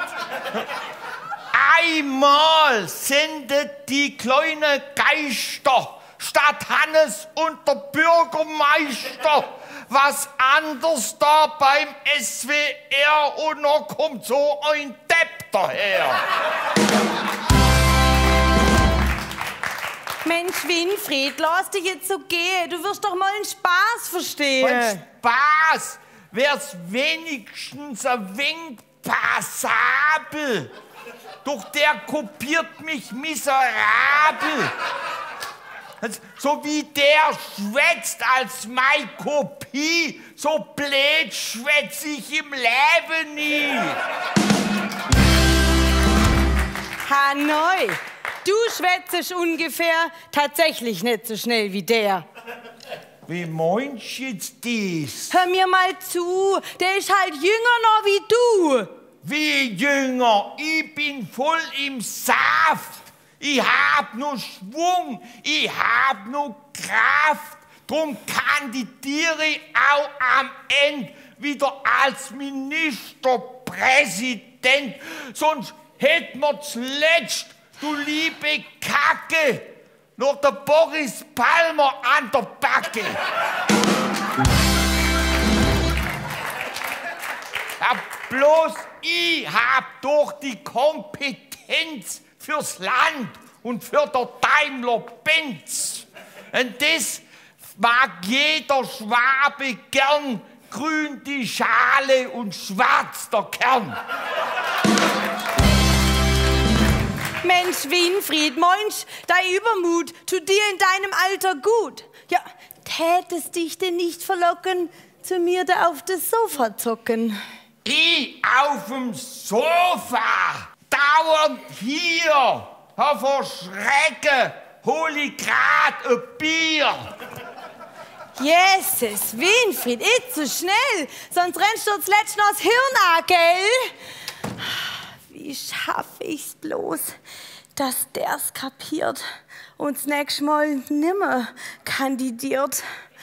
Einmal sendet die kleinen Geister statt Hannes und der Bürgermeister was anders da beim SWR und noch kommt so ein Depp daher. Mensch, Winfried, lass dich jetzt so gehen. Du wirst doch mal einen Spaß verstehen. Ein Spaß wär's wenigstens ein wenig passabel. Doch der kopiert mich miserabel. So wie der schwätzt als meine Kopie, so blöd schwätz ich im Leben nie. Hanoi, du schwätzest ungefähr tatsächlich nicht so schnell wie der. Wie meinst du jetzt das? Hör mir mal zu, der ist halt jünger noch wie du. Wie jünger? Ich bin voll im Saft. Ich hab nur Schwung, ich hab nur Kraft. Drum kandidiere ich auch am Ende wieder als Ministerpräsident. Sonst hätten wir zuletzt, du liebe Kacke, noch der Boris Palmer an der Backe. Ja, bloß ich hab doch die Kompetenz fürs Land und für der Daimler-Benz. Und das mag jeder Schwabe gern, grün die Schale und schwarz der Kern. Mensch, Winfried, meinst dein Übermut tut dir in deinem Alter gut? Ja, tätest dich denn nicht verlocken, zu mir da auf das Sofa zocken? Ich auf dem Sofa, dauernd hier, vor Schrecken, hol ich grad ein Bier. Jesus, Winfried, nicht so schnell, sonst rennst du zuletzt noch das Hirn an, gell? Wie schaffe ich's bloß, dass der's kapiert und das nächste Mal nimmer kandidiert?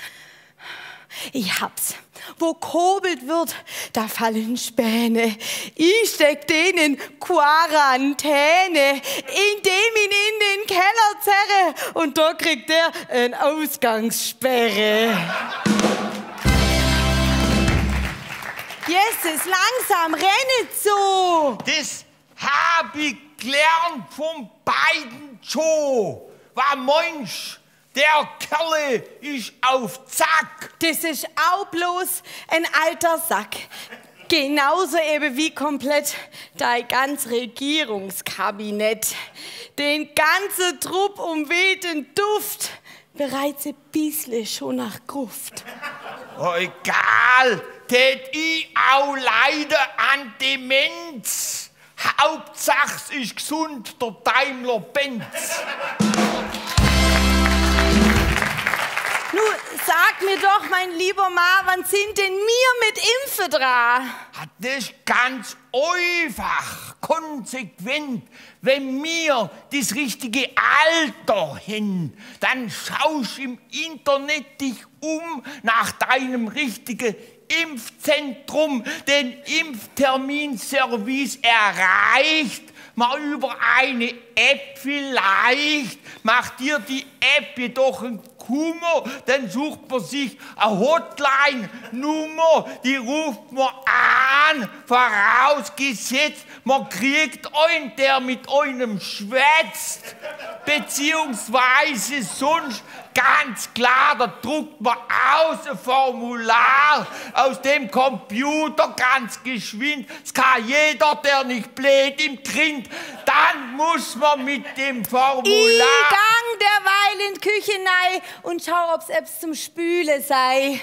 Ich hab's. Wo kobelt wird, da fallen Späne. Ich steck den in Quarantäne, indem ihn in den Keller zerre und da kriegt er eine Ausgangssperre. Jesus, langsam, rennet so! Das hab ich gelernt von beiden Joe. Was meinst du? Der Kerle ist auf Zack. Das ist auch bloß ein alter Sack. Genauso eben wie komplett dein ganz Regierungskabinett. Den ganzen Trupp umweht den Duft. Bereits ein bisschen schon nach Gruft. Oh, egal, tät ich auch leiden an Demenz. Hauptsache es ist gesund, der Daimler-Benz. Nun, sag mir doch, mein lieber Ma, wann sind denn wir mit Impfen dran? Das ist ganz einfach, konsequent. Wenn wir das richtige Alter haben, dann schaust im Internet dich um nach deinem richtigen Impfzentrum, den Impfterminservice erreicht. Mal über eine App vielleicht, macht dir die App jedoch einen Kummer, dann sucht man sich eine Hotline-Nummer, die ruft man an, vorausgesetzt, man kriegt einen, der mit einem schwätzt, beziehungsweise sonst ganz klar, da druckt man aus ein Formular aus dem Computer ganz geschwind. Das kann jeder, der nicht blöd im Grind. Dann muss man mit dem Formular... Ich gang derweil in die Küche rein und schau, ob's etwas zum Spülen sei.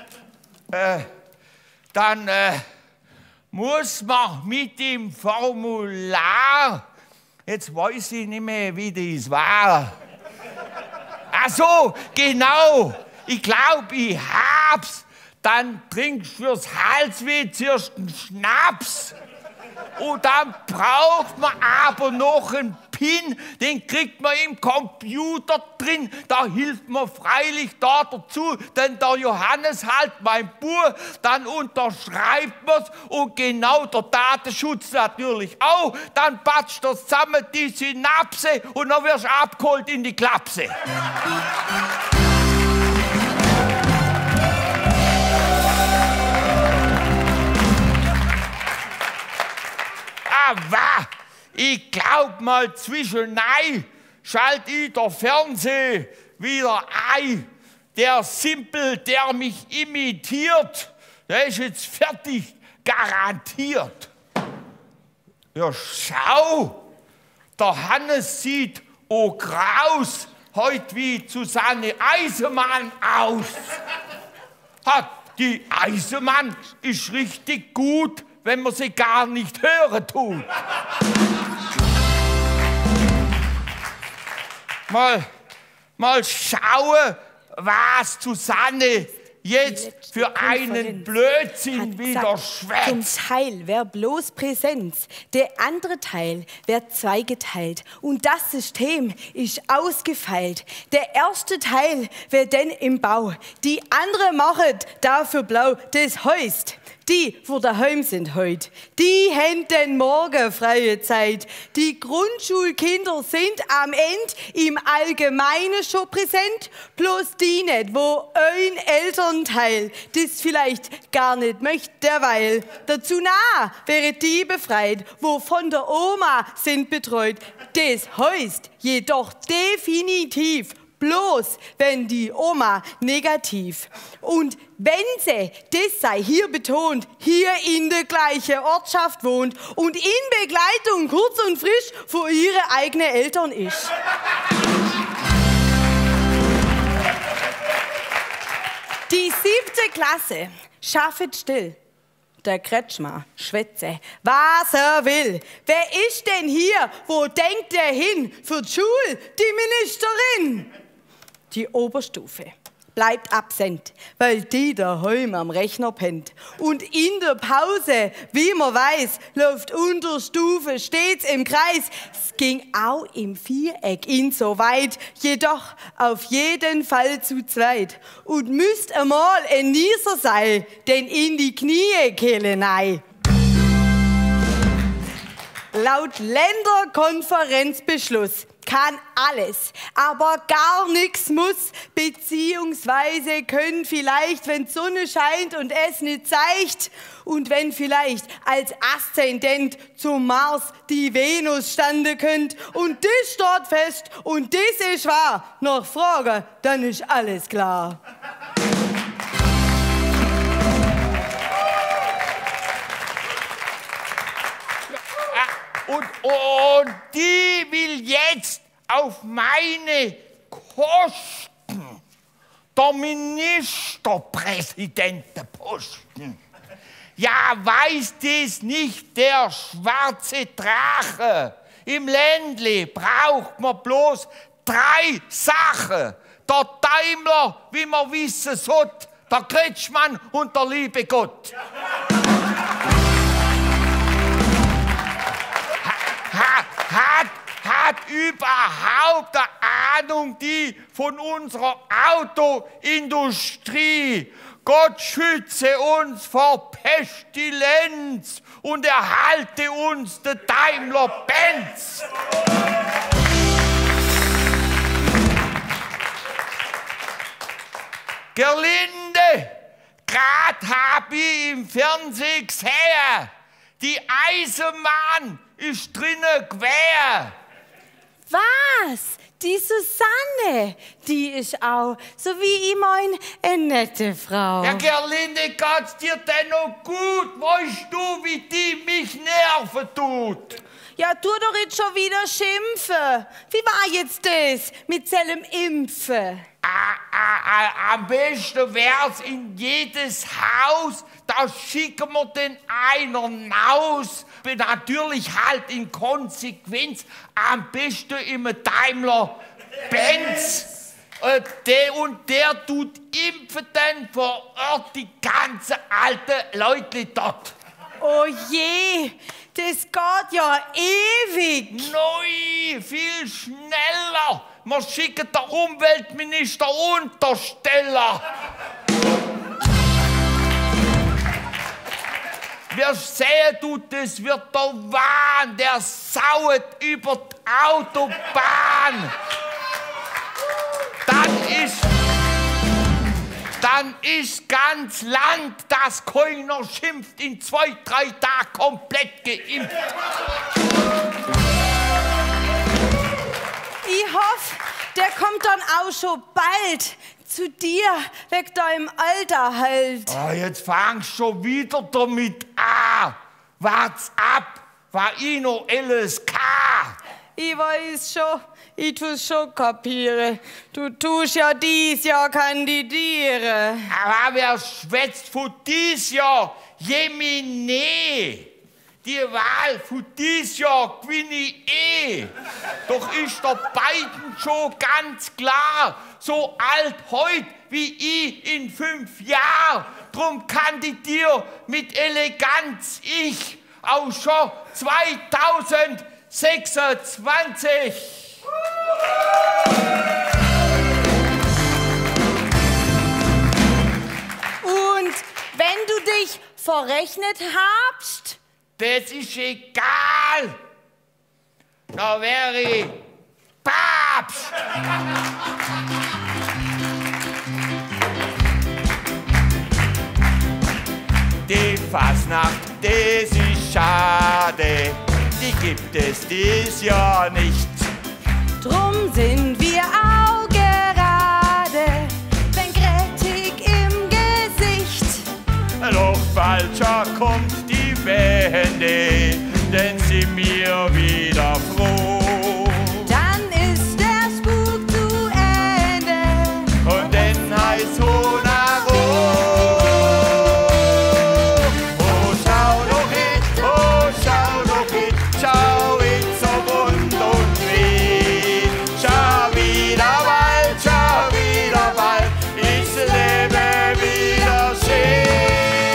Dann muss man mit dem Formular... Jetzt weiß ich nicht mehr, wie das war. Ach so, genau. Ich glaub, ich hab's. Dann trinkst du fürs Halsweh zuerst einen Schnaps. Und dann braucht man aber noch einen PIN, den kriegt man im Computer drin. Da hilft mir freilich da dazu, denn der Johannes halt mein Buch, dann unterschreibt man's und genau der Datenschutz natürlich auch. Dann patscht das zusammen die Synapse und dann wirst du abgeholt in die Klapse. Aber ich glaub mal zwischendurch schalt ich der Fernseh wieder ein. Der Simpel, der mich imitiert, der ist jetzt fertig, garantiert. Ja, schau, der Hannes sieht graus heute wie Susanne Eisenmann aus. Die Eisenmann ist richtig gut, wenn man sie gar nicht hören tut. Mal schauen, was Susanne jetzt für einen Blödsinn wieder schwätzt. Zum Teil wär bloß Präsenz, der andere Teil wär zweigeteilt und das System ist ausgefeilt. Der erste Teil wär denn im Bau, die andere machet dafür blau. Das heißt, die, wo daheim sind heut, die haben denn morgen freie Zeit. Die Grundschulkinder sind am Ende im Allgemeinen schon präsent, bloß die nicht, wo ein Elternteil das vielleicht gar nicht möchte, derweil. Dazu nah wäre die befreit, wo von der Oma sind betreut. Das heißt jedoch definitiv, bloß wenn die Oma negativ. Und wenn sie, das sei hier betont, hier in der gleichen Ortschaft wohnt und in Begleitung kurz und frisch für ihre eigenen Eltern ist. Die 7. Klasse schaffet still. Der Kretschmer schwätze, was er will. Wer ist denn hier? Wo denkt er hin? Für die Schule, die Ministerin. Die Oberstufe bleibt absent, weil die daheim am Rechner pennt. Und in der Pause, wie man weiß, läuft Unterstufe stets im Kreis. Es ging auch im Viereck insoweit, jedoch auf jeden Fall zu zweit. Und müsst einmal ein Nieser sein, denn in die Knie Kehlenei. Laut Länderkonferenzbeschluss kann alles, aber gar nichts muss, beziehungsweise können vielleicht, wenn die Sonne scheint und es nicht zeigt und wenn vielleicht als Aszendent zum Mars die Venus stande könnt und das steht fest und das ist wahr, noch Frage, dann ist alles klar. Und die will jetzt auf meine Kosten der Ministerpräsidentenposten. Ja, weiß das nicht der schwarze Drache? Im Ländle braucht man bloß 3 Sachen. Der Daimler, wie man wissen sollte, der Kretschmann und der liebe Gott. Hat überhaupt eine Ahnung die von unserer Autoindustrie? Gott schütze uns vor Pestilenz und erhalte uns der Daimler-Benz. Gerlinde, grad hab ich im Fernsehen gesehen, die Eisenbahn ist drinnen quer. Was? Die Susanne, die ist auch, so wie immer, eine nette Frau. Ja, Gerlinde, geht's dir denn noch gut? Weißt du, wie die mich nerven tut? Ja, tu doch jetzt schon wieder schimpfen. Wie war jetzt das mit seinem Impfen? Am besten wär's in jedes Haus, da schicken wir den einer raus. Natürlich halt in Konsequenz am besten im Daimler-Benz. Der tut impfen dann vor Ort die ganzen alten Leute dort. Oh je, das geht ja ewig. Neu, viel schneller. Wir schicken der Umweltminister Untersteller. Wir sehen, du, das wird der Wahn, der sauet über die Autobahn. Dann ist ganz Land, das keiner schimpft, in 2, 3 Tagen komplett geimpft. Ich hoffe, der kommt dann auch schon bald zu dir, weg da im Alter halt. Oh, jetzt fangst du schon wieder damit an. Wart's ab, war ich noch LSK. Ich weiß schon, ich tu's schon kapieren. Du tust ja dies Jahr kandidieren. Aber wer schwätzt von dies Jahr? Jemine! Die Wahl von dies Jahr gewinne ich eh. Doch ist der Biden schon ganz klar, so alt heute wie ich in 5 Jahren. Drum kandidier mit Eleganz ich auch schon 2026. Und wenn du dich verrechnet habst? Das ist egal. Da wäre ich Papst. Die Fasnacht, das ist schade. Die gibt es dies Jahr nicht. Drum sind wir auch gerade, wenn Kritik im Gesicht. Doch falscher kommt die Wende, denn sie mir wieder froh. Dann ist der Spuk zu Ende. Und dann heißt Honaro. Oh, schau doch hin, schau hin zum Mund und weh. Schau wieder bald, ich lebe wieder schön.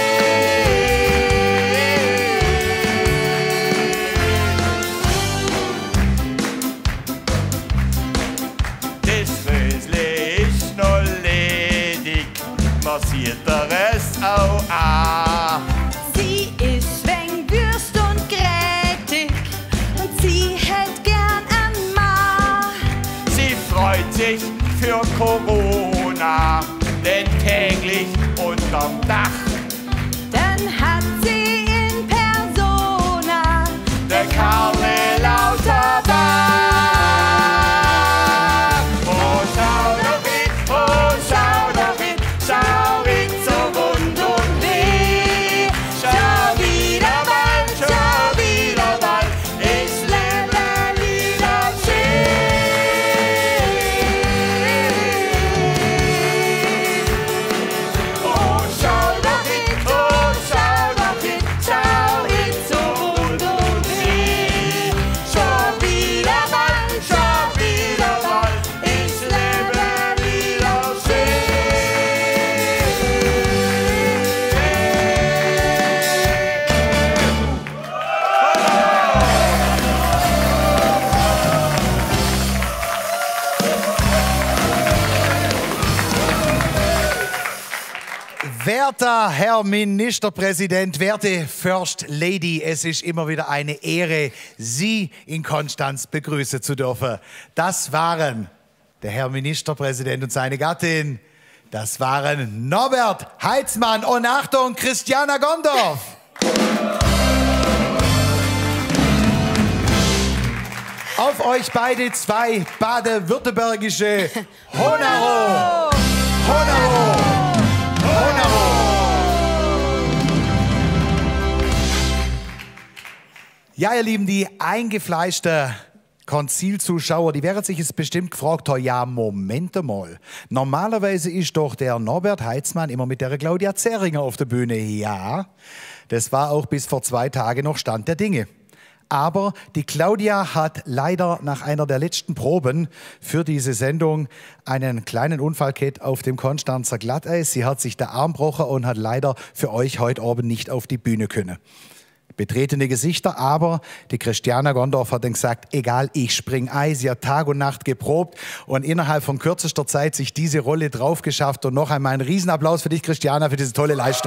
Passiert der Rest auch an. Sie ist wegen Würst und Grätig und sie hält gern an Ma. Sie freut sich für Corona, denn täglich unterm Dach. Dann hat sie in Persona der Karl Lauterbach. Schau hin zum Mund und weh. Schau wieder bald, ich lebe wieder schön. Oh, schau doch hin, schau hin zum Mund und weh. Schau wieder bald, ich lebe wieder schön. Werter Herr Ministerpräsident, werte First Lady, es ist immer wieder eine Ehre, Sie in Konstanz begrüßen zu dürfen. Das waren der Herr Ministerpräsident und seine Gattin. Das waren Norbert Heitzmann und Achtung, Christiana Gondorf. Auf euch beide 2 baden-württembergische Honaro. Honaro. Ja, ihr Lieben, die eingefleischten Konzilzuschauer, die werden sich jetzt bestimmt gefragt haben, ja, Moment mal. Normalerweise ist doch der Norbert Heitzmann immer mit der Claudia Zeringer auf der Bühne. Ja, das war auch bis vor 2 Tagen noch Stand der Dinge. Aber die Claudia hat leider nach einer der letzten Proben für diese Sendung einen kleinen Unfall gehabt auf dem Konstanzer Glatteis. Sie hat sich den Arm gebrochen und hat leider für euch heute Abend nicht auf die Bühne können. betretene Gesichter, aber die Christiana Gondorf hat dann gesagt, egal, ich spring ein. Sie hat Tag und Nacht geprobt und innerhalb von kürzester Zeit sich diese Rolle drauf geschafft. Und noch einmal einen Riesenapplaus für dich, Christiana, für diese tolle Leistung.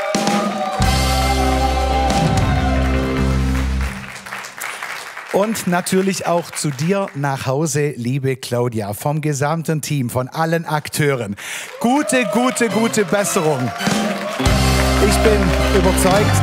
Und natürlich auch zu dir nach Hause, liebe Claudia, vom gesamten Team, von allen Akteuren. Gute Besserung. Ich bin überzeugt,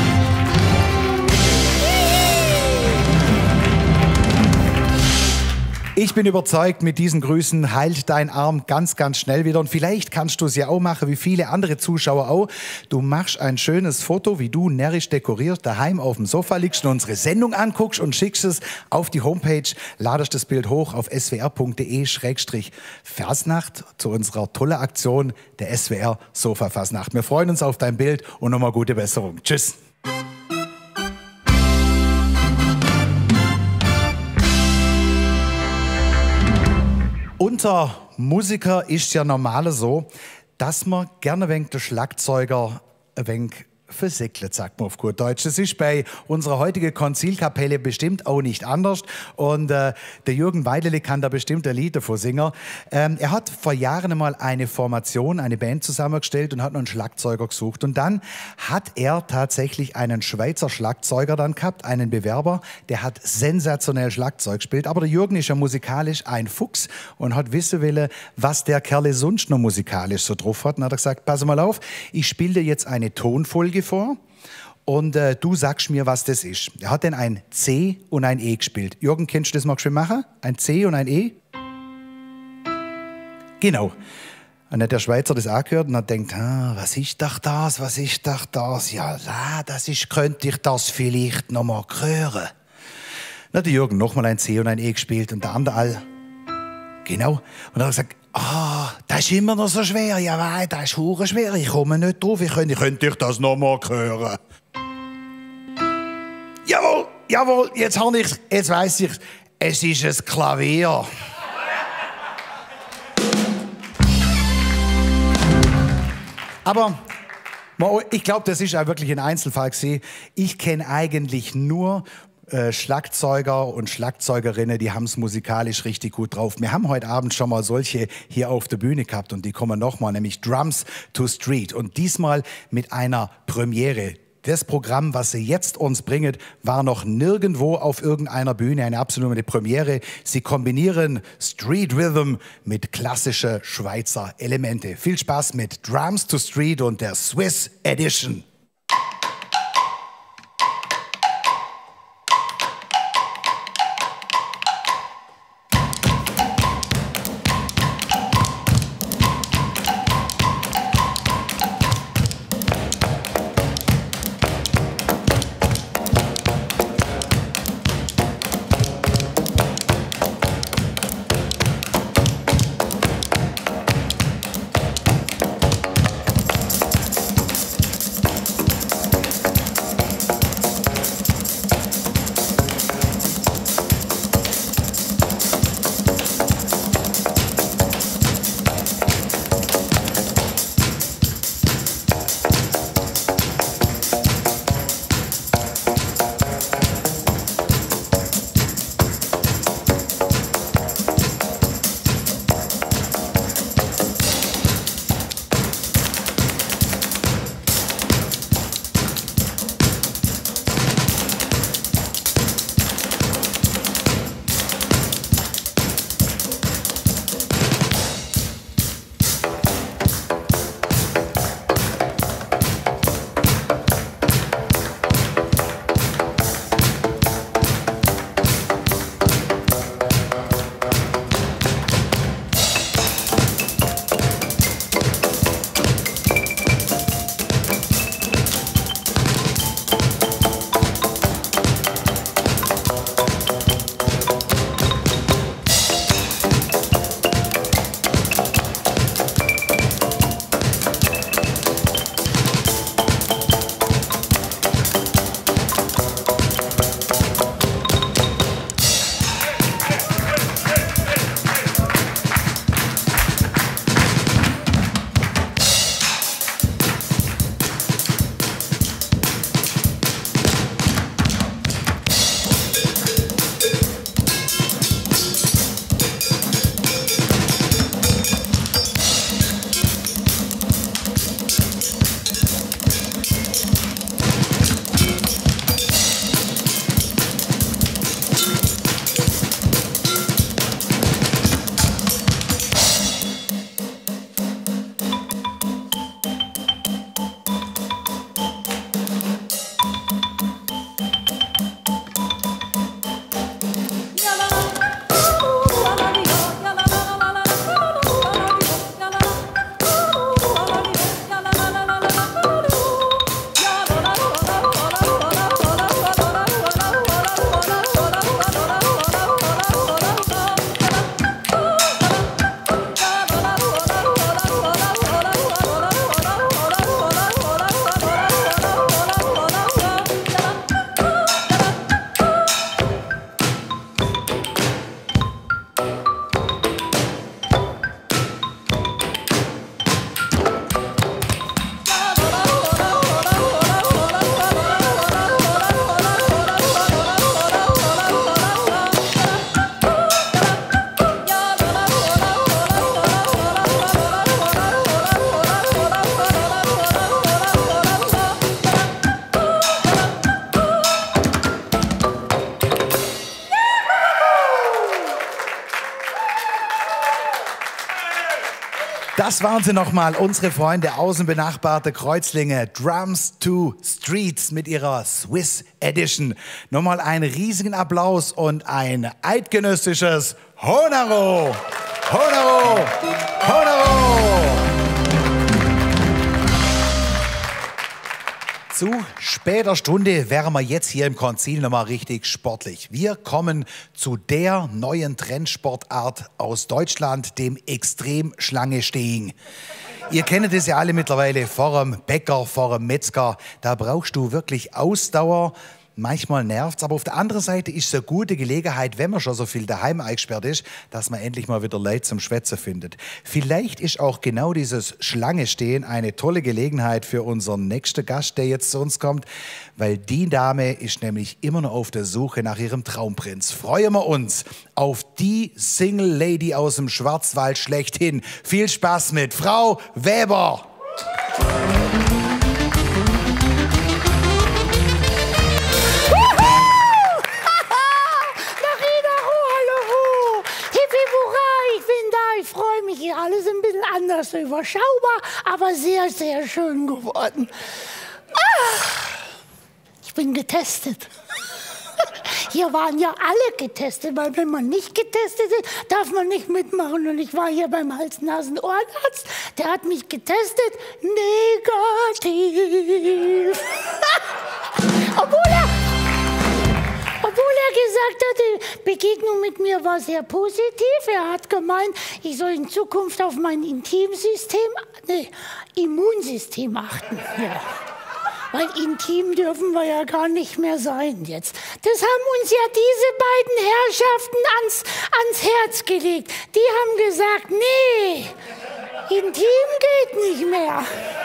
mit diesen Grüßen heilt dein Arm ganz schnell wieder. Und vielleicht kannst du es ja auch machen, wie viele andere Zuschauer auch. Du machst ein schönes Foto, wie du närrisch dekoriert daheim auf dem Sofa liegst und unsere Sendung anguckst und schickst es auf die Homepage, ladest das Bild hoch auf swr.de/Fasnacht zu unserer tollen Aktion der SWR Sofa Fasnacht. Wir freuen uns auf dein Bild und nochmal gute Besserung. Tschüss. Unter Musiker ist ja normal so, dass man gerne ein wenig den Schlagzeuger ein wenig versickelt, sagt man auf gut Deutsch. Das ist bei unserer heutigen Konzilkapelle bestimmt auch nicht anders. Und der Jürgen Weidele kann da bestimmt ein Lied davon singen. Er hat vor Jahren einmal eine Formation, eine Band zusammengestellt und hat noch einen Schlagzeuger gesucht. Und dann hat er tatsächlich einen Schweizer Schlagzeuger dann gehabt, einen Bewerber, der hat sensationell Schlagzeug gespielt. Aber der Jürgen ist ja musikalisch ein Fuchs und hat wissen wollen, was der Kerl sonst noch musikalisch so drauf hat. Und hat er gesagt, pass mal auf, ich spiele dir jetzt eine Tonfolge vor und du sagst mir, was das ist. Er hat dann ein C und ein E gespielt. Jürgen, kennst du das mal schön machen? Ein C und ein E? Genau. Und dann hat der Schweizer das angehört und hat gedacht, was ist doch das, Ja, könnte ich das vielleicht noch mal hören. Dann hat der Jürgen nochmal ein C und ein E gespielt und der andere all. Genau. Und dann hat er gesagt, das ist immer noch so schwer. Ja, weil, das ist hure schwer. Ich komme nicht drauf. Ich könnte ich das noch mal hören. Jawohl, jetzt weiss ich, es ist ein Klavier. Aber ich glaube, das ist auch wirklich ein Einzelfall gewesen. Ich kenne eigentlich nur Schlagzeuger und Schlagzeugerinnen, die haben es musikalisch richtig gut drauf. Wir haben heute Abend schon mal solche hier auf der Bühne gehabt und die kommen nochmal, nämlich Drums to Street. Und diesmal mit einer Premiere. Das Programm, was sie jetzt uns bringen, war noch nirgendwo auf irgendeiner Bühne eine absolute Premiere. Sie kombinieren Street Rhythm mit klassischen Schweizer Elemente. Viel Spaß mit Drums to Street und der Swiss Edition. Das waren sie nochmal, unsere Freunde aus dem benachbarten Kreuzlingen. Drums to Streets mit ihrer Swiss Edition. Nochmal einen riesigen Applaus und ein eidgenössisches Honaro! Honaro! Honaro! Zu später Stunde wären wir jetzt hier im Konzil nochmal richtig sportlich. Wir kommen zu der neuen Trendsportart aus Deutschland, dem Extremschlange-Stehen. Ihr kennt es ja alle mittlerweile, vor dem Bäcker, vor dem Metzger. Da brauchst du wirklich Ausdauer. Manchmal nervt's, aber auf der anderen Seite ist es eine gute Gelegenheit, wenn man schon so viel daheim eingesperrt ist, dass man endlich mal wieder Leute zum Schwätzen findet. Vielleicht ist auch genau dieses Schlange-Stehen eine tolle Gelegenheit für unseren nächsten Gast, der jetzt zu uns kommt, weil die Dame ist nämlich immer noch auf der Suche nach ihrem Traumprinz. Freuen wir uns auf die Single Lady aus dem Schwarzwald schlechthin. Viel Spaß mit Frau Weber! Hier alles ein bisschen anders überschaubar, aber sehr, sehr schön geworden. Ich bin getestet. Hier waren ja alle getestet, weil wenn man nicht getestet ist, darf man nicht mitmachen. Und ich war hier beim Hals-Nasen-Ohrenarzt, der hat mich getestet, negativ. Obwohl er gesagt hat, die Begegnung mit mir war sehr positiv. Er hat gemeint, ich soll in Zukunft auf mein Immunsystem achten. Ja. Weil intim dürfen wir ja gar nicht mehr sein jetzt. Das haben uns ja diese beiden Herrschaften ans Herz gelegt. Die haben gesagt, nee, intim geht nicht mehr.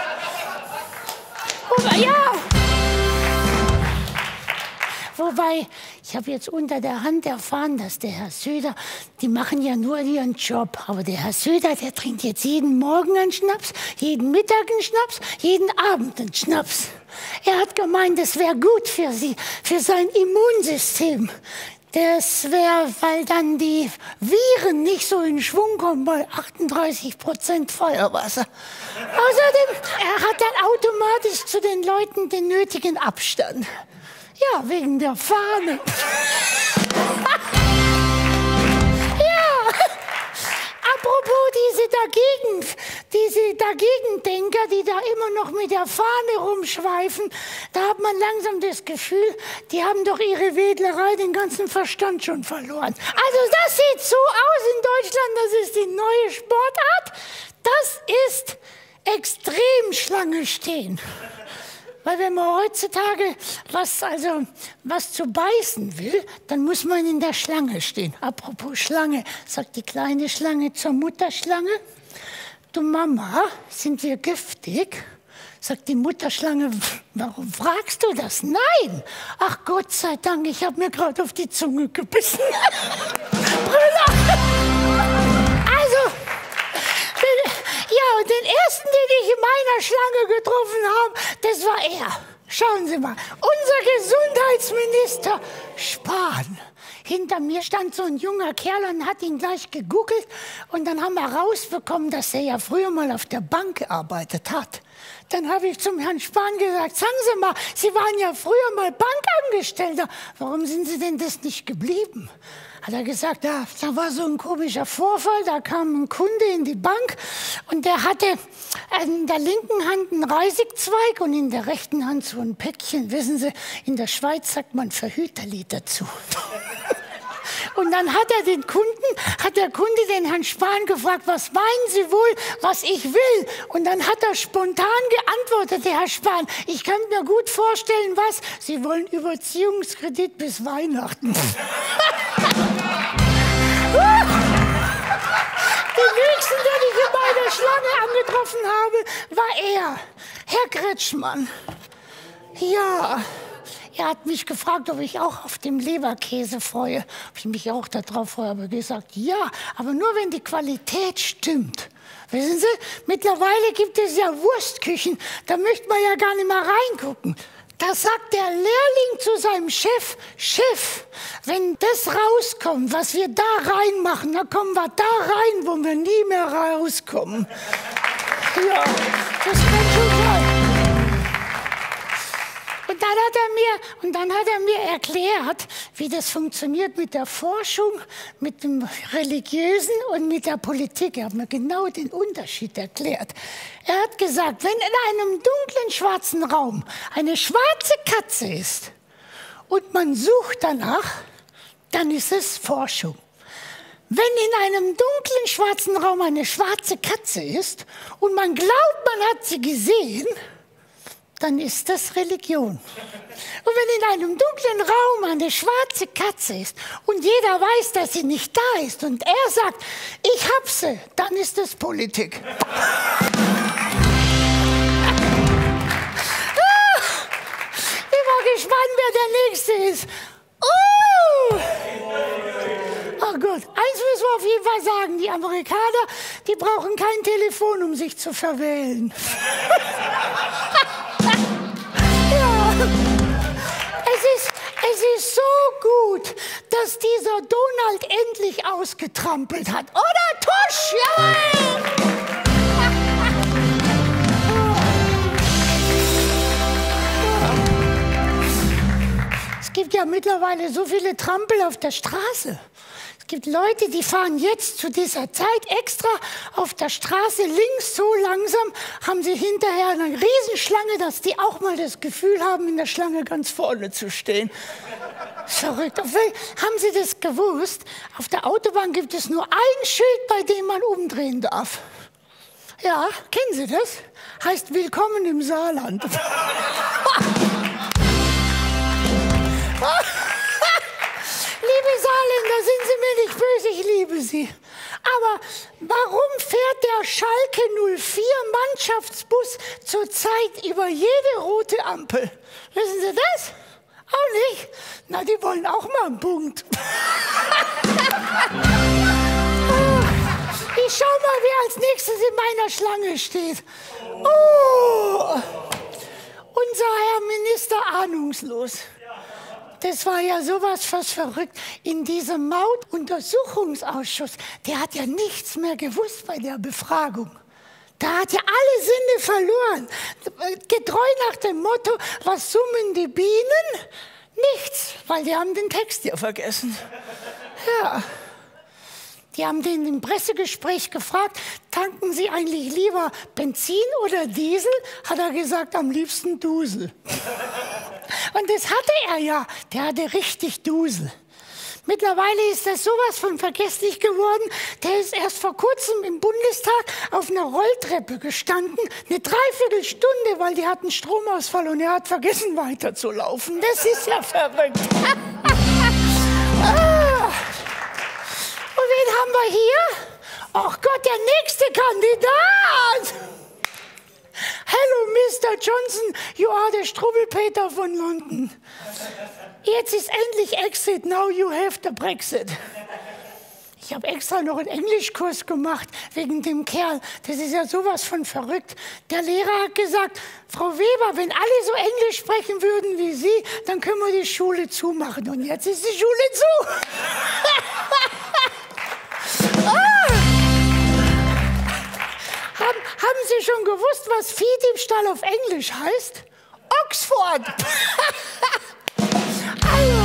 Wobei, ich habe jetzt unter der Hand erfahren, dass der Herr Söder, die machen ja nur ihren Job, aber der Herr Söder, der trinkt jetzt jeden Morgen einen Schnaps, jeden Mittag einen Schnaps, jeden Abend einen Schnaps. Er hat gemeint, das wäre gut für sie, für sein Immunsystem. Das wäre, weil dann die Viren nicht so in Schwung kommen bei 38% Feuerwasser. Außerdem, er hat dann automatisch zu den Leuten den nötigen Abstand. Ja, wegen der Fahne. Ja, apropos diese Dagegendenker, die da immer noch mit der Fahne rumschweifen, da hat man langsam das Gefühl, die haben doch ihre Wedlerei, den ganzen Verstand schon verloren. Also das sieht so aus in Deutschland, das ist die neue Sportart. Das ist Extremschlange stehen. Weil wenn man heutzutage was zu beißen will, dann muss man in der Schlange stehen. Apropos Schlange, sagt die kleine Schlange zur Mutterschlange, du Mama, sind wir giftig? Sagt die Mutterschlange, warum fragst du das? Nein! Ach Gott sei Dank, ich habe mir gerade auf die Zunge gebissen. Brüller! Also... Ja, und den ersten, den ich in meiner Schlange getroffen habe, das war er. Schauen Sie mal, unser Gesundheitsminister Spahn. Hinter mir stand so ein junger Kerl und hat ihn gleich gegoogelt. Und dann haben wir rausbekommen, dass er ja früher mal auf der Bank gearbeitet hat. Dann habe ich zum Herrn Spahn gesagt, sagen Sie mal, Sie waren ja früher mal Bankangestellter. Warum sind Sie denn das nicht geblieben? Hat er gesagt, ja, da war so ein komischer Vorfall, da kam ein Kunde in die Bank und der hatte in der linken Hand einen Reisigzweig und in der rechten Hand so ein Päckchen. Wissen Sie, in der Schweiz sagt man Verhüterlied dazu. Und dann hat der Kunde den Herrn Spahn gefragt, was meinen Sie wohl, was ich will? Und dann hat er spontan geantwortet, der Herr Spahn, ich kann mir gut vorstellen, was? Sie wollen Überziehungskredit bis Weihnachten. Den höchsten, den ich in meiner Schlange angetroffen habe, war er, Herr Kretschmann. Ja, er hat mich gefragt, ob ich auch auf dem Leberkäse freue. Ob ich mich auch darauf freue, habe gesagt, ja, aber nur wenn die Qualität stimmt. Wissen Sie, mittlerweile gibt es ja Wurstküchen, da möchte man ja gar nicht mehr reingucken. Da sagt der Lehrling zu seinem Chef, Chef, wenn das rauskommt, was wir da reinmachen, dann kommen wir da rein, wo wir nie mehr rauskommen. Ja, das kann schon sein. Und dann hat er mir erklärt, wie das funktioniert mit der Forschung, mit dem Religiösen und mit der Politik. Er hat mir genau den Unterschied erklärt. Er hat gesagt, wenn in einem dunklen, schwarzen Raum eine schwarze Katze ist und man sucht danach, dann ist es Forschung. Wenn in einem dunklen, schwarzen Raum eine schwarze Katze ist und man glaubt, man hat sie gesehen, dann ist das Religion. Und wenn in einem dunklen Raum eine schwarze Katze ist und jeder weiß, dass sie nicht da ist und er sagt, ich hab sie, dann ist das Politik. Ich war gespannt, wer der Nächste ist. Oh Gott, eins müssen wir auf jeden Fall sagen, die Amerikaner, die brauchen kein Telefon, um sich zu verwählen. Es ist so gut, dass dieser Donald endlich ausgetrampelt hat. Oder Tusch? Jawohl! Es gibt ja mittlerweile so viele Trampel auf der Straße. Es gibt Leute, die fahren jetzt zu dieser Zeit extra auf der Straße links so langsam, haben sie hinterher eine Riesenschlange, dass die auch mal das Gefühl haben, in der Schlange ganz vorne zu stehen. Verrückt. Haben Sie das gewusst? Auf der Autobahn gibt es nur ein Schild, bei dem man umdrehen darf. Ja, kennen Sie das? Heißt Willkommen im Saarland. Liebe Saarländer, sind Sie mir nicht böse, ich liebe Sie. Aber warum fährt der Schalke 04 Mannschaftsbus zurzeit über jede rote Ampel? Wissen Sie das? Auch nicht? Na, die wollen auch mal einen Punkt. Ich schau mal, wer als nächstes in meiner Schlange steht. Oh, unser Herr Minister ahnungslos. Das war ja sowas fast verrückt. In diesem Mautuntersuchungsausschuss, der hat ja nichts mehr gewusst bei der Befragung. Da hat ja alle Sinne verloren. Getreu nach dem Motto, was summen die Bienen? Nichts, weil die haben den Text ja vergessen. Ja. Die haben den im Pressegespräch gefragt, tanken Sie eigentlich lieber Benzin oder Diesel? Hat er gesagt, am liebsten Dusel. Und das hatte er ja, der hatte richtig Dusel. Mittlerweile ist das sowas von vergesslich geworden. Der ist erst vor kurzem im Bundestag auf einer Rolltreppe gestanden, eine Dreiviertelstunde, weil die hatten Stromausfall und er hat vergessen weiterzulaufen. Das ist ja verrückt. Und wen haben wir hier? Ach Gott, der nächste Kandidat! Hello, Mr. Johnson, you are the Struwwelpeter von London. Jetzt ist endlich Exit, now you have the Brexit. Ich habe extra noch einen Englischkurs gemacht wegen dem Kerl. Das ist ja sowas von verrückt. Der Lehrer hat gesagt, Frau Weber, wenn alle so Englisch sprechen würden wie Sie, dann können wir die Schule zumachen. Und jetzt ist die Schule zu. Haben Sie schon gewusst, was Viehdiebstahl auf Englisch heißt? Oxford! Also,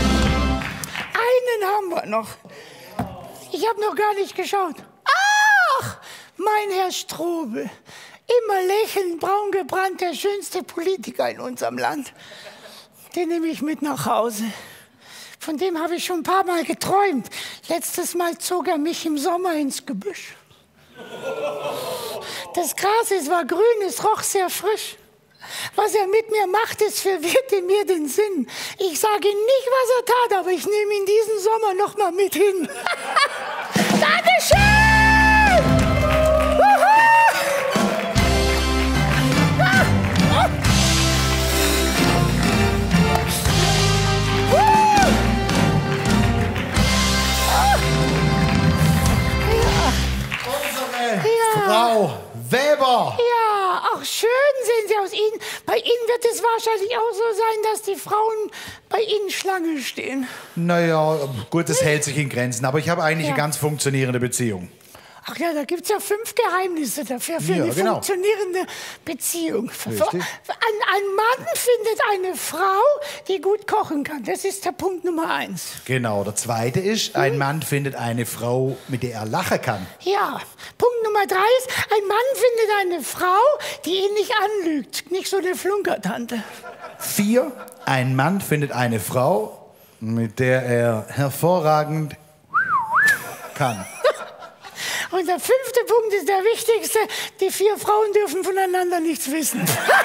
einen haben wir noch. Ich habe noch gar nicht geschaut. Ach, mein Herr Strobel. Immer lächelnd, braun gebrannt, der schönste Politiker in unserem Land. Den nehme ich mit nach Hause. Von dem habe ich schon ein paar Mal geträumt. Letztes Mal zog er mich im Sommer ins Gebüsch. Das Gras war grün, es roch sehr frisch. Was er mit mir macht, es verwirrte mir den Sinn. Ich sage nicht, was er tat, aber ich nehme ihn diesen Sommer noch mal mit hin. Dankeschön! Frau Weber. Ja, ach schön sehen Sie aus. Bei Ihnen wird es wahrscheinlich auch so sein, dass die Frauen bei Ihnen Schlange stehen. Naja, gut, das hält sich in Grenzen. Aber ich habe eigentlich eine ganz funktionierende Beziehung. Ach ja, da gibt es ja 5 Geheimnisse dafür, für eine funktionierende Beziehung. Ein Mann findet eine Frau, die gut kochen kann. Das ist der Punkt Nummer 1. Genau, der zweite ist, ein Mann findet eine Frau, mit der er lachen kann. Ja, Punkt Nummer 3 ist, ein Mann findet eine Frau, die ihn nicht anlügt. Nicht so eine Flunkertante. 4, ein Mann findet eine Frau, mit der er hervorragend kann. Und der 5. Punkt ist der wichtigste. Die 4 Frauen dürfen voneinander nichts wissen.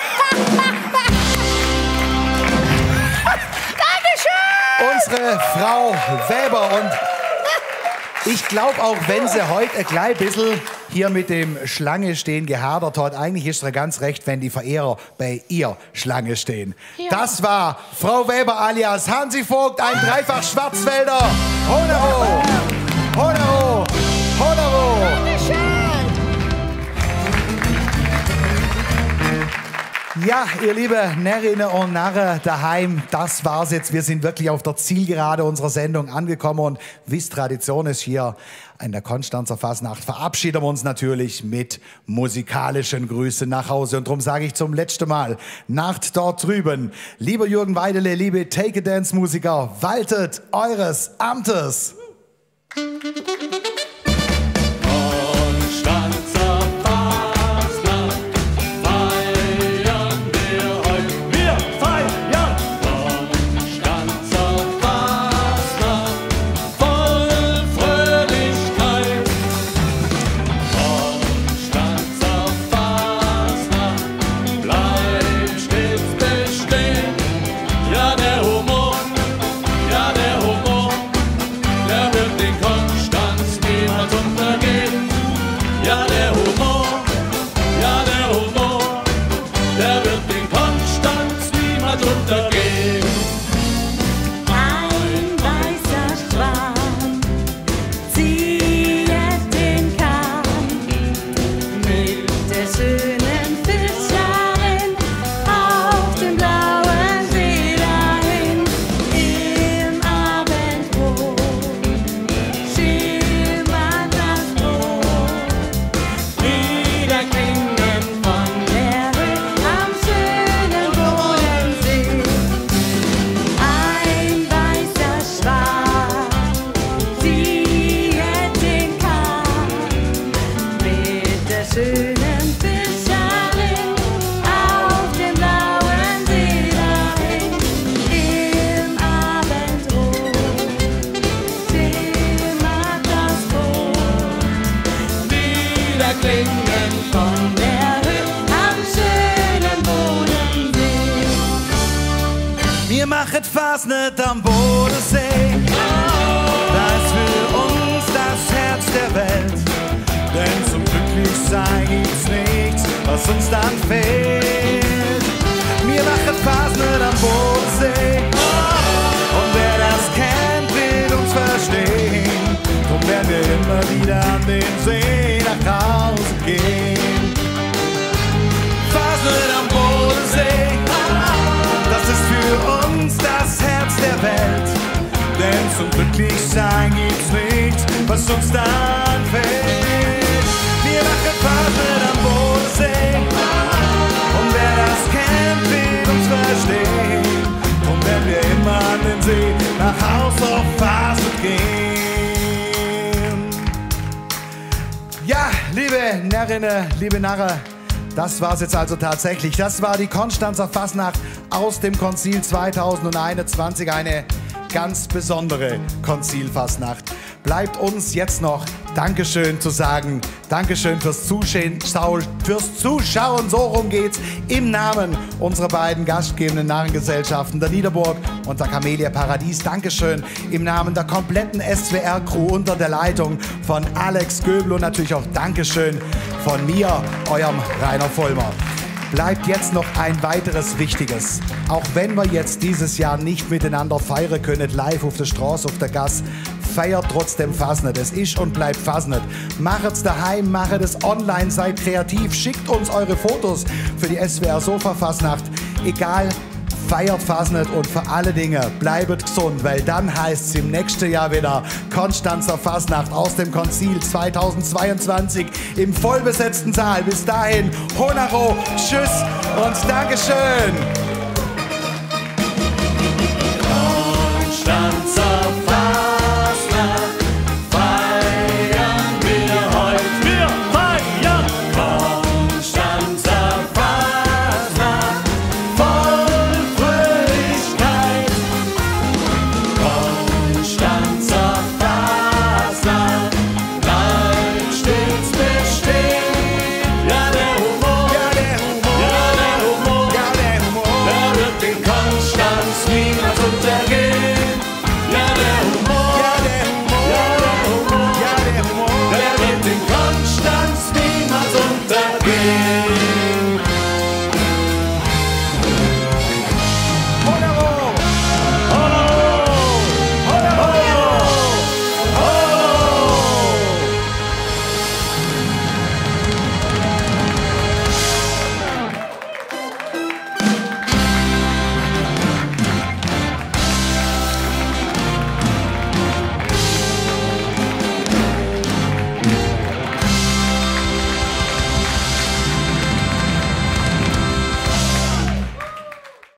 Dankeschön! Unsere Frau Weber. Und ich glaube, auch wenn sie heute ein klein bisschen hier mit dem Schlange stehen gehadert hat, eigentlich ist es ganz recht, wenn die Verehrer bei ihr Schlange stehen. Ja. Das war Frau Weber alias Hansi Vogt, ein dreifach Schwarzwälder. Honero! Honero! Honero! Ja, ihr liebe Närrinnen und Narren daheim, das war's jetzt. Wir sind wirklich auf der Zielgerade unserer Sendung angekommen und wie es Tradition ist hier in der Konstanzer Fasnacht, verabschieden wir uns natürlich mit musikalischen Grüßen nach Hause. Und darum sage ich zum letzten Mal, Nacht dort drüben, lieber Jürgen Weidele, liebe Take-a-Dance-Musiker, waltet eures Amtes. Fasnet am Bodensee, da ist für uns das Herz der Welt. Denn zum Glücklichsein gibt's nichts, was uns dann fehlt. Wir machen Fasnet am Bodensee, und wer das kennt, will uns verstehen. Drum werden wir immer wieder an den See nach Hause gehen. Fasnet am Bodensee, das ist für uns das Herz der Welt. Denn zum Glücklichsein gibt's nichts, was uns dann fehlt. Wir machen Fasnet am Bodensee, und wer das kennt, will uns verstehen. Drum werden wir immer an den See nach Haus auf Fasnet gehen. Ja, liebe Närrinnen, liebe Narren, das war's jetzt also tatsächlich. Das war die Konstanzer Fasnacht aus dem Konzil 2021. Eine ganz besondere Konzilfasnacht. Bleibt uns jetzt noch Dankeschön zu sagen. Dankeschön fürs Zuschauen. So rum geht's. Im Namen unserer beiden gastgebenden Narrengesellschaften, der Niederburg und der Camellia Paradies. Dankeschön im Namen der kompletten SWR-Crew unter der Leitung von Alex Göbel und natürlich auch Dankeschön von mir, eurem Rainer Vollmer. Bleibt jetzt noch ein weiteres Wichtiges. Auch wenn wir jetzt dieses Jahr nicht miteinander feiern können, live auf der Straße, auf der Gasse, feiert trotzdem Fasnet. Es ist und bleibt Fasnet. Macht's daheim, macht es online, seid kreativ, schickt uns eure Fotos für die SWR Sofa Fasnacht. Egal, feiert Fasnet und vor alle Dinge bleibt gesund, weil dann heißt es im nächsten Jahr wieder Konstanzer Fasnacht aus dem Konzil 2022 im vollbesetzten Saal. Bis dahin, Honaro, tschüss und Dankeschön.